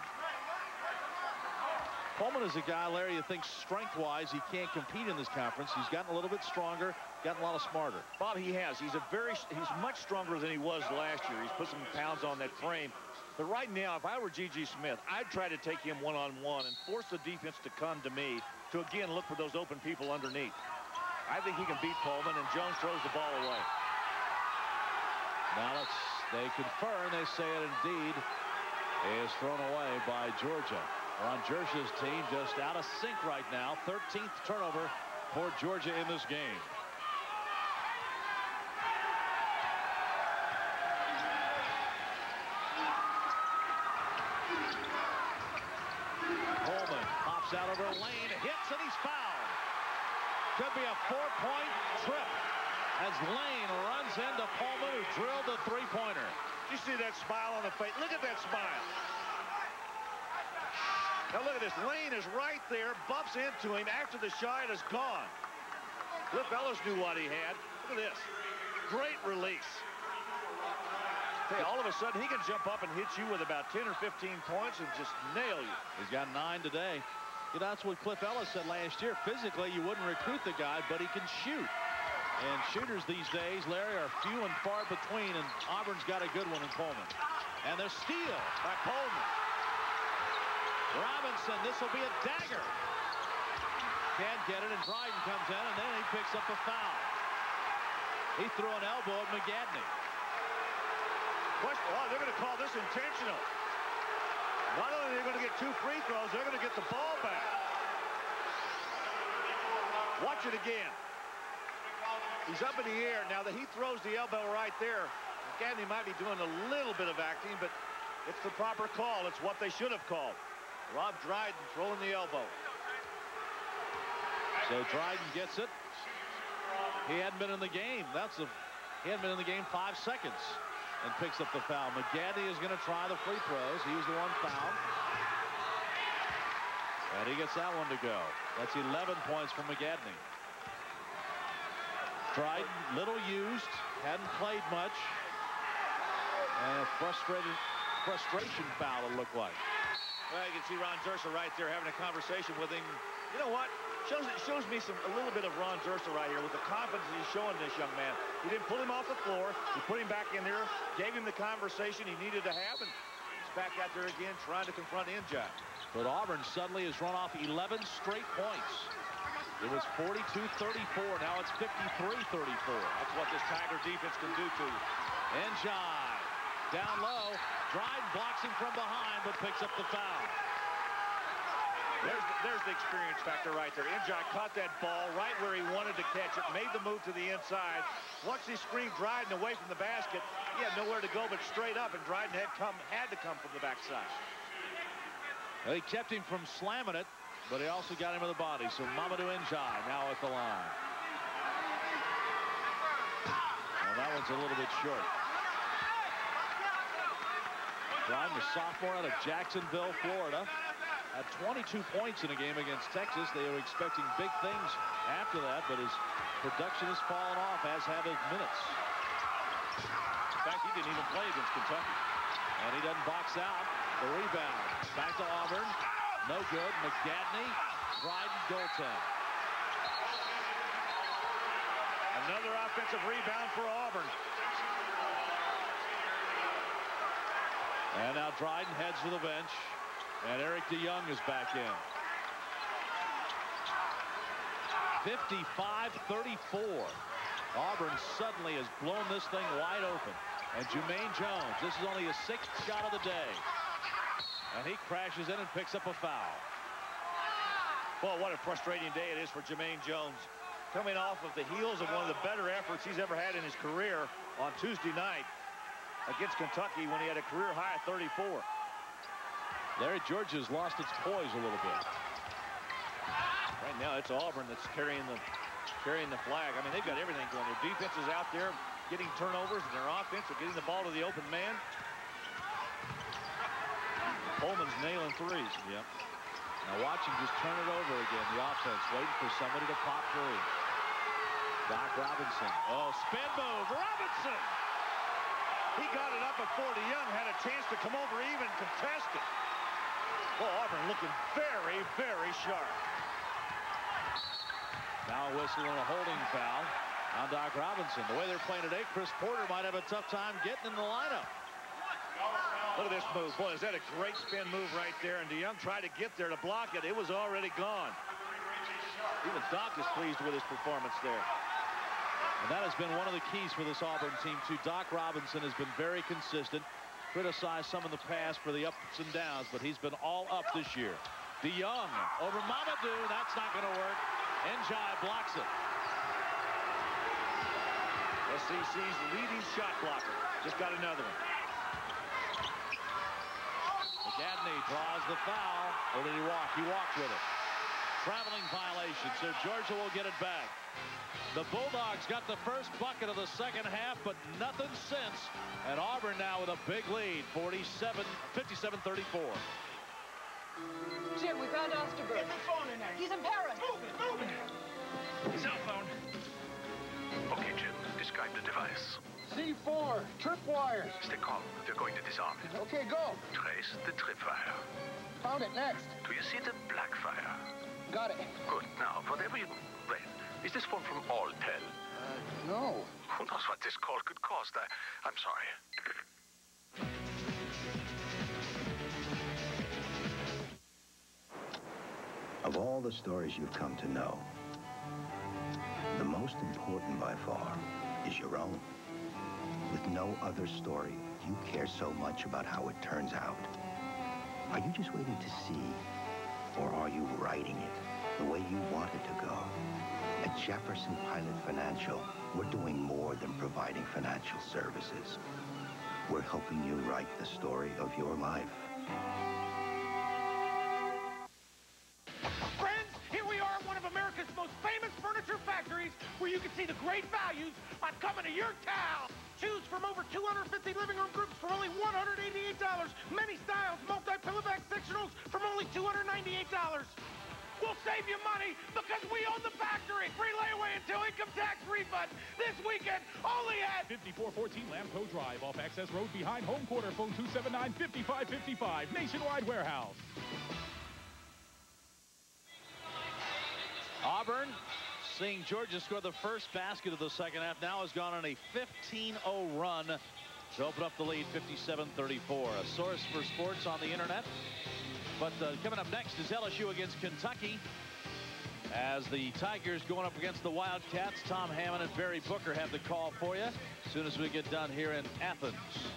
Pullman is a guy, Larry, you think strength-wise he can't compete in this conference. He's gotten a little bit stronger, gotten a lot smarter. Bob, he has. He's much stronger than he was last year. He's put some pounds on that frame. But right now, if I were G.G. Smith, I'd try to take him one-on-one and force the defense to come to me to, again, look for those open people underneath. I think he can beat Pullman, and Jones throws the ball away. Now they confer, and they say it indeed is thrown away by Georgia. Ron Georgia's team just out of sync right now. 13th turnover for Georgia in this game. Coleman pops out over Lane, hits, and he's fouled. Could be a 4-point trip as Lane runs into Pullman, who drilled the three-pointer. You see that smile on the face? Look at that smile. Now look at this. Lane is right there, bumps into him after the shot is gone. Cliff Ellis knew what he had. Look at this. Great release. Hey, all of a sudden he can jump up and hit you with about 10 or 15 points and just nail you. He's got 9 today. You know, that's what Cliff Ellis said last year. Physically, you wouldn't recruit the guy, but he can shoot. And shooters these days, Larry, are few and far between, and Auburn's got a good one in Pullman. And the steal by Pullman. Robinson, this will be a dagger. Can't get it, and Dryden comes in, and then he picks up a foul. He threw an elbow at McGadney. Oh, they're going to call this intentional. Not only are they going to get 2 free throws, they're going to get the ball back. Watch it again. He's up in the air. Now that he throws the elbow right there, McGadney might be doing a little bit of acting, but it's the proper call. It's what they should have called. Rob Dryden throwing the elbow. So Dryden gets it. He hadn't been in the game. He hadn't been in the game 5 seconds and picks up the foul. McGadney is going to try the free throws. He was the one fouled. And he gets that one to go. That's 11 points from McGadney. Dryden, little used, hadn't played much. And a frustration foul, it looked like. Well, you can see Ron Zersa right there having a conversation with him. You know what? It shows me a little bit of Ron Zersa right here with the confidence he's showing this young man. He didn't pull him off the floor. He put him back in there, gave him the conversation he needed to have, and he's back out there again trying to confront Injai. But Auburn suddenly has run off 11 straight points. It was 42-34. Now it's 53-34. That's what this Tiger defense can do to you. Injai down low. Dryden blocks him from behind, but picks up the foul. There's the experience factor right there. Injai caught that ball right where he wanted to catch it, made the move to the inside. Once he screened Dryden away from the basket, he had nowhere to go but straight up, and Dryden had to come from the backside. Well, he kept him from slamming it, but he also got him with the body. So Mamadou Injai now at the line. Well, that one's a little bit short. Dryden, the sophomore out of Jacksonville, Florida, had 22 points in a game against Texas. They were expecting big things after that, but his production has fallen off, as have his minutes. In fact, he didn't even play against Kentucky. And he doesn't box out. The rebound. Back to Auburn. No good. McGadney. Dryden goaltend. Another offensive rebound for Auburn. And now Dryden heads to the bench. And Eric DeYoung is back in. 55-34. Auburn suddenly has blown this thing wide open. And Jermaine Jones, this is only his 6th shot of the day. And he crashes in and picks up a foul. Boy, what a frustrating day it is for Jermaine Jones. Coming off of the heels of one of the better efforts he's ever had in his career on Tuesday night against Kentucky when he had a career high of 34. Larry Georgia's lost its poise a little bit. Right now, it's Auburn that's carrying the flag. I mean, they've got everything going. Their defense is out there getting turnovers, and their offense are getting the ball to the open man. Coleman's nailing threes. Yep. Now watch him just turn it over again. The offense waiting for somebody to pop through. Doc Robinson. Oh, spin move. Robinson! He got it up before DeYoung had a chance to come over even contest it. Well, Auburn looking very, very sharp. Now a whistle and a holding foul on Doc Robinson. The way they're playing today, Chris Porter might have a tough time getting in the lineup. Look at this move. Boy, is that a great spin move right there. And DeYoung tried to get there to block it. It was already gone. Even Doc is pleased with his performance there. And that has been one of the keys for this Auburn team, too. Doc Robinson has been very consistent. Criticized some in the past for the ups and downs, but he's been all up this year. DeYoung over Mamadou. That's not going to work. Injai blocks it. SEC's leading shot blocker. Just got another one. McGadney draws the foul. Or did he walk? He walked with it. Traveling violation, so Georgia will get it back. The Bulldogs got the first bucket of the second half, but nothing since. And Auburn now with a big lead, 57-34. Jim, we found Osterberg. Get the phone in there. He's in Paris. Move it, move it. Cell phone. Okay, Jim, describe the device. C4, tripwires. Stay calm. We're going to disarm it. Okay, go. Trace the tripwire. Found it next. Do you see the black fire? Got it. Good. Now, whatever you... Wait, is this phone from Alltel? No. Who knows what this call could cost? I'm sorry. Of all the stories you've come to know, the most important by far is your own. With no other story, you care so much about how it turns out. Are you just waiting to see, or are you writing it the way you want it to go? At Jefferson Pilot Financial, we're doing more than providing financial services. We're helping you write the story of your life. Friends, here we are at one of America's most famous furniture factories where you can see the great values on coming to your town. Choose from over 250 living room groups for only $188. Many styles, multi-pillow bag sectionals from only $298. We'll save you money because we own the factory. Free layaway until income tax refund this weekend only at 5414 Lamco Drive off Access Road behind home quarter. Phone 279-5555. Nationwide warehouse. Auburn, seeing Georgia score the first basket of the second half, now has gone on a 15-0 run to open up the lead, 57-34. A source for sports on the internet. But coming up next is LSU against Kentucky. As the Tigers going up against the Wildcats, Tom Hammond and Barry Booker have the call for you as soon as we get done here in Athens.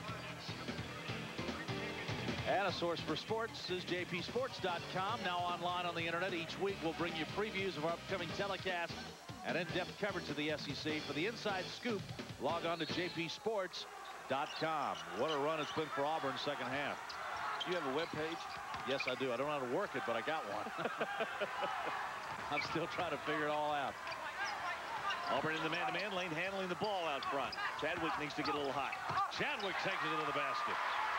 And a source for sports is jpsports.com, now online on the internet. Each week we'll bring you previews of our upcoming telecast and in-depth coverage of the SEC. For the inside scoop, log on to jpsports.com. What a run it's been for Auburn second half. Do you have a web page? Yes, I do. I don't know how to work it, but I got one. I'm still trying to figure it all out. Auburn in the man-to-man lane, handling the ball out front. Chadwick needs to get a little hot. Chadwick takes it into the basket.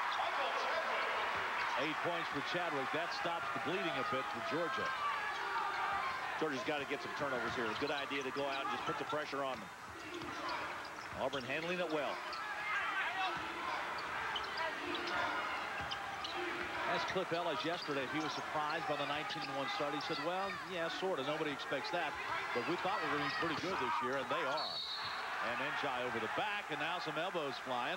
8 points for Chadwick. That stops the bleeding a bit for Georgia. Georgia's got to get some turnovers here. It's a good idea to go out and just put the pressure on them. Auburn handling it well. Asked Cliff Ellis yesterday if he was surprised by the 19-1 start. He said, well, yeah, sort of. Nobody expects that. But we thought we were going to be pretty good this year, and they are. And Njai over the back, and now some elbows flying.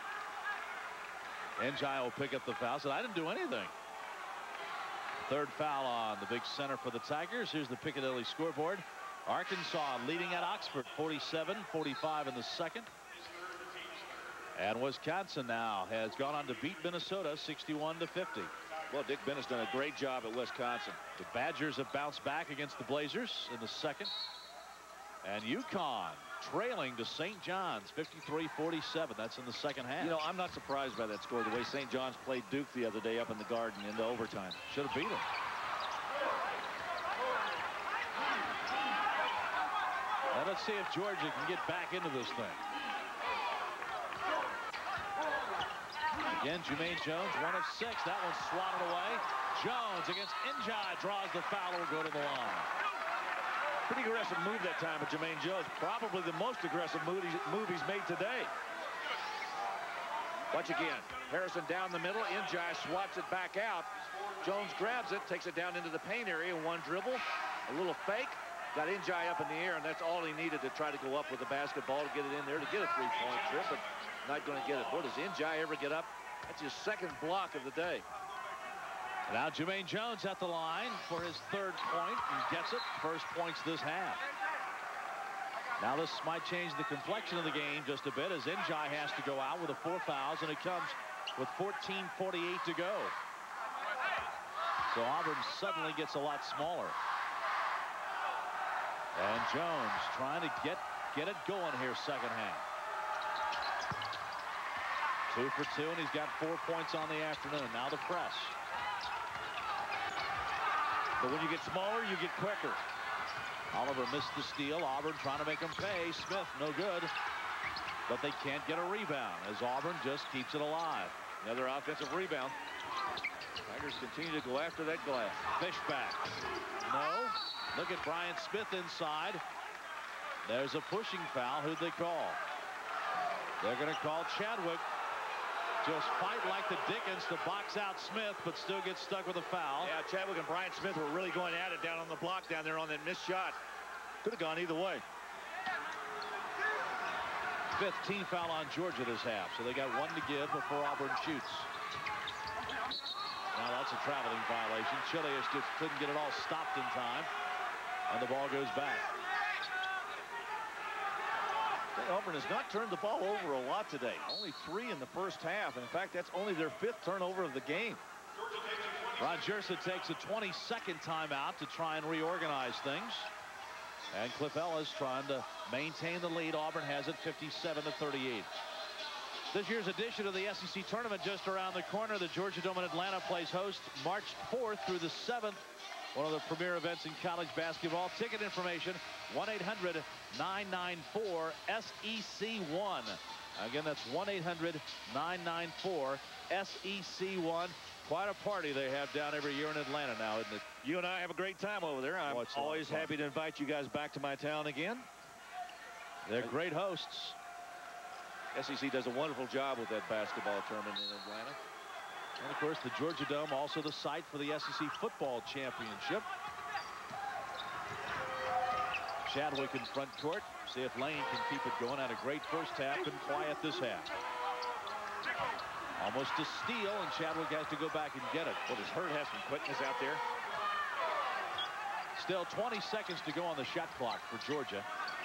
Njai will pick up the foul. Said, I didn't do anything. Third foul on the big center for the Tigers. Here's the Piccadilly scoreboard. Arkansas leading at Oxford, 47-45 in the second. And Wisconsin now has gone on to beat Minnesota 61-50. Well, Dick Bennett's done a great job at Wisconsin. The Badgers have bounced back against the Blazers in the second. And UConn trailing to St. John's 53-47. That's in the second half. You know, I'm not surprised by that score, the way St. John's played Duke the other day up in the Garden into overtime. Should have beat them. Now let's see if Georgia can get back into this thing. Again, Jermaine Jones, 1 of 6. That one's swatted away. Jones against Njai draws the foul. Will go to the line. Pretty aggressive move that time of Jermaine Jones. Probably the most aggressive move he's made today. Watch again. Harrison down the middle. Njai swats it back out. Jones grabs it, takes it down into the paint area. One dribble, a little fake. Got Njai up in the air, and that's all he needed to try to go up with the basketball to get it in there to get a three-point trip, but not going to get it. Boy, does Njai ever get up? That's his second block of the day. And now Jermaine Jones at the line for his third point and gets it. First points this half. Now this might change the complexion of the game just a bit as Njai has to go out with the 4 fouls, and it comes with 14:48 to go. So Auburn suddenly gets a lot smaller. And Jones trying to get it going here second half. 2 for 2, and he's got 4 points on the afternoon. Now the press. But when you get smaller, you get quicker. Oliver missed the steal. Auburn trying to make him pay. Smith, no good. But they can't get a rebound as Auburn just keeps it alive. Another offensive rebound. Tigers continue to go after that glass. Fishback. No. Look at Brian Smith inside. There's a pushing foul. Who'd they call? They're going to call Chadwick. Just fight like the Dickens to box out Smith, but still get stuck with a foul. Yeah, Chadwick and Brian Smith were really going at it down on the block down there on that missed shot. Could have gone either way. 5th team foul on Georgia this half, so they got 1 to give before Auburn shoots. Now that's a traveling violation. Chilius just couldn't get it all stopped in time, and the ball goes back. Auburn has not turned the ball over a lot today. Only 3 in the first half. In fact, that's only their 5th turnover of the game. Ron Jersa takes a 22nd timeout to try and reorganize things. And Cliff Ellis trying to maintain the lead. Auburn has it 57-38. This year's edition of the SEC tournament just around the corner. The Georgia Dome in Atlanta plays host March 4th through the 7th. One of the premier events in college basketball. Ticket information, 1-800-994-SEC1. Again, that's 1-800-994-SEC1. Quite a party they have down every year in Atlanta now, isn't it? You and I have a great time over there. I'm always happy to invite you guys back to my town again. They're great hosts. SEC does a wonderful job with that basketball tournament in Atlanta. And, of course, the Georgia Dome, also the site for the SEC football championship. Chadwick in front court. See if Lane can keep it going. Had a great first half and quiet this half. Almost a steal, and Chadwick has to go back and get it. Well, does Hurd have some quickness out there? Still 20 seconds to go on the shot clock for Georgia.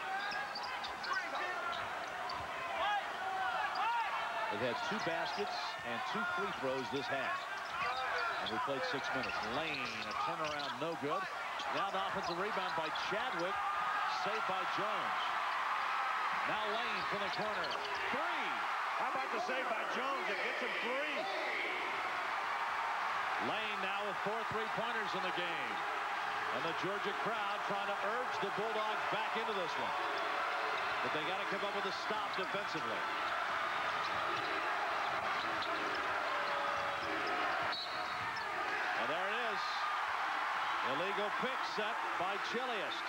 They've had 2 baskets and 2 free throws this half. And we played 6 minutes. Lane, a turnaround, no good. Now an offensive rebound by Chadwick. Saved by Jones. Now Lane from the corner. 3. How about the save by Jones that gets him 3? Lane now with 4 3-pointers in the game. And the Georgia crowd trying to urge the Bulldogs back into this one. But they got to come up with a stop defensively. And there it is. Illegal pick set by Chiliest.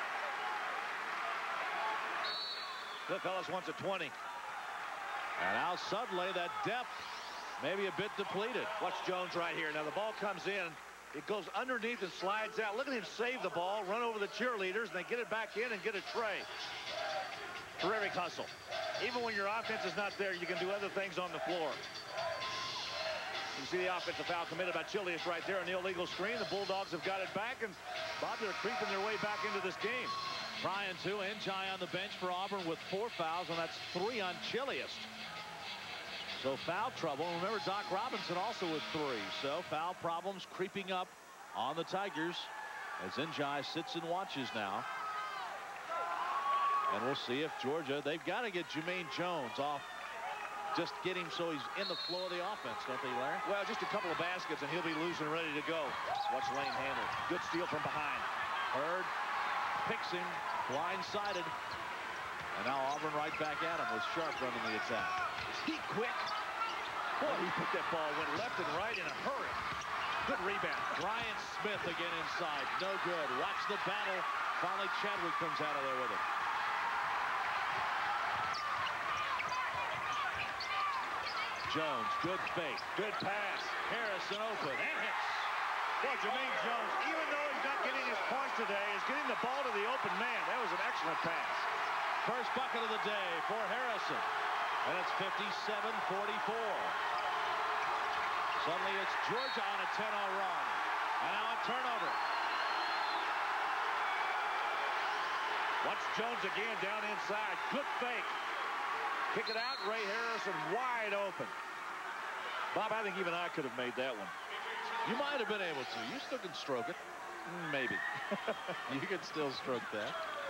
Cliff Ellis wants a 20. And now suddenly that depth maybe a bit depleted. Watch Jones right here. Now the ball comes in. It goes underneath and slides out. Look at him save the ball, run over the cheerleaders, and they get it back in and get a tray. Terrific hustle. Even when your offense is not there, you can do other things on the floor. You see the offensive foul committed by Chiliest right there on the illegal screen. The Bulldogs have got it back, and Bob, they're creeping their way back into this game. Brian, too. Njai on the bench for Auburn with 4 fouls, and that's 3 on Chiliest. So foul trouble. Remember, Doc Robinson also with 3. So foul problems creeping up on the Tigers as Njai sits and watches now. And we'll see if Georgia, they've got to get Jermaine Jones off. Just get him so he's in the flow of the offense, don't they, Larry? Well, just a couple of baskets, and he'll be loose and ready to go. Watch Lane handle. Good steal from behind. Hurd picks him, blindsided. And now Auburn right back at him with Sharp running the attack. Is he quick? Boy, he put that ball, went left and right in a hurry. Good rebound. Brian Smith again inside. No good. Watch the battle. Finally, Chadwick comes out of there with it. Jones, good fake. Good pass. Harrison open and hits. Boy, Jermaine Jones, even though he's not getting his points today, is getting the ball to the open man. That was an excellent pass. First bucket of the day for Harrison. And it's 57-44. Suddenly it's Georgia on a 10-0 run. And now a turnover. Watch Jones again down inside. Good fake. Kick it out. Ray Harrison wide open. Bob, I think even I could have made that one. You might have been able to. You still can stroke it. Maybe. You can still stroke that.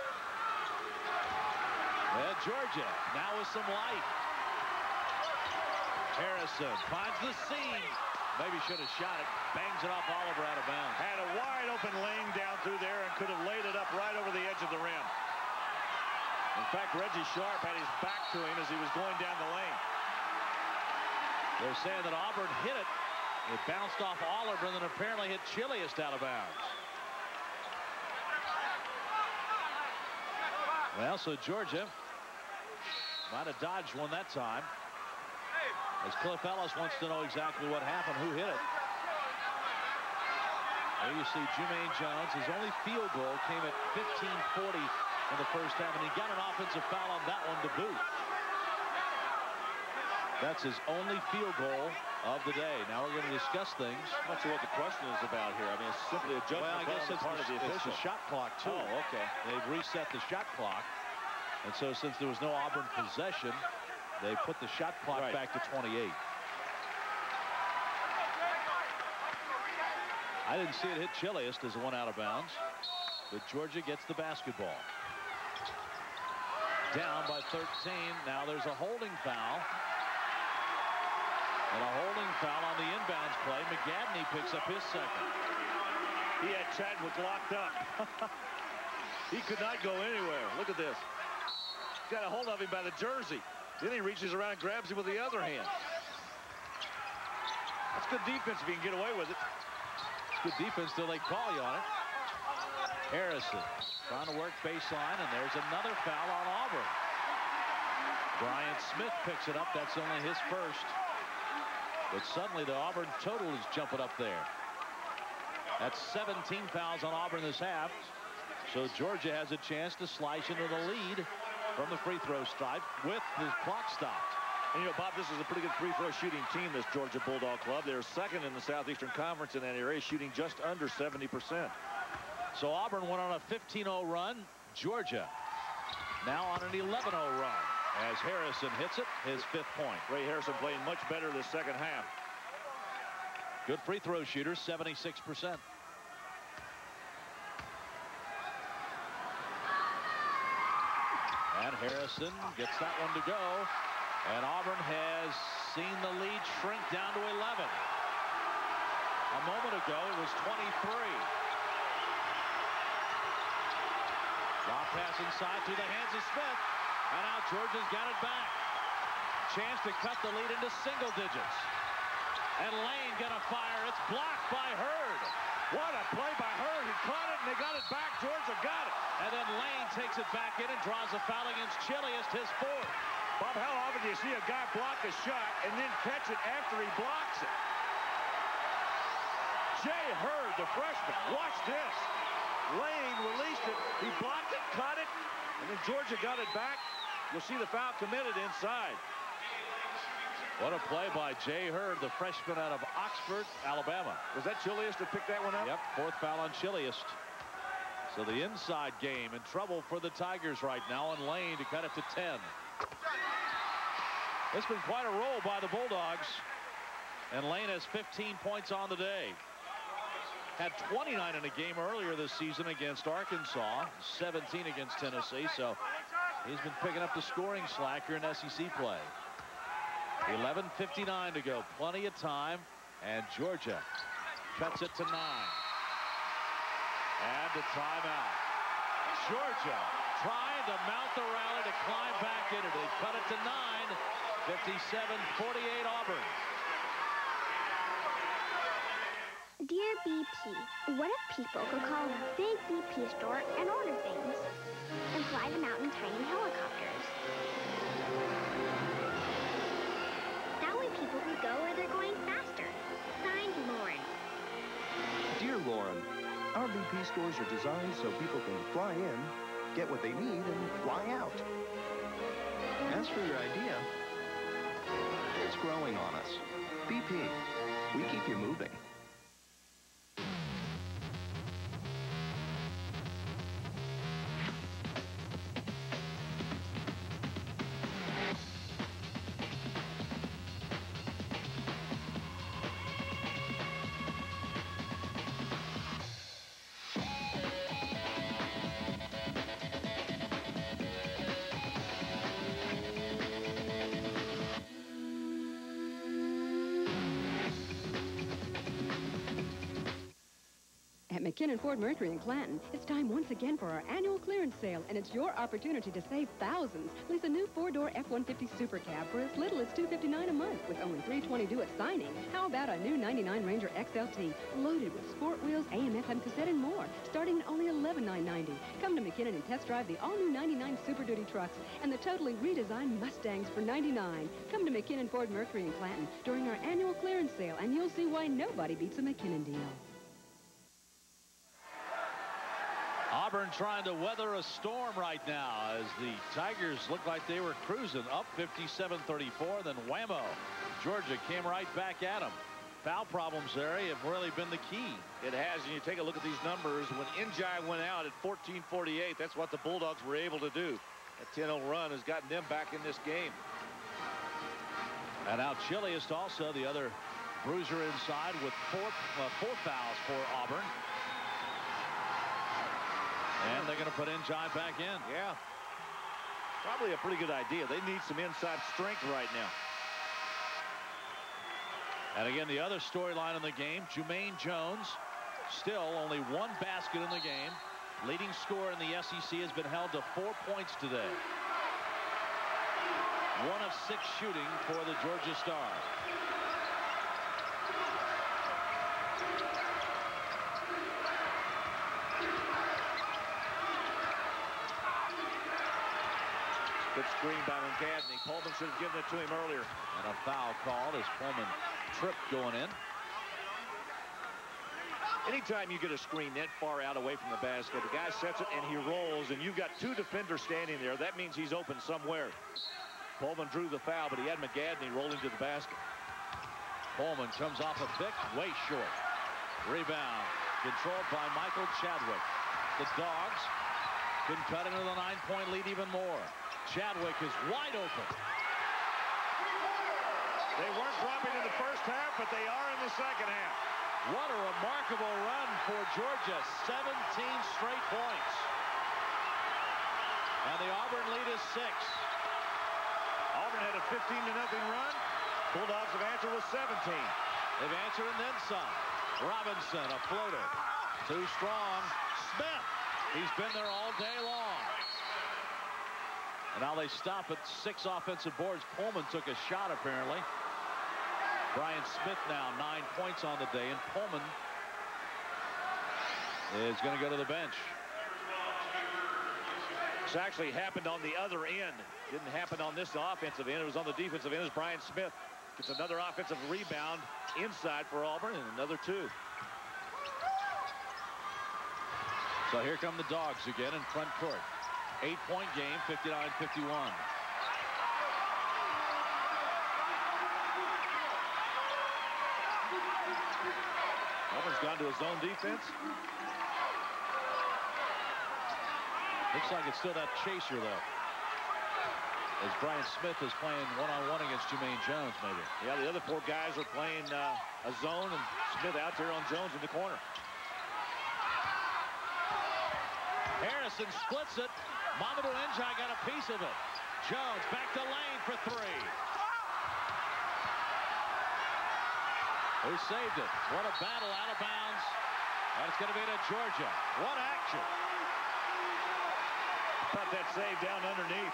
And Georgia now with some life. Harrison finds the seam. Maybe should have shot it. Bangs it off Oliver out of bounds. Had a wide open lane down through there and could have laid it up right over the edge of the rim. In fact, Reggie Sharp had his back to him as he was going down the lane. They're saying that Auburn hit it. It bounced off Oliver and then apparently hit Chiliest out of bounds. Well, so Georgia might have dodged one that time. As Cliff Ellis wants to know exactly what happened, who hit it. There you see Jermaine Jones. His only field goal came at 15:40 in the first half, and he got an offensive foul on that one to boot. That's his only field goal of the day. Now we're going to discuss things. I'm not sure what the question is about here. I mean, it's simply a judgment. Well, I guess it's part of the official. It's the shot clock, too. Oh, okay. They've reset the shot clock. And so since there was no Auburn possession, they put the shot clock back to 28. I didn't see it hit Chiliest as it went out of bounds. But Georgia gets the basketball. Down by 13. Now there's a holding foul. And a holding foul on the inbounds play. McGadney picks up his second. He had Chadwick locked up. He could not go anywhere. Look at this. Got a hold of him by the jersey. Then he reaches around and grabs him with the other hand. That's good defense if he can get away with it. It's good defense till they call you on it. Harrison trying to work baseline, and there's another foul on Auburn. Bryant Smith picks it up. That's only his first. But suddenly the Auburn total is jumping up there. That's 17 fouls on Auburn this half. So Georgia has a chance to slice into the lead from the free throw stripe with the clock stopped. And you know, Bob, this is a pretty good free throw shooting team, this Georgia Bulldog club. They're second in the Southeastern Conference in that area, shooting just under 70%. So Auburn went on a 15-0 run. Georgia now on an 11-0 run as Harrison hits it, his 5th point. Ray Harrison playing much better this second half. Good free throw shooter, 76%. And Harrison gets that one to go. And Auburn has seen the lead shrink down to 11. A moment ago, it was 23. Drop pass inside through the hands of Smith. And now Georgia's got it back. Chance to cut the lead into single digits. And Lane gonna fire. It's blocked by Hurd. What a play by Hurd. He caught it and they got it back. Georgia got it. And then Lane takes it back in and draws a foul against Chiliest, his 4th. Bob, how often do you see a guy block a shot and then catch it after he blocks it? Jay Hurd, the freshman. Watch this. Lane released it. He blocked it, caught it, and then Georgia got it back. You'll see the foul committed inside. What a play by Jay Hurd, the freshman out of Oxford, Alabama. Was that Chiliest that picked that one up? Yep, 4th foul on Chiliest. So the inside game in trouble for the Tigers right now, and Lane to cut it to 10. It's been quite a roll by the Bulldogs. And Lane has 15 points on the day. Had 29 in a game earlier this season against Arkansas, 17 against Tennessee. So he's been picking up the scoring slack here in SEC play. 11:59 to go. Plenty of time. And Georgia cuts it to 9. And the timeout. Georgia trying to mount the rally to climb back into it. They cut it to 9. 57-48 Auburn. Dear BP, what if people could call a big BP store and order things and fly them out in tiny helicopters? That way people could go where they're going faster. Signed, Lauren. Dear Lauren, our BP stores are designed so people can fly in, get what they need, and fly out. As for your idea, it's growing on us. BP, we keep you moving. At McKinnon Ford Mercury in Clanton, it's time once again for our annual clearance sale, and it's your opportunity to save thousands. Lease a new 4-door F-150 Super Cab for as little as $259 a month with only $320 due at signing. How about a new 99 Ranger XLT loaded with sport wheels, AM/FM cassette, and more, starting at only $11,990. Come to McKinnon and test drive the all-new 99 Super Duty trucks and the totally redesigned Mustangs for $99. Come to McKinnon Ford Mercury in Clanton during our annual clearance sale, and you'll see why nobody beats a McKinnon deal. Auburn trying to weather a storm right now as the Tigers look like they were cruising up 57-34. Then whammo, Georgia came right back at them. Foul problems there have really been the key. It has, and you take a look at these numbers. When Njai went out at 14:48, that's what the Bulldogs were able to do. That 10-0 run has gotten them back in this game. And now Chiliest also, the other bruiser inside, with four fouls for Auburn. And they're going to put Njai back in. Yeah. Probably a pretty good idea. They need some inside strength right now. And again, the other storyline in the game, Jermaine Jones, still only one basket in the game. Leading scorer in the SEC has been held to 4 points today. 1 of 6 shooting for the Georgia Stars. Good screen by McGadney. Pullman should have given it to him earlier. And a foul called as Pullman tripped going in. Anytime you get a screen that far out away from the basket, the guy sets it and he rolls, and you've got two defenders standing there. That means he's open somewhere. Pullman drew the foul, but he had McGadney rolling to the basket. Pullman comes off a pick, way short. Rebound, controlled by Michael Chadwick. The Dogs can cut into the 9-point lead even more. Chadwick is wide open. They weren't dropping in the first half, but they are in the second half. What a remarkable run for Georgia. 17 straight points. And the Auburn lead is 6. Auburn had a 15-0 run. Bulldogs have answered with 17. They've answered and then some. Robinson, a floater. Too strong. Smith. He's been there all day long. And now they stop at 6 offensive boards. Pullman took a shot, apparently. Brian Smith now 9 points on the day, and Pullman is going to go to the bench. This actually happened on the other end. Didn't happen on this offensive end. It was on the defensive end as Brian Smith gets another offensive rebound inside for Auburn, and another 2. So here come the Dogs again in front court. 8-point game, 59-51. Auburn's gone to a zone defense. Looks like it's still that chaser, though. As Brian Smith is playing one-on-one against Jermaine Jones, maybe. Yeah, the other 4 guys are playing a zone, and Smith out there on Jones in the corner. Harrison splits it. Mamadou Njai got a piece of it. Jones back to lane for 3. Who saved it? What a battle out of bounds. And it's going to be to Georgia. What action. Thought that save down underneath.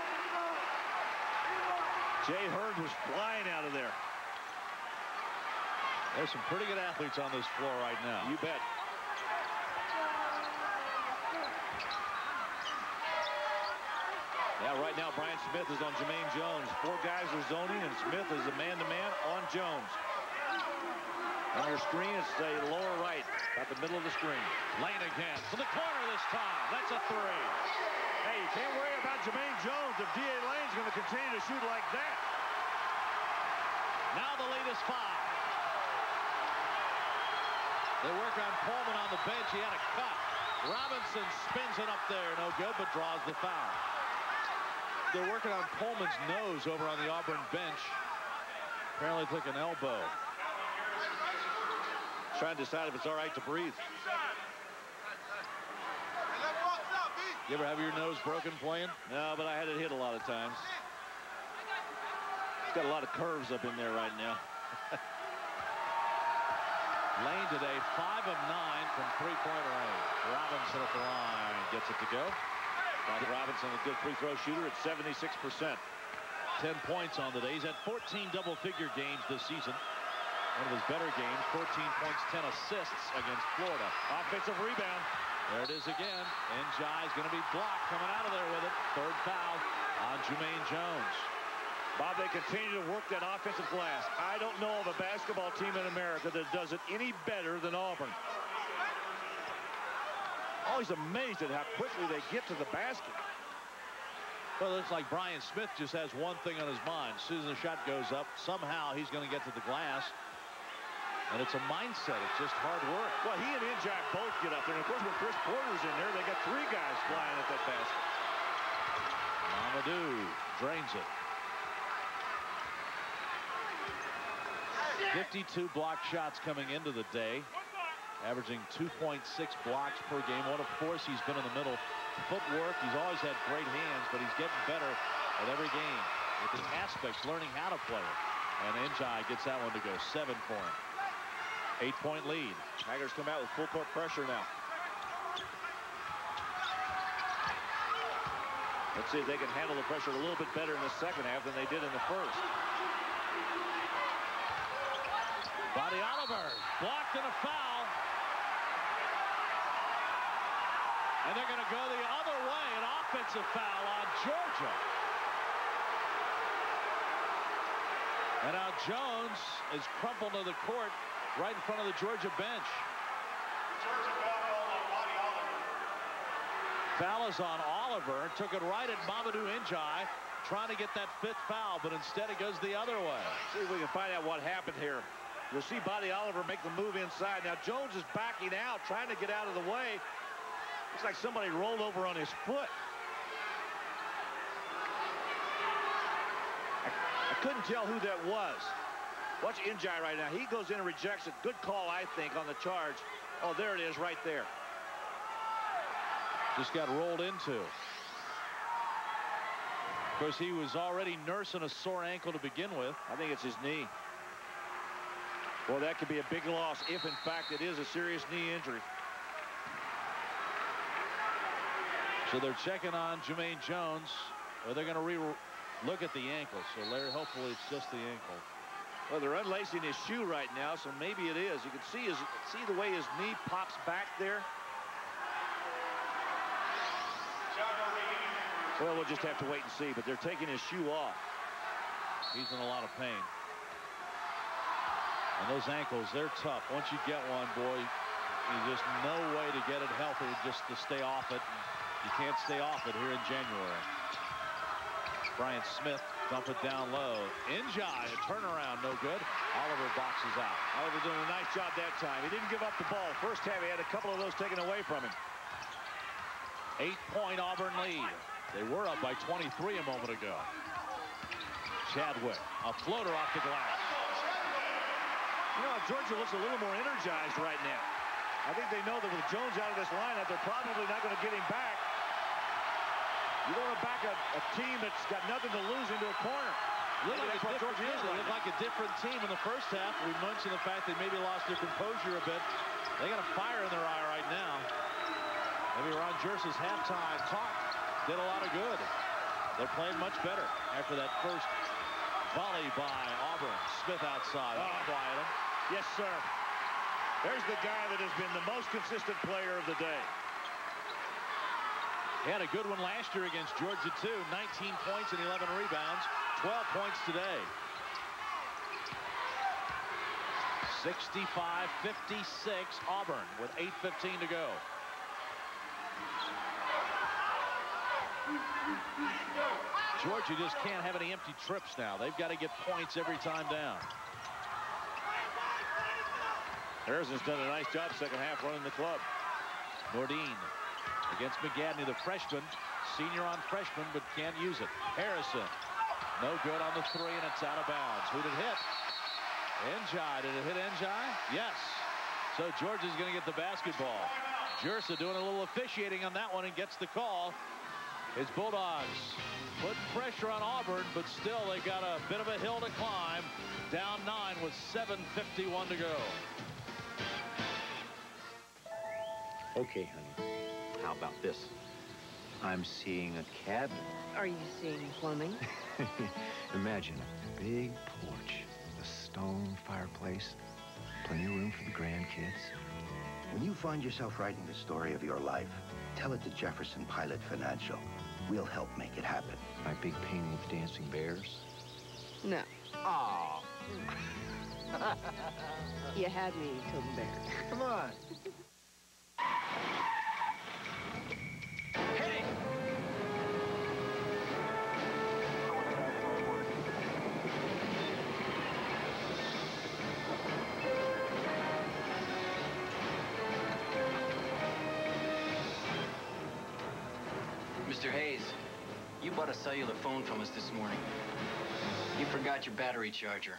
Jay Hurd was flying out of there. There's some pretty good athletes on this floor right now. You bet. Yeah, right now Brian Smith is on Jermaine Jones. 4 guys are zoning, and Smith is a man-to-man on Jones. On your screen, it's a lower right, about the middle of the screen. Lane again to the corner this time. That's a 3. Hey, you can't worry about Jermaine Jones if D.A. Lane's going to continue to shoot like that. Now the lead is 5. They work on Pullman on the bench. He had a cut. Robinson spins it up there. No good, but draws the foul. They're working on Pullman's nose over on the Auburn bench. Apparently took an elbow. Trying to decide if it's all right to breathe. You ever have your nose broken playing? No, but I had it hit a lot of times. It's got a lot of curves up in there right now. Lane today, 5 of 9 from three-point range. Robinson at the line gets it to go. Mike Robinson, a good free throw shooter at 76%. 10 points on the day. He's had 14 double-figure games this season. One of his better games, 14 points, 10 assists against Florida. Offensive rebound. There it is again. Njai is going to be blocked coming out of there with it. 3rd foul on Jermaine Jones. Bob, they continue to work that offensive glass. I don't know of a basketball team in America that does it any better than Auburn. Always amazed at how quickly they get to the basket. Well, it looks like Brian Smith just has one thing on his mind. As soon as the shot goes up, somehow he's going to get to the glass. And it's a mindset. It's just hard work. Well, he and Njai both get up there. And, of course, when Chris Porter's in there, they got 3 guys flying at that basket. Mamadou drains it. 52 block shots coming into the day. Averaging 2.6 blocks per game. What a force he's been in the middle. Footwork, he's always had great hands, but he's getting better at every game. With his aspects, learning how to play it. And Njai gets that one to go. 7 for him. 8-point lead. Tigers come out with full court pressure now. Let's see if they can handle the pressure a little bit better in the second half than they did in the first. Body Oliver blocked and a foul. And they're going to go the other way. An offensive foul on Georgia. And now Jones is crumpled to the court right in front of the Georgia bench. Foul is on Oliver. Took it right at Mamadou Njai, trying to get that 5th foul, but instead it goes the other way. See if we can find out what happened here. You'll see Buddy Oliver make the move inside. Now Jones is backing out, trying to get out of the way. Looks like somebody rolled over on his foot. I couldn't tell who that was. Watch Njai right now. He goes in and rejects it. Good call, I think, on the charge. Oh, there it is right there. Just got rolled into. Of course, he was already nursing a sore ankle to begin with. I think it's his knee. Well, that could be a big loss if, in fact, it is a serious knee injury. So they're checking on Jermaine Jones, or they're going to look at the ankle. So Larry, hopefully it's just the ankle. Well, they're unlacing his shoe right now, so maybe it is. You can see the way his knee pops back there. Well, we'll just have to wait and see, but they're taking his shoe off. He's in a lot of pain. And those ankles, they're tough. Once you get one, boy, there's just no way to get it healthy just to stay off it. You can't stay off it here in January. Brian Smith dump it down low. Njai, a turnaround, no good. Oliver boxes out. Oliver doing a nice job that time. He didn't give up the ball. First half, he had a couple of those taken away from him. 8-point Auburn lead. They were up by 23 a moment ago. Chadwick, a floater off the glass. You know, Georgia looks a little more energized right now. I think they know that with Jones out of this lineup, they're probably not going to get him back. You don't want to back a team that's got nothing to lose into a corner. Look like a different team in the first half. We mentioned the fact they maybe lost their composure a bit. They got a fire in their eye right now. Maybe Ron Jerse's halftime talk did a lot of good. They're playing much better after that first volley by Auburn. Smith outside. Quiet him. Yes, sir. There's the guy that has been the most consistent player of the day. He had a good one last year against Georgia, too. 19 points and 11 rebounds. 12 points today. 65-56 Auburn with 8:15 to go. Georgia just can't have any empty trips now. They've got to get points every time down. Harrison's done a nice job second half running the club. Nordine against McGadney, the freshman. Senior on freshman, but can't use it. Harrison, no good on the 3, and it's out of bounds. Who did it hit? Njai. Did it hit Njai? Yes. So Georgia's going to get the basketball. Jersa doing a little officiating on that one and gets the call. His Bulldogs put pressure on Auburn, but still they got a bit of a hill to climb. Down 9 with 7:51 to go. Okay, honey. How about this? I'm seeing a cabin. Are you seeing plumbing? Imagine a big porch, a stone fireplace, plenty of room for the grandkids. When you find yourself writing the story of your life, tell it to Jefferson Pilot Financial. We'll help make it happen. My big painting of dancing bears? No. Aw. You had me till the bear. Come on. Hey! Mr. Hayes, you bought a cellular phone from us this morning. You forgot your battery charger.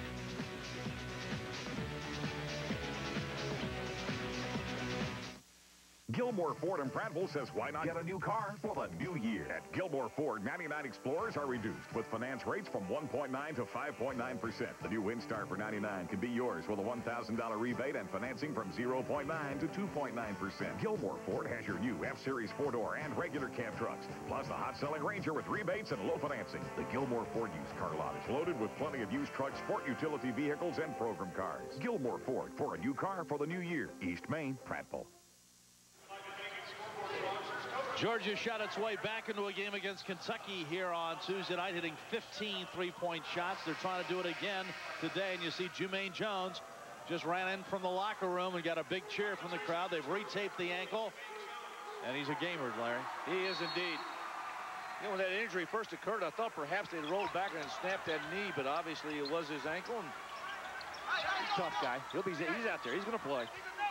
Gilmore Ford in Prattville says, why not get a new car for the new year? At Gilmore Ford, 99 Explorers are reduced with finance rates from 1.9 to 5.9%. The new Windstar for 99 can be yours with a $1,000 rebate and financing from 0.9 to 2.9%. Gilmore Ford has your new F-Series 4-door and regular cab trucks, plus the hot-selling Ranger with rebates and low financing. The Gilmore Ford used car lot is loaded with plenty of used trucks, sport utility vehicles, and program cars. Gilmore Ford for a new car for the new year. East Main, Prattville. Georgia shot its way back into a game against Kentucky here on Tuesday night, hitting 15 3-point shots. They're trying to do it again today, and you see Jermaine Jones just ran in from the locker room and got a big cheer from the crowd. They've retaped the ankle, and he's a gamer, Larry. He is indeed. You know, when that injury first occurred, I thought perhaps they'd rolled back and snapped that knee, but obviously it was his ankle. And he's a tough guy. He's out there. He's going to play.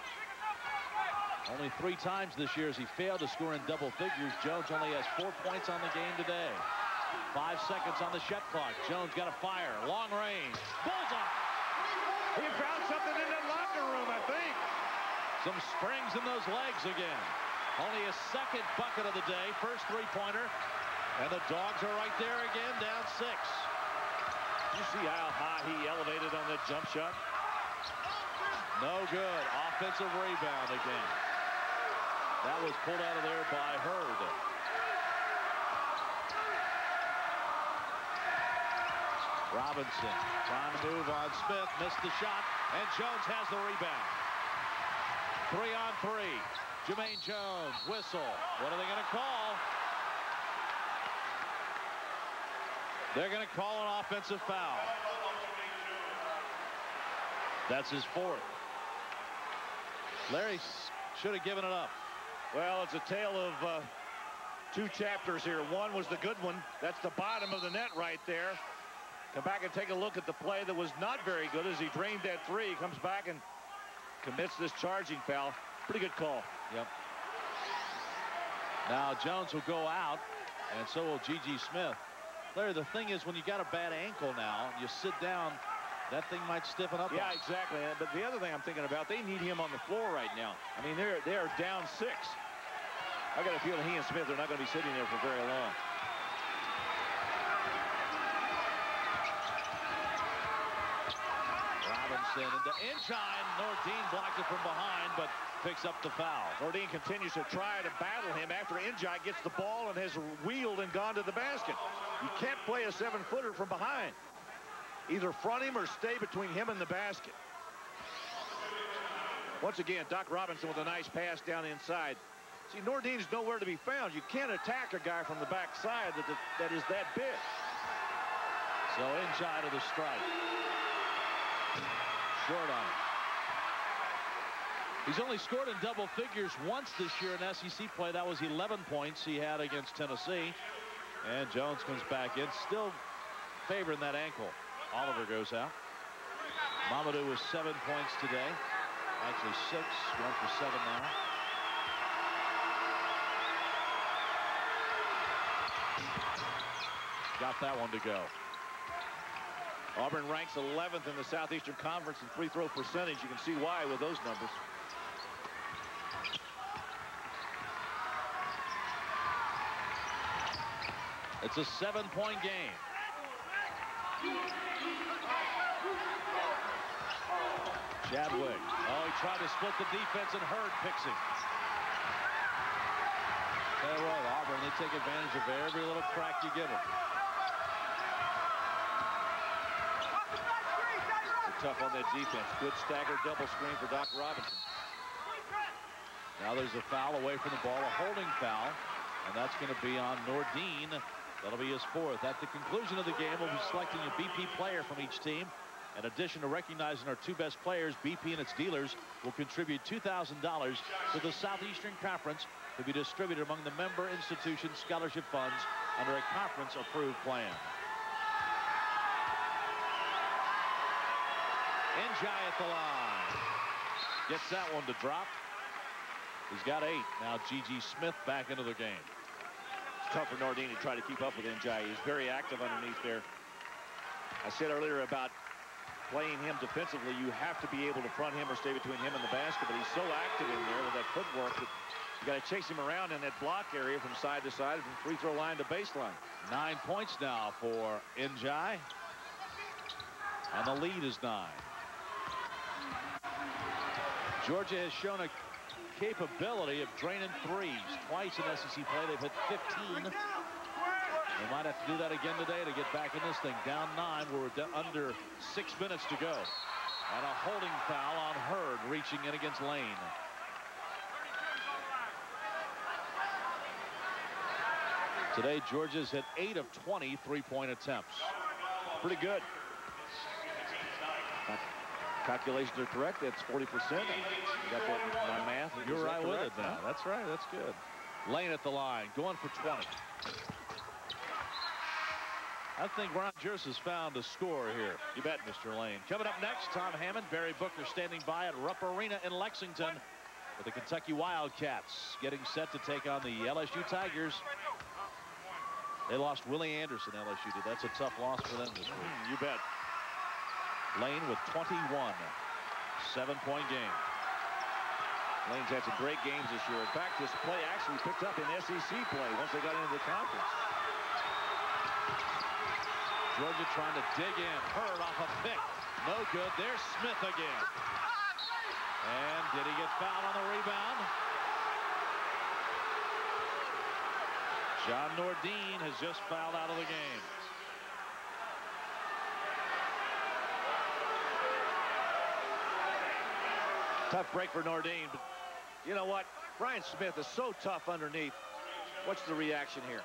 Only 3 times this year as he failed to score in double figures. Jones only has 4 points on the game today. 5 seconds on the shot clock. Jones got a fire. Long range. Bullseye. He found something in that locker room, I think. Some springs in those legs again. Only his second bucket of the day. First 3-pointer. And the Dogs are right there again, down 6. You see how high he elevated on that jump shot? No good. Offensive rebound again. That was pulled out of there by Hurd. Robinson trying to move on Smith. Missed the shot. And Jones has the rebound. 3-on-3. Jermaine Jones. Whistle. What are they going to call? They're going to call an offensive foul. That's his 4th. Larry should have given it up. Well, it's a tale of 2 chapters here. One was the good one. That's the bottom of the net right there. Come back and take a look at the play that was not very good as he drained that 3. He comes back and commits this charging foul. Pretty good call. Yep. Now Jones will go out, and so will G.G. Smith. Larry, the thing is, when you got a bad ankle now, you sit down, that thing might stiffen up. Yeah, exactly. But the other thing I'm thinking about, they need him on the floor right now. I mean, they are down 6. I got a feeling he and Smith are not going to be sitting there for very long. Robinson into Inchine. Nordine blocked it from behind, but picks up the foul. Nordine continues to try to battle him after Injai gets the ball and has wheeled and gone to the basket. You can't play a 7-footer from behind. Either front him or stay between him and the basket. Once again, Doc Robinson with a nice pass down inside. See, Nordine's nowhere to be found. You can't attack a guy from the backside that is that big. So inside of the strike. Short on it. He's only scored in double figures once this year in SEC play. That was 11 points he had against Tennessee. And Jones comes back in, still favoring that ankle. Oliver goes out. Mamadou was 7 points today. Actually 6, 1 for 7 now. Got that one to go. Auburn ranks 11th in the Southeastern Conference in free throw percentage. You can see why with those numbers. It's a 7-point game. Chadwick. Oh, he tried to split the defense and Hurd picks him. Tell you what, Auburn, they take advantage of every little crack you give them. They're tough on that defense. Good staggered double screen for Doc Robinson. Now there's a foul away from the ball, a holding foul, and that's going to be on Nordine. That'll be his 4th. At the conclusion of the game, we'll be selecting a BP player from each team. In addition to recognizing our 2 best players, BP and its dealers will contribute $2,000 to the Southeastern Conference to be distributed among the member institution scholarship funds under a conference-approved plan. Njai at the line. Gets that one to drop. He's got 8. Now G.G. Smith back into the game. It's tough for Nordine to try to keep up with Njai. He's very active underneath there. I said earlier about playing him defensively. You have to be able to front him or stay between him and the basket, but he's so active in there with that footwork that you got to chase him around in that block area from side to side, from free throw line to baseline. 9 points now for Njai. And the lead is 9. Georgia has shown a capability of draining threes. Twice in SEC play, they've hit 15. They might have to do that again today to get back in this thing. Down 9, we're under 6 minutes to go. And a holding foul on Hurd, reaching in against Lane. Today, Georgia's hit 8 of 20 3-point attempts. Pretty good. Calculations are correct. That's 40%. You got that in my math. You're right with it now. That's right. That's good. Lane at the line, going for 20. I think Ron Jers has found a score here. You bet, Mr. Lane. Coming up next, Tom Hammond, Barry Booker standing by at Rupp Arena in Lexington with the Kentucky Wildcats getting set to take on the LSU Tigers. They lost Willie Anderson, LSU did. That's a tough loss for them this week. You bet. Lane with 21. 7-point game. Lane's had some great games this year. In fact, this play actually picked up in SEC play once they got into the conference. Georgia trying to dig in. Hurd off a pick. No good. There's Smith again. And did he get fouled on the rebound? John Nordine has just fouled out of the game. Tough break for Nordine, but you know what? Brian Smith is so tough underneath. What's the reaction here?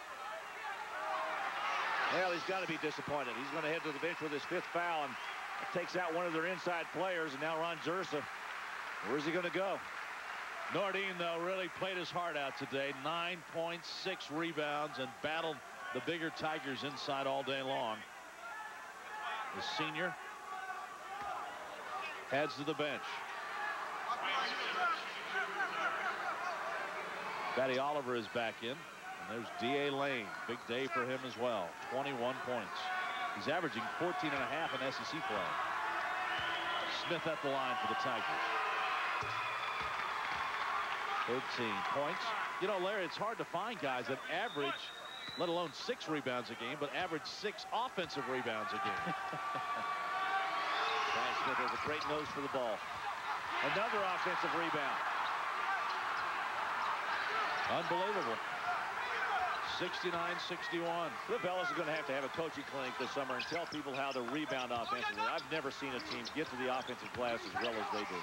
Well, he's got to be disappointed. He's going to head to the bench with his 5th foul, and it takes out one of their inside players, and now Ron Jersa. Where's he going to go? Nordine, though, really played his heart out today. 9 points, 6 rebounds, and battled the bigger Tigers inside all day long. The senior heads to the bench. Batty Oliver is back in. And there's D.A. Lane. Big day for him as well. 21 points. He's averaging 14.5 in SEC play. Smith at the line for the Tigers. 13 points. You know, Larry, it's hard to find guys that average, let alone 6 rebounds a game, but average 6 offensive rebounds a game. Brian Smith has a great nose for the ball. Another offensive rebound. Unbelievable. 69-61. Cliff Ellis is going to have a coaching clinic this summer and tell people how to rebound offensively. I've never seen a team get to the offensive glass as well as they do.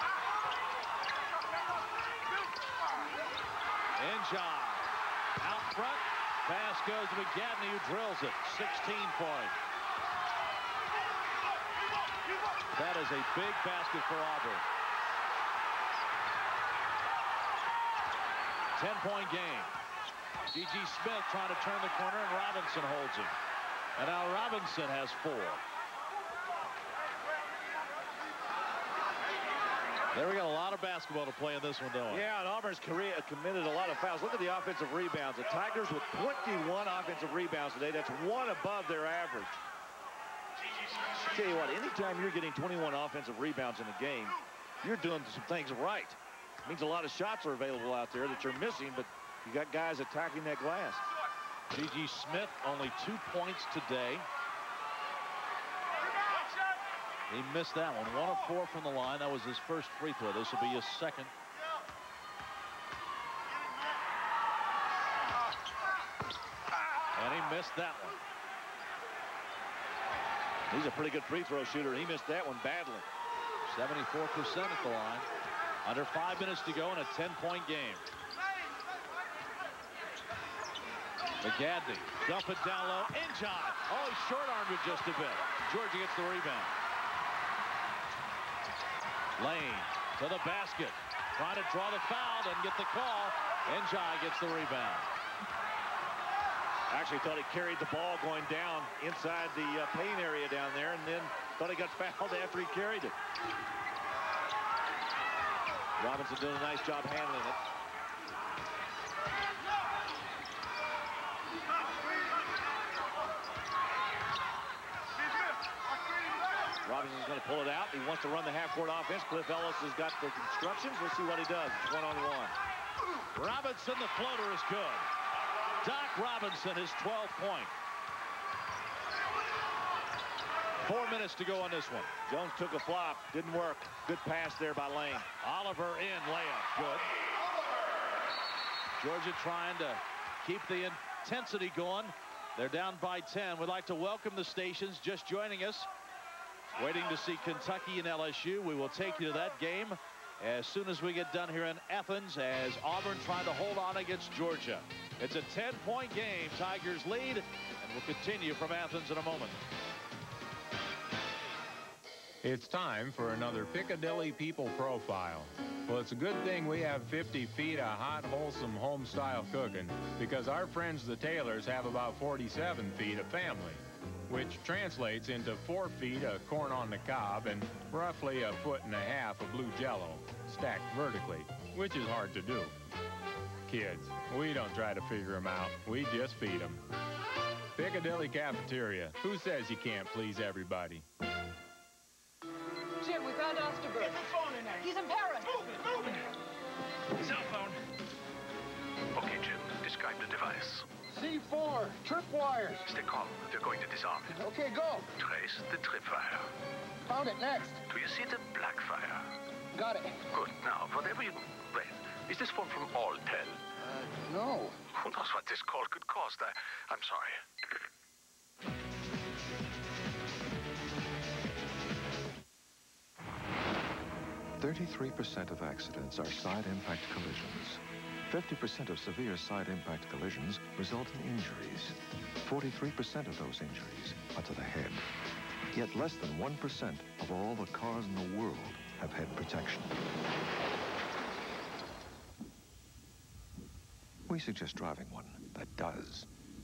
Enjoy. Out front. Pass goes to McGadney, who drills it. 16 points. That is a big basket for Auburn. 10-point game. G.G. Smith trying to turn the corner, and Robinson holds him. And now Robinson has 4. There we got a lot of basketball to play in this one, don't we? Yeah, and Auburn's committed a lot of fouls. Look at the offensive rebounds. The Tigers with 21 offensive rebounds today. That's 1 above their average. I'll tell you what, anytime you're getting 21 offensive rebounds in a game, you're doing some things right. It means a lot of shots are available out there that you're missing, but you got guys attacking that glass. G.G. Smith only 2 points today. He missed that one. 1 of 4 from the line. That was his first free throw. This will be his second. And he missed that one. He's a pretty good free throw shooter. He missed that one badly. 74% at the line. Under 5 minutes to go in a 10-point game. McGadney, dump it down low. Enjoy. Oh, he short-armed it just a bit. Georgia gets the rebound. Lane to the basket. Trying to draw the foul, doesn't get the call. Enjoy gets the rebound. Actually thought he carried the ball going down inside the paint area down there, and then thought he got fouled after he carried it. Robinson doing a nice job handling it. Robinson's going to pull it out. He wants to run the half-court offense. Cliff Ellis has got the instructions. We'll see what he does. It's one-on-one. Robinson, the floater is good. Doc Robinson, his 12th point. 4 minutes to go on this one. Jones took a flop. Didn't work. Good pass there by Lane. Oliver in, layup. Good. Georgia trying to keep the intensity going. They're down by 10. We'd like to welcome the stations just joining us. Waiting to see Kentucky and LSU. We will take you to that game as soon as we get done here in Athens, as Auburn trying to hold on against Georgia. It's a 10-point game. Tigers lead, and we'll continue from Athens in a moment. It's time for another Piccadilly People Profile. Well, it's a good thing we have 50 feet of hot, wholesome home-style cooking, because our friends the Taylors have about 47 feet of family, which translates into 4 feet of corn on the cob and roughly 1.5 feet of blue Jell-O, stacked vertically, which is hard to do. Kids, we don't try to figure them out. We just feed them. Piccadilly Cafeteria. Who says you can't please everybody? Jim, we found Osterberg. Get the phone in there. He's in Paris. Move it. Cell phone. Okay, Jim. Describe the device. C4, tripwires. Stay calm. We're going to disarm it. Okay, go. Trace the tripwire. Found it. Next. Do you see the black fire? Got it. Good. Now, whatever you... Wait. Is this phone from Alltel? No. Who knows what this call could cost? I'm sorry. 33% of accidents are side impact collisions. 50% of severe side impact collisions result in injuries. 43% of those injuries are to the head. Yet less than 1% of all the cars in the world have head protection. We suggest driving one that does.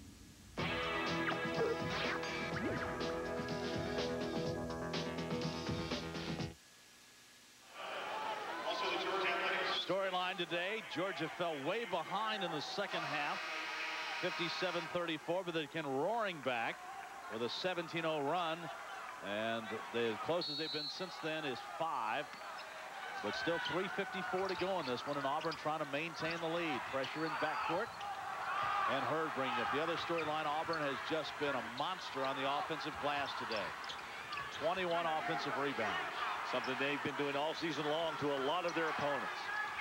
Storyline today, Georgia fell way behind in the second half, 57-34, but they came roaring back with a 17-0 run, and the closest they've been since then is 5, but still 3:54 to go in this one, and Auburn trying to maintain the lead. Pressure in backcourt, and Hurd bringing it. The other storyline, Auburn has just been a monster on the offensive glass today. 21 offensive rebounds. Something they've been doing all season long to a lot of their opponents.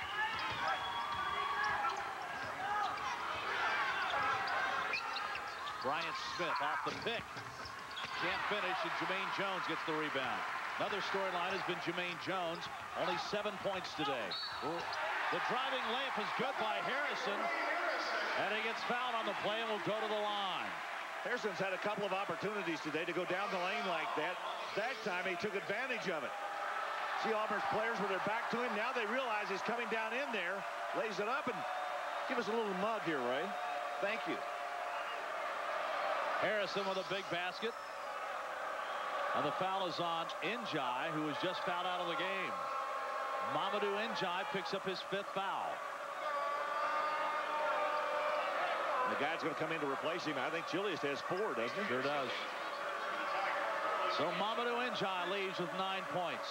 Bryant Smith off the pick. Can't finish, and Jermaine Jones gets the rebound. Another storyline has been Jermaine Jones. Only 7 points today. The driving layup is good by Harrison. And he gets fouled on the play and will go to the line. Harrison's had a couple of opportunities today to go down the lane like that. That time he took advantage of it. See Auburn's players with their back to him. Now they realize he's coming down in there. Lays it up and give us a little mug here, Ray. Thank you. Harrison with a big basket. And the foul is on Njai, who was just fouled out of the game. Mamadou Njai picks up his 5th foul. The guy's going to come in to replace him. I think Chilius has 4, doesn't he? Sure does. So Mamadou Njai leaves with 9 points.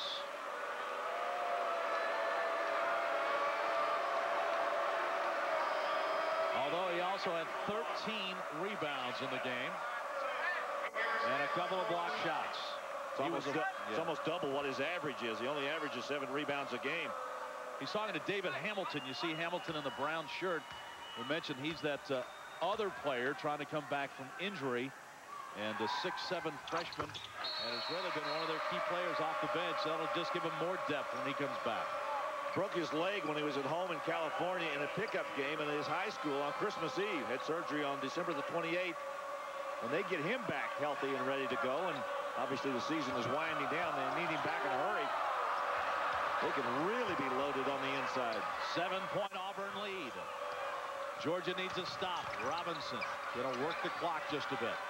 Although he also had 13 rebounds in the game. And a couple of block shots. It's almost double what his average is. He only averages 7 rebounds a game. He's talking to David Hamilton. You see Hamilton in the brown shirt. We mentioned he's that other player trying to come back from injury. And a 6'7" freshman. And has really been one of their key players off the bench. That'll just give him more depth when he comes back. Broke his leg when he was at home in California in a pickup game in his high school on Christmas Eve. Had surgery on December the 28th. When they get him back healthy and ready to go, and obviously the season is winding down, they need him back in a hurry. They can really be loaded on the inside. 7-point Auburn lead. Georgia needs a stop. Robinson going to work the clock just a bit.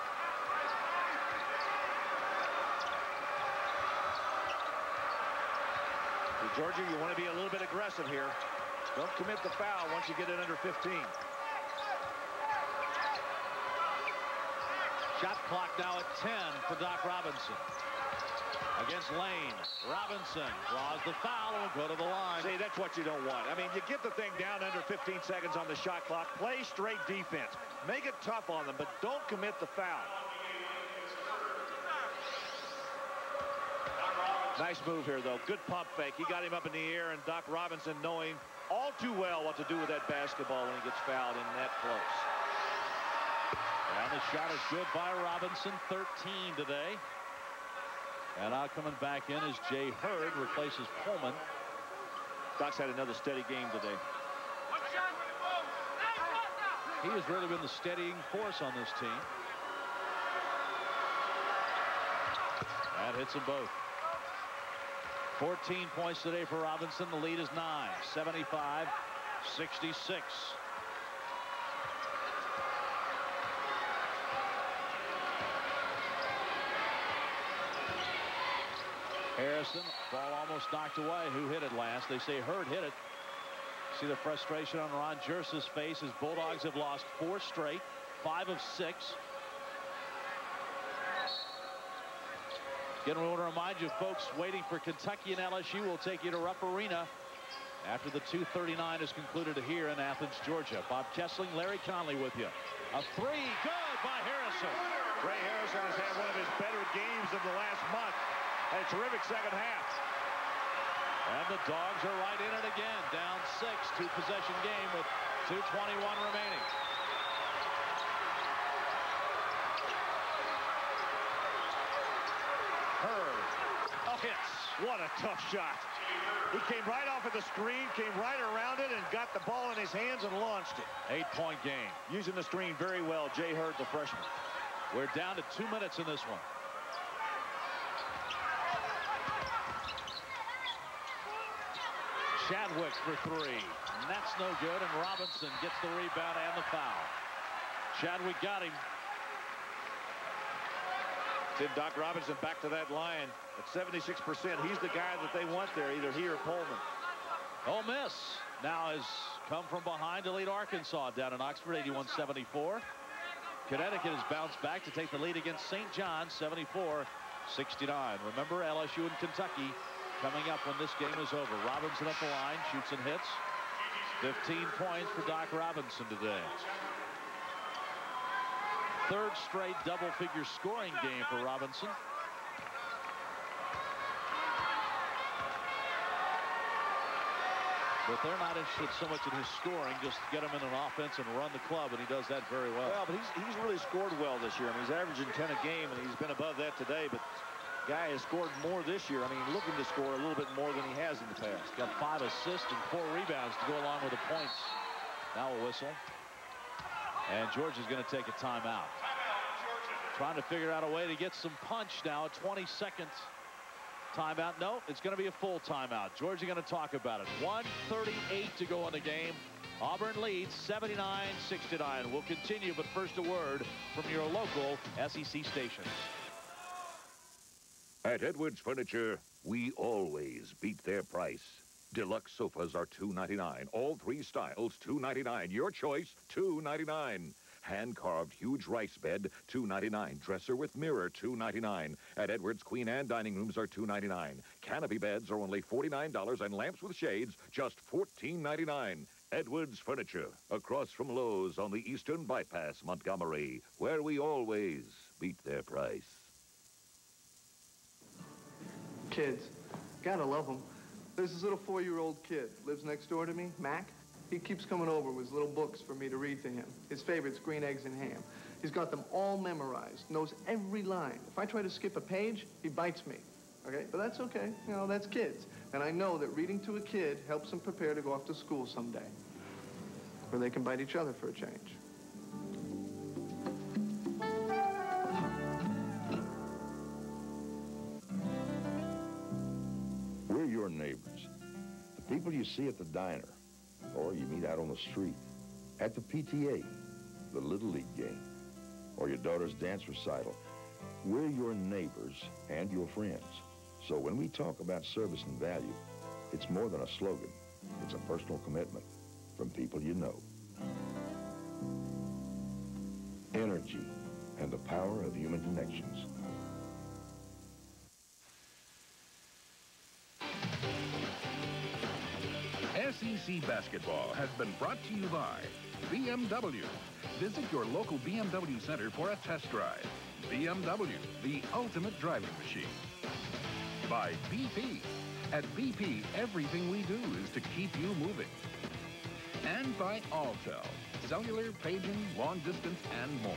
For Georgia, you want to be a little bit aggressive here. Don't commit the foul once you get it under 15. Shot clock now at 10 for Doc Robinson. Against Lane. Robinson draws the foul and will go to the line. See, that's what you don't want. I mean, you get the thing down under 15 seconds on the shot clock. Play straight defense. Make it tough on them, but don't commit the foul. Nice move here, though. Good pump fake. He got him up in the air, and Doc Robinson knowing all too well what to do with that basketball when he gets fouled in that close. And the shot is good by Robinson, 13 today. And now coming back in is Jay Hurd, replaces Pullman. Stock's had another steady game today. He has really been the steadying force on this team. That hits them both. 14 points today for Robinson. The lead is 9, 75-66. Harrison, ball almost knocked away. Who hit it last? They say Hurd hit it. See the frustration on Ron Jerse's face as Bulldogs have lost 4 straight, 5 of 6. Again, we want to remind you, folks, waiting for Kentucky and LSU will take you to Rupp Arena after the 2:39 is concluded here in Athens, Georgia. Bob Kessling, Larry Conley with you. A 3, good by Harrison. Ray Harrison has had one of his better games of the last month. And a terrific second half. And the Dogs are right in it again. Down 6, 2-possession game with 2:21 remaining. Hurd. Hits. What a tough shot. He came right off of the screen, came right around it, and got the ball in his hands and launched it. 8-point game. Using the screen very well, Jay Hurd, the freshman. We're down to 2 minutes in this one. Chadwick for 3. And that's no good, and Robinson gets the rebound and the foul. Chadwick got him. Did Doc Robinson back to that line at 76%. He's the guy that they want there, either he or Pullman. Ole Miss now has come from behind to lead Arkansas down in Oxford, 81-74. Connecticut has bounced back to take the lead against St. John, 74-69. Remember, LSU and Kentucky coming up when this game is over. Robinson at the line, shoots and hits. 15 points for Doc Robinson today. Third straight double-figure scoring game for Robinson. But they're not interested so much in his scoring, just get him in an offense and run the club, and he does that very well. Well, but he's really scored well this year. I mean, he's averaging 10 a game, and he's been above that today, but guy has scored more this year. I mean, looking to score a little bit more than he has in the past. Got 5 assists and 4 rebounds to go along with the points. Now a whistle. And Georgia's going to take a timeout. Trying to figure out a way to get some punch now. 20 seconds timeout. No, it's going to be a full timeout. Georgia going to talk about it. 1:38 to go in the game. Auburn leads 79-69. We'll continue, but first a word from your local SEC station. At Edwards Furniture, we always beat their price. Deluxe sofas are $2.99. All 3 styles, $2.99. Your choice, $2.99. Hand-carved huge rice bed, $2.99. Dresser with mirror, $2.99. At Edwards, queen and dining rooms are $2.99. Canopy beds are only $49, and lamps with shades, just $14.99. Edwards Furniture, across from Lowe's on the Eastern Bypass, Montgomery, where we always beat their price. Kids, gotta love them. There's this little 4-year-old kid, lives next door to me, Mac. He keeps coming over with his little books for me to read to him. His favorite's Green Eggs and Ham. He's got them all memorized, knows every line. If I try to skip a page, he bites me. Okay, but that's okay. You know, that's kids. And I know that reading to a kid helps them prepare to go off to school someday, where they can bite each other for a change. We're your neighbors. The people you see at the diner, or you meet out on the street, at the PTA, the Little League game, or your daughter's dance recital. We're your neighbors and your friends. So when we talk about service and value, it's more than a slogan. It's a personal commitment from people you know. Energy and the power of human connections. SEC Basketball has been brought to you by BMW. Visit your local BMW center for a test drive. BMW, the ultimate driving machine. By BP. At BP, everything we do is to keep you moving. And by Alltel, cellular, paging, long distance, and more.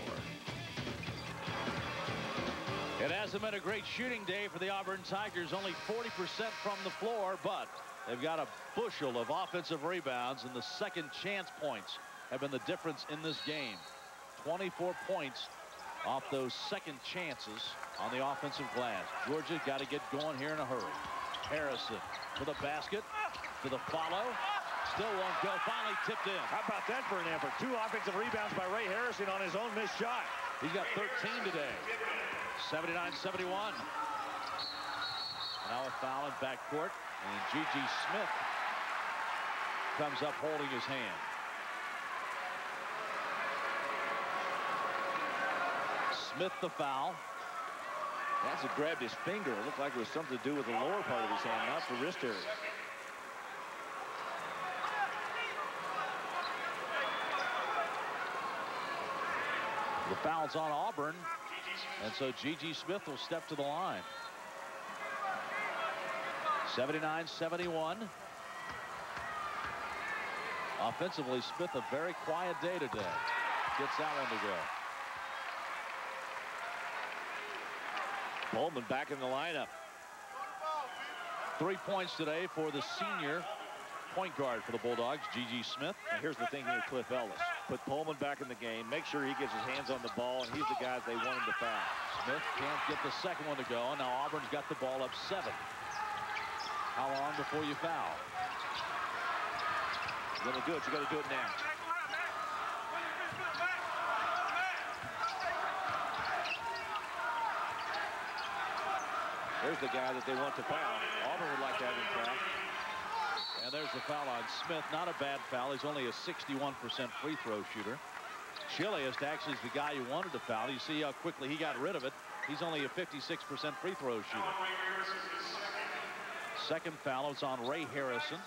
It hasn't been a great shooting day for the Auburn Tigers. Only 40% from the floor, but They've got a bushel of offensive rebounds, and the second chance points have been the difference in this game. 24 points off those second chances on the offensive glass. Georgia got to get going here in a hurry. Harrison to the basket, to the follow. Still won't go. Finally tipped in. How about that for an effort? 2 offensive rebounds by Ray Harrison on his own missed shot. He's got 13 today. 79-71. Now a foul in backcourt, and G.G. Smith comes up holding his hand. Smith the foul. That's what grabbed his finger. It looked like it was something to do with the lower part of his hand, not the wrist area. The foul's on Auburn, and so G.G. Smith will step to the line. 79-71. Offensively, Smith a very quiet day today. Gets that one to go. Pullman back in the lineup. 3 points today for the senior point guard for the Bulldogs, G.G. Smith. And here's the thing here, Cliff Ellis. Put Pullman back in the game. Make sure he gets his hands on the ball, and he's the guy they want him to foul. Smith can't get the second one to go, and now Auburn's got the ball up 7. How long before you foul? You're going to do it. You got to do it now. There's the guy that they want to foul. Auburn would like to have him foul. And there's the foul on Smith. Not a bad foul. He's only a 61% free throw shooter. Chiliest actually is the guy you wanted to foul. You see how quickly he got rid of it. He's only a 56% free throw shooter. Second foul is on Ray Harrison.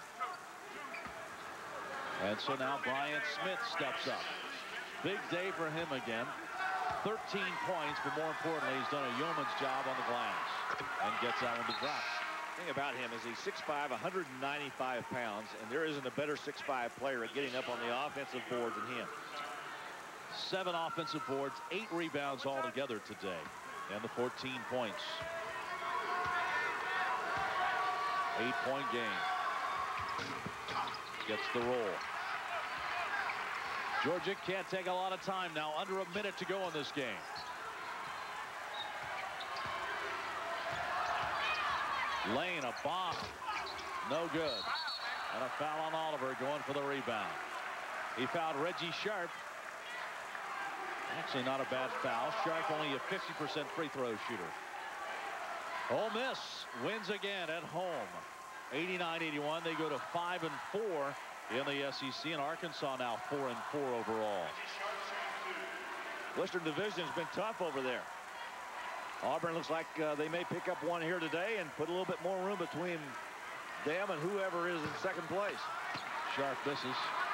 And so now Bryant Smith steps up. Big day for him again. 13 points, but more importantly, he's done a yeoman's job on the glass and gets that one to drop. The thing about him is he's 6'5", 195 pounds, and there isn't a better 6'5" player at getting up on the offensive board than him. 7 offensive boards, 8 rebounds altogether today, and the 14 points. 8-point game. Gets the roll. Georgia can't take a lot of time now. Under a minute to go in this game. Lane, a bomb. No good. And a foul on Oliver going for the rebound. He fouled Reggie Sharp. Actually not a bad foul. Sharp only a 50% free throw shooter. Ole Miss wins again at home. 89-81. They go to 5-4 in the SEC, and Arkansas now 4-4 overall. Western Division has been tough over there. Auburn looks like they may pick up one here today and put a little bit more room between them and whoever is in second place. Sharp misses.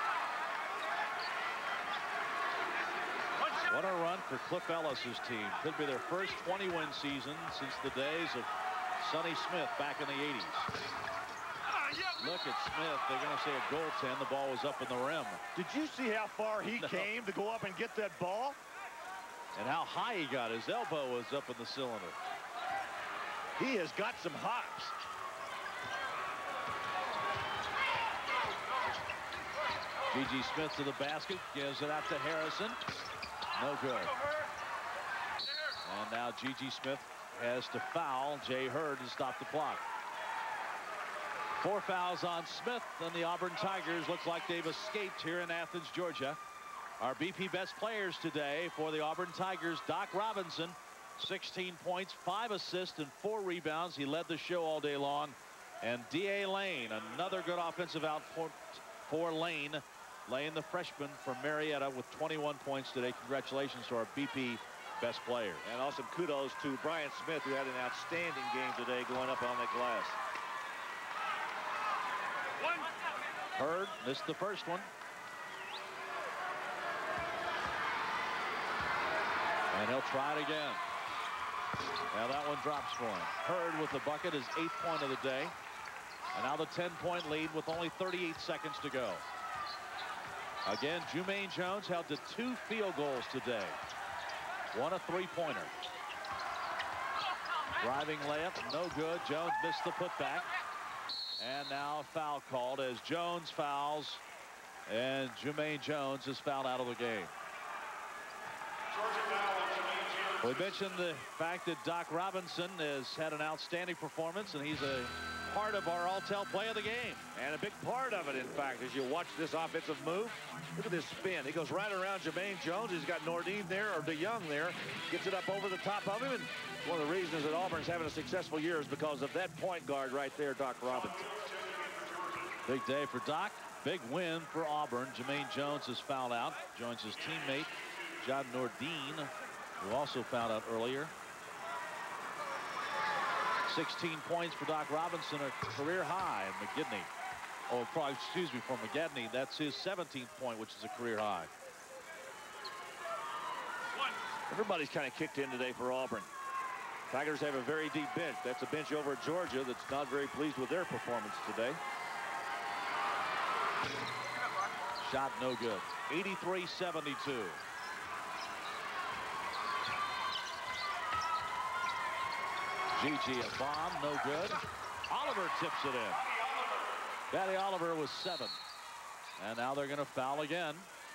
What a run for Cliff Ellis's team. Could be their first 20-win season since the days of Sonny Smith back in the 80s. Look at Smith. They're going to say a goaltend. The ball was up in the rim. Did you see how far he came to go up and get that ball? And how high he got. His elbow was up in the cylinder. He has got some hops. G.G. Smith to the basket. Gives it out to Harrison. No good. And now G.G. Smith has to foul Jay Hurd to stop the clock. 4 fouls on Smith, and the Auburn Tigers looks like they've escaped here in Athens, Georgia. Our BP best players today for the Auburn Tigers, Doc Robinson, 16 points, 5 assists, and 4 rebounds. He led the show all day long. And D.A. Lane, another good offensive output for Lane. Lane, the freshman from Marietta, with 21 points today. Congratulations to our BP best player. And also kudos to Bryant Smith, who had an outstanding game today going up on that glass. Hurd missed the first one. And he'll try it again. Now that one drops for him. Hurd with the bucket, his 8th point of the day. And now the 10-point lead with only 38 seconds to go. Again, Jumaine Jones held to 2 field goals today. 1 a 3-pointer. Driving layup, no good. Jones missed the putback. And now a foul called as Jones fouls, and Jermaine Jones is fouled out of the game. We mentioned the fact that Doc Robinson has had an outstanding performance, and he's a part of our all-tell play of the game. And a big part of it, in fact, as you watch this offensive move. Look at this spin. He goes right around Jermaine Jones. He's got Nordine there, or DeYoung there. Gets it up over the top of him. And one of the reasons that Auburn's having a successful year is because of that point guard right there, Doc Robinson. Big day for Doc. Big win for Auburn. Jermaine Jones is fouled out. Joins his teammate, John Nordine, who also fouled out earlier. 16 points for Doc Robinson, a career high. McGidney, oh, excuse me, for McGidney, that's his 17th point, which is a career high. Everybody's kind of kicked in today for Auburn. Tigers have a very deep bench. That's a bench over at Georgia that's not very pleased with their performance today. Shot no good. 83-72. Gigi, a bomb, no good. Oliver tips it in. Batty Oliver was 7. And now they're going to foul again,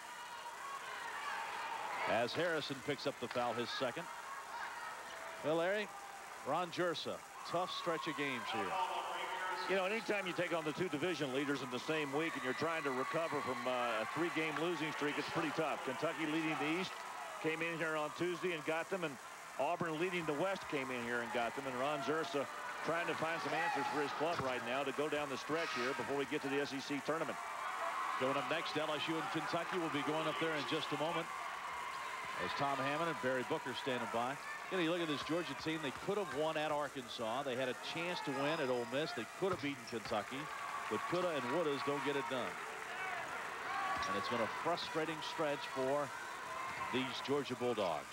as Harrison picks up the foul, his second. Well, Larry, Ron Jersa, tough stretch of games here. You know, anytime you take on the 2 division leaders in the same week and you're trying to recover from a 3-game losing streak, it's pretty tough. Kentucky leading the East came in here on Tuesday and got them, and Auburn leading the West came in here and got them, and Ron Jersa trying to find some answers for his club right now to go down the stretch here before we get to the SEC tournament. Going up next, LSU and Kentucky will be going up there in just a moment, as Tom Hammond and Barry Booker standing by. You know, you look at this Georgia team, they could have won at Arkansas. They had a chance to win at Ole Miss. They could have beaten Kentucky, but coulda and wouldas don't get it done. And it's been a frustrating stretch for these Georgia Bulldogs.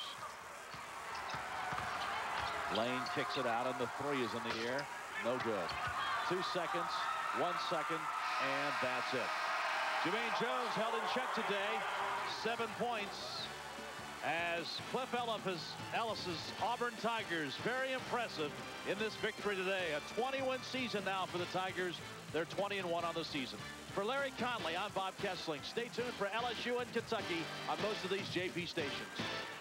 Lane kicks it out, and the 3 is in the air. No good. 2 seconds, 1 second, and that's it. Jermaine Jones held in check today. 7 points. As Cliff Ellis's Auburn Tigers, very impressive in this victory today. A 20-win season now for the Tigers. They're 20-1 on the season. For Larry Conley, I'm Bob Kessling. Stay tuned for LSU and Kentucky on most of these JP stations.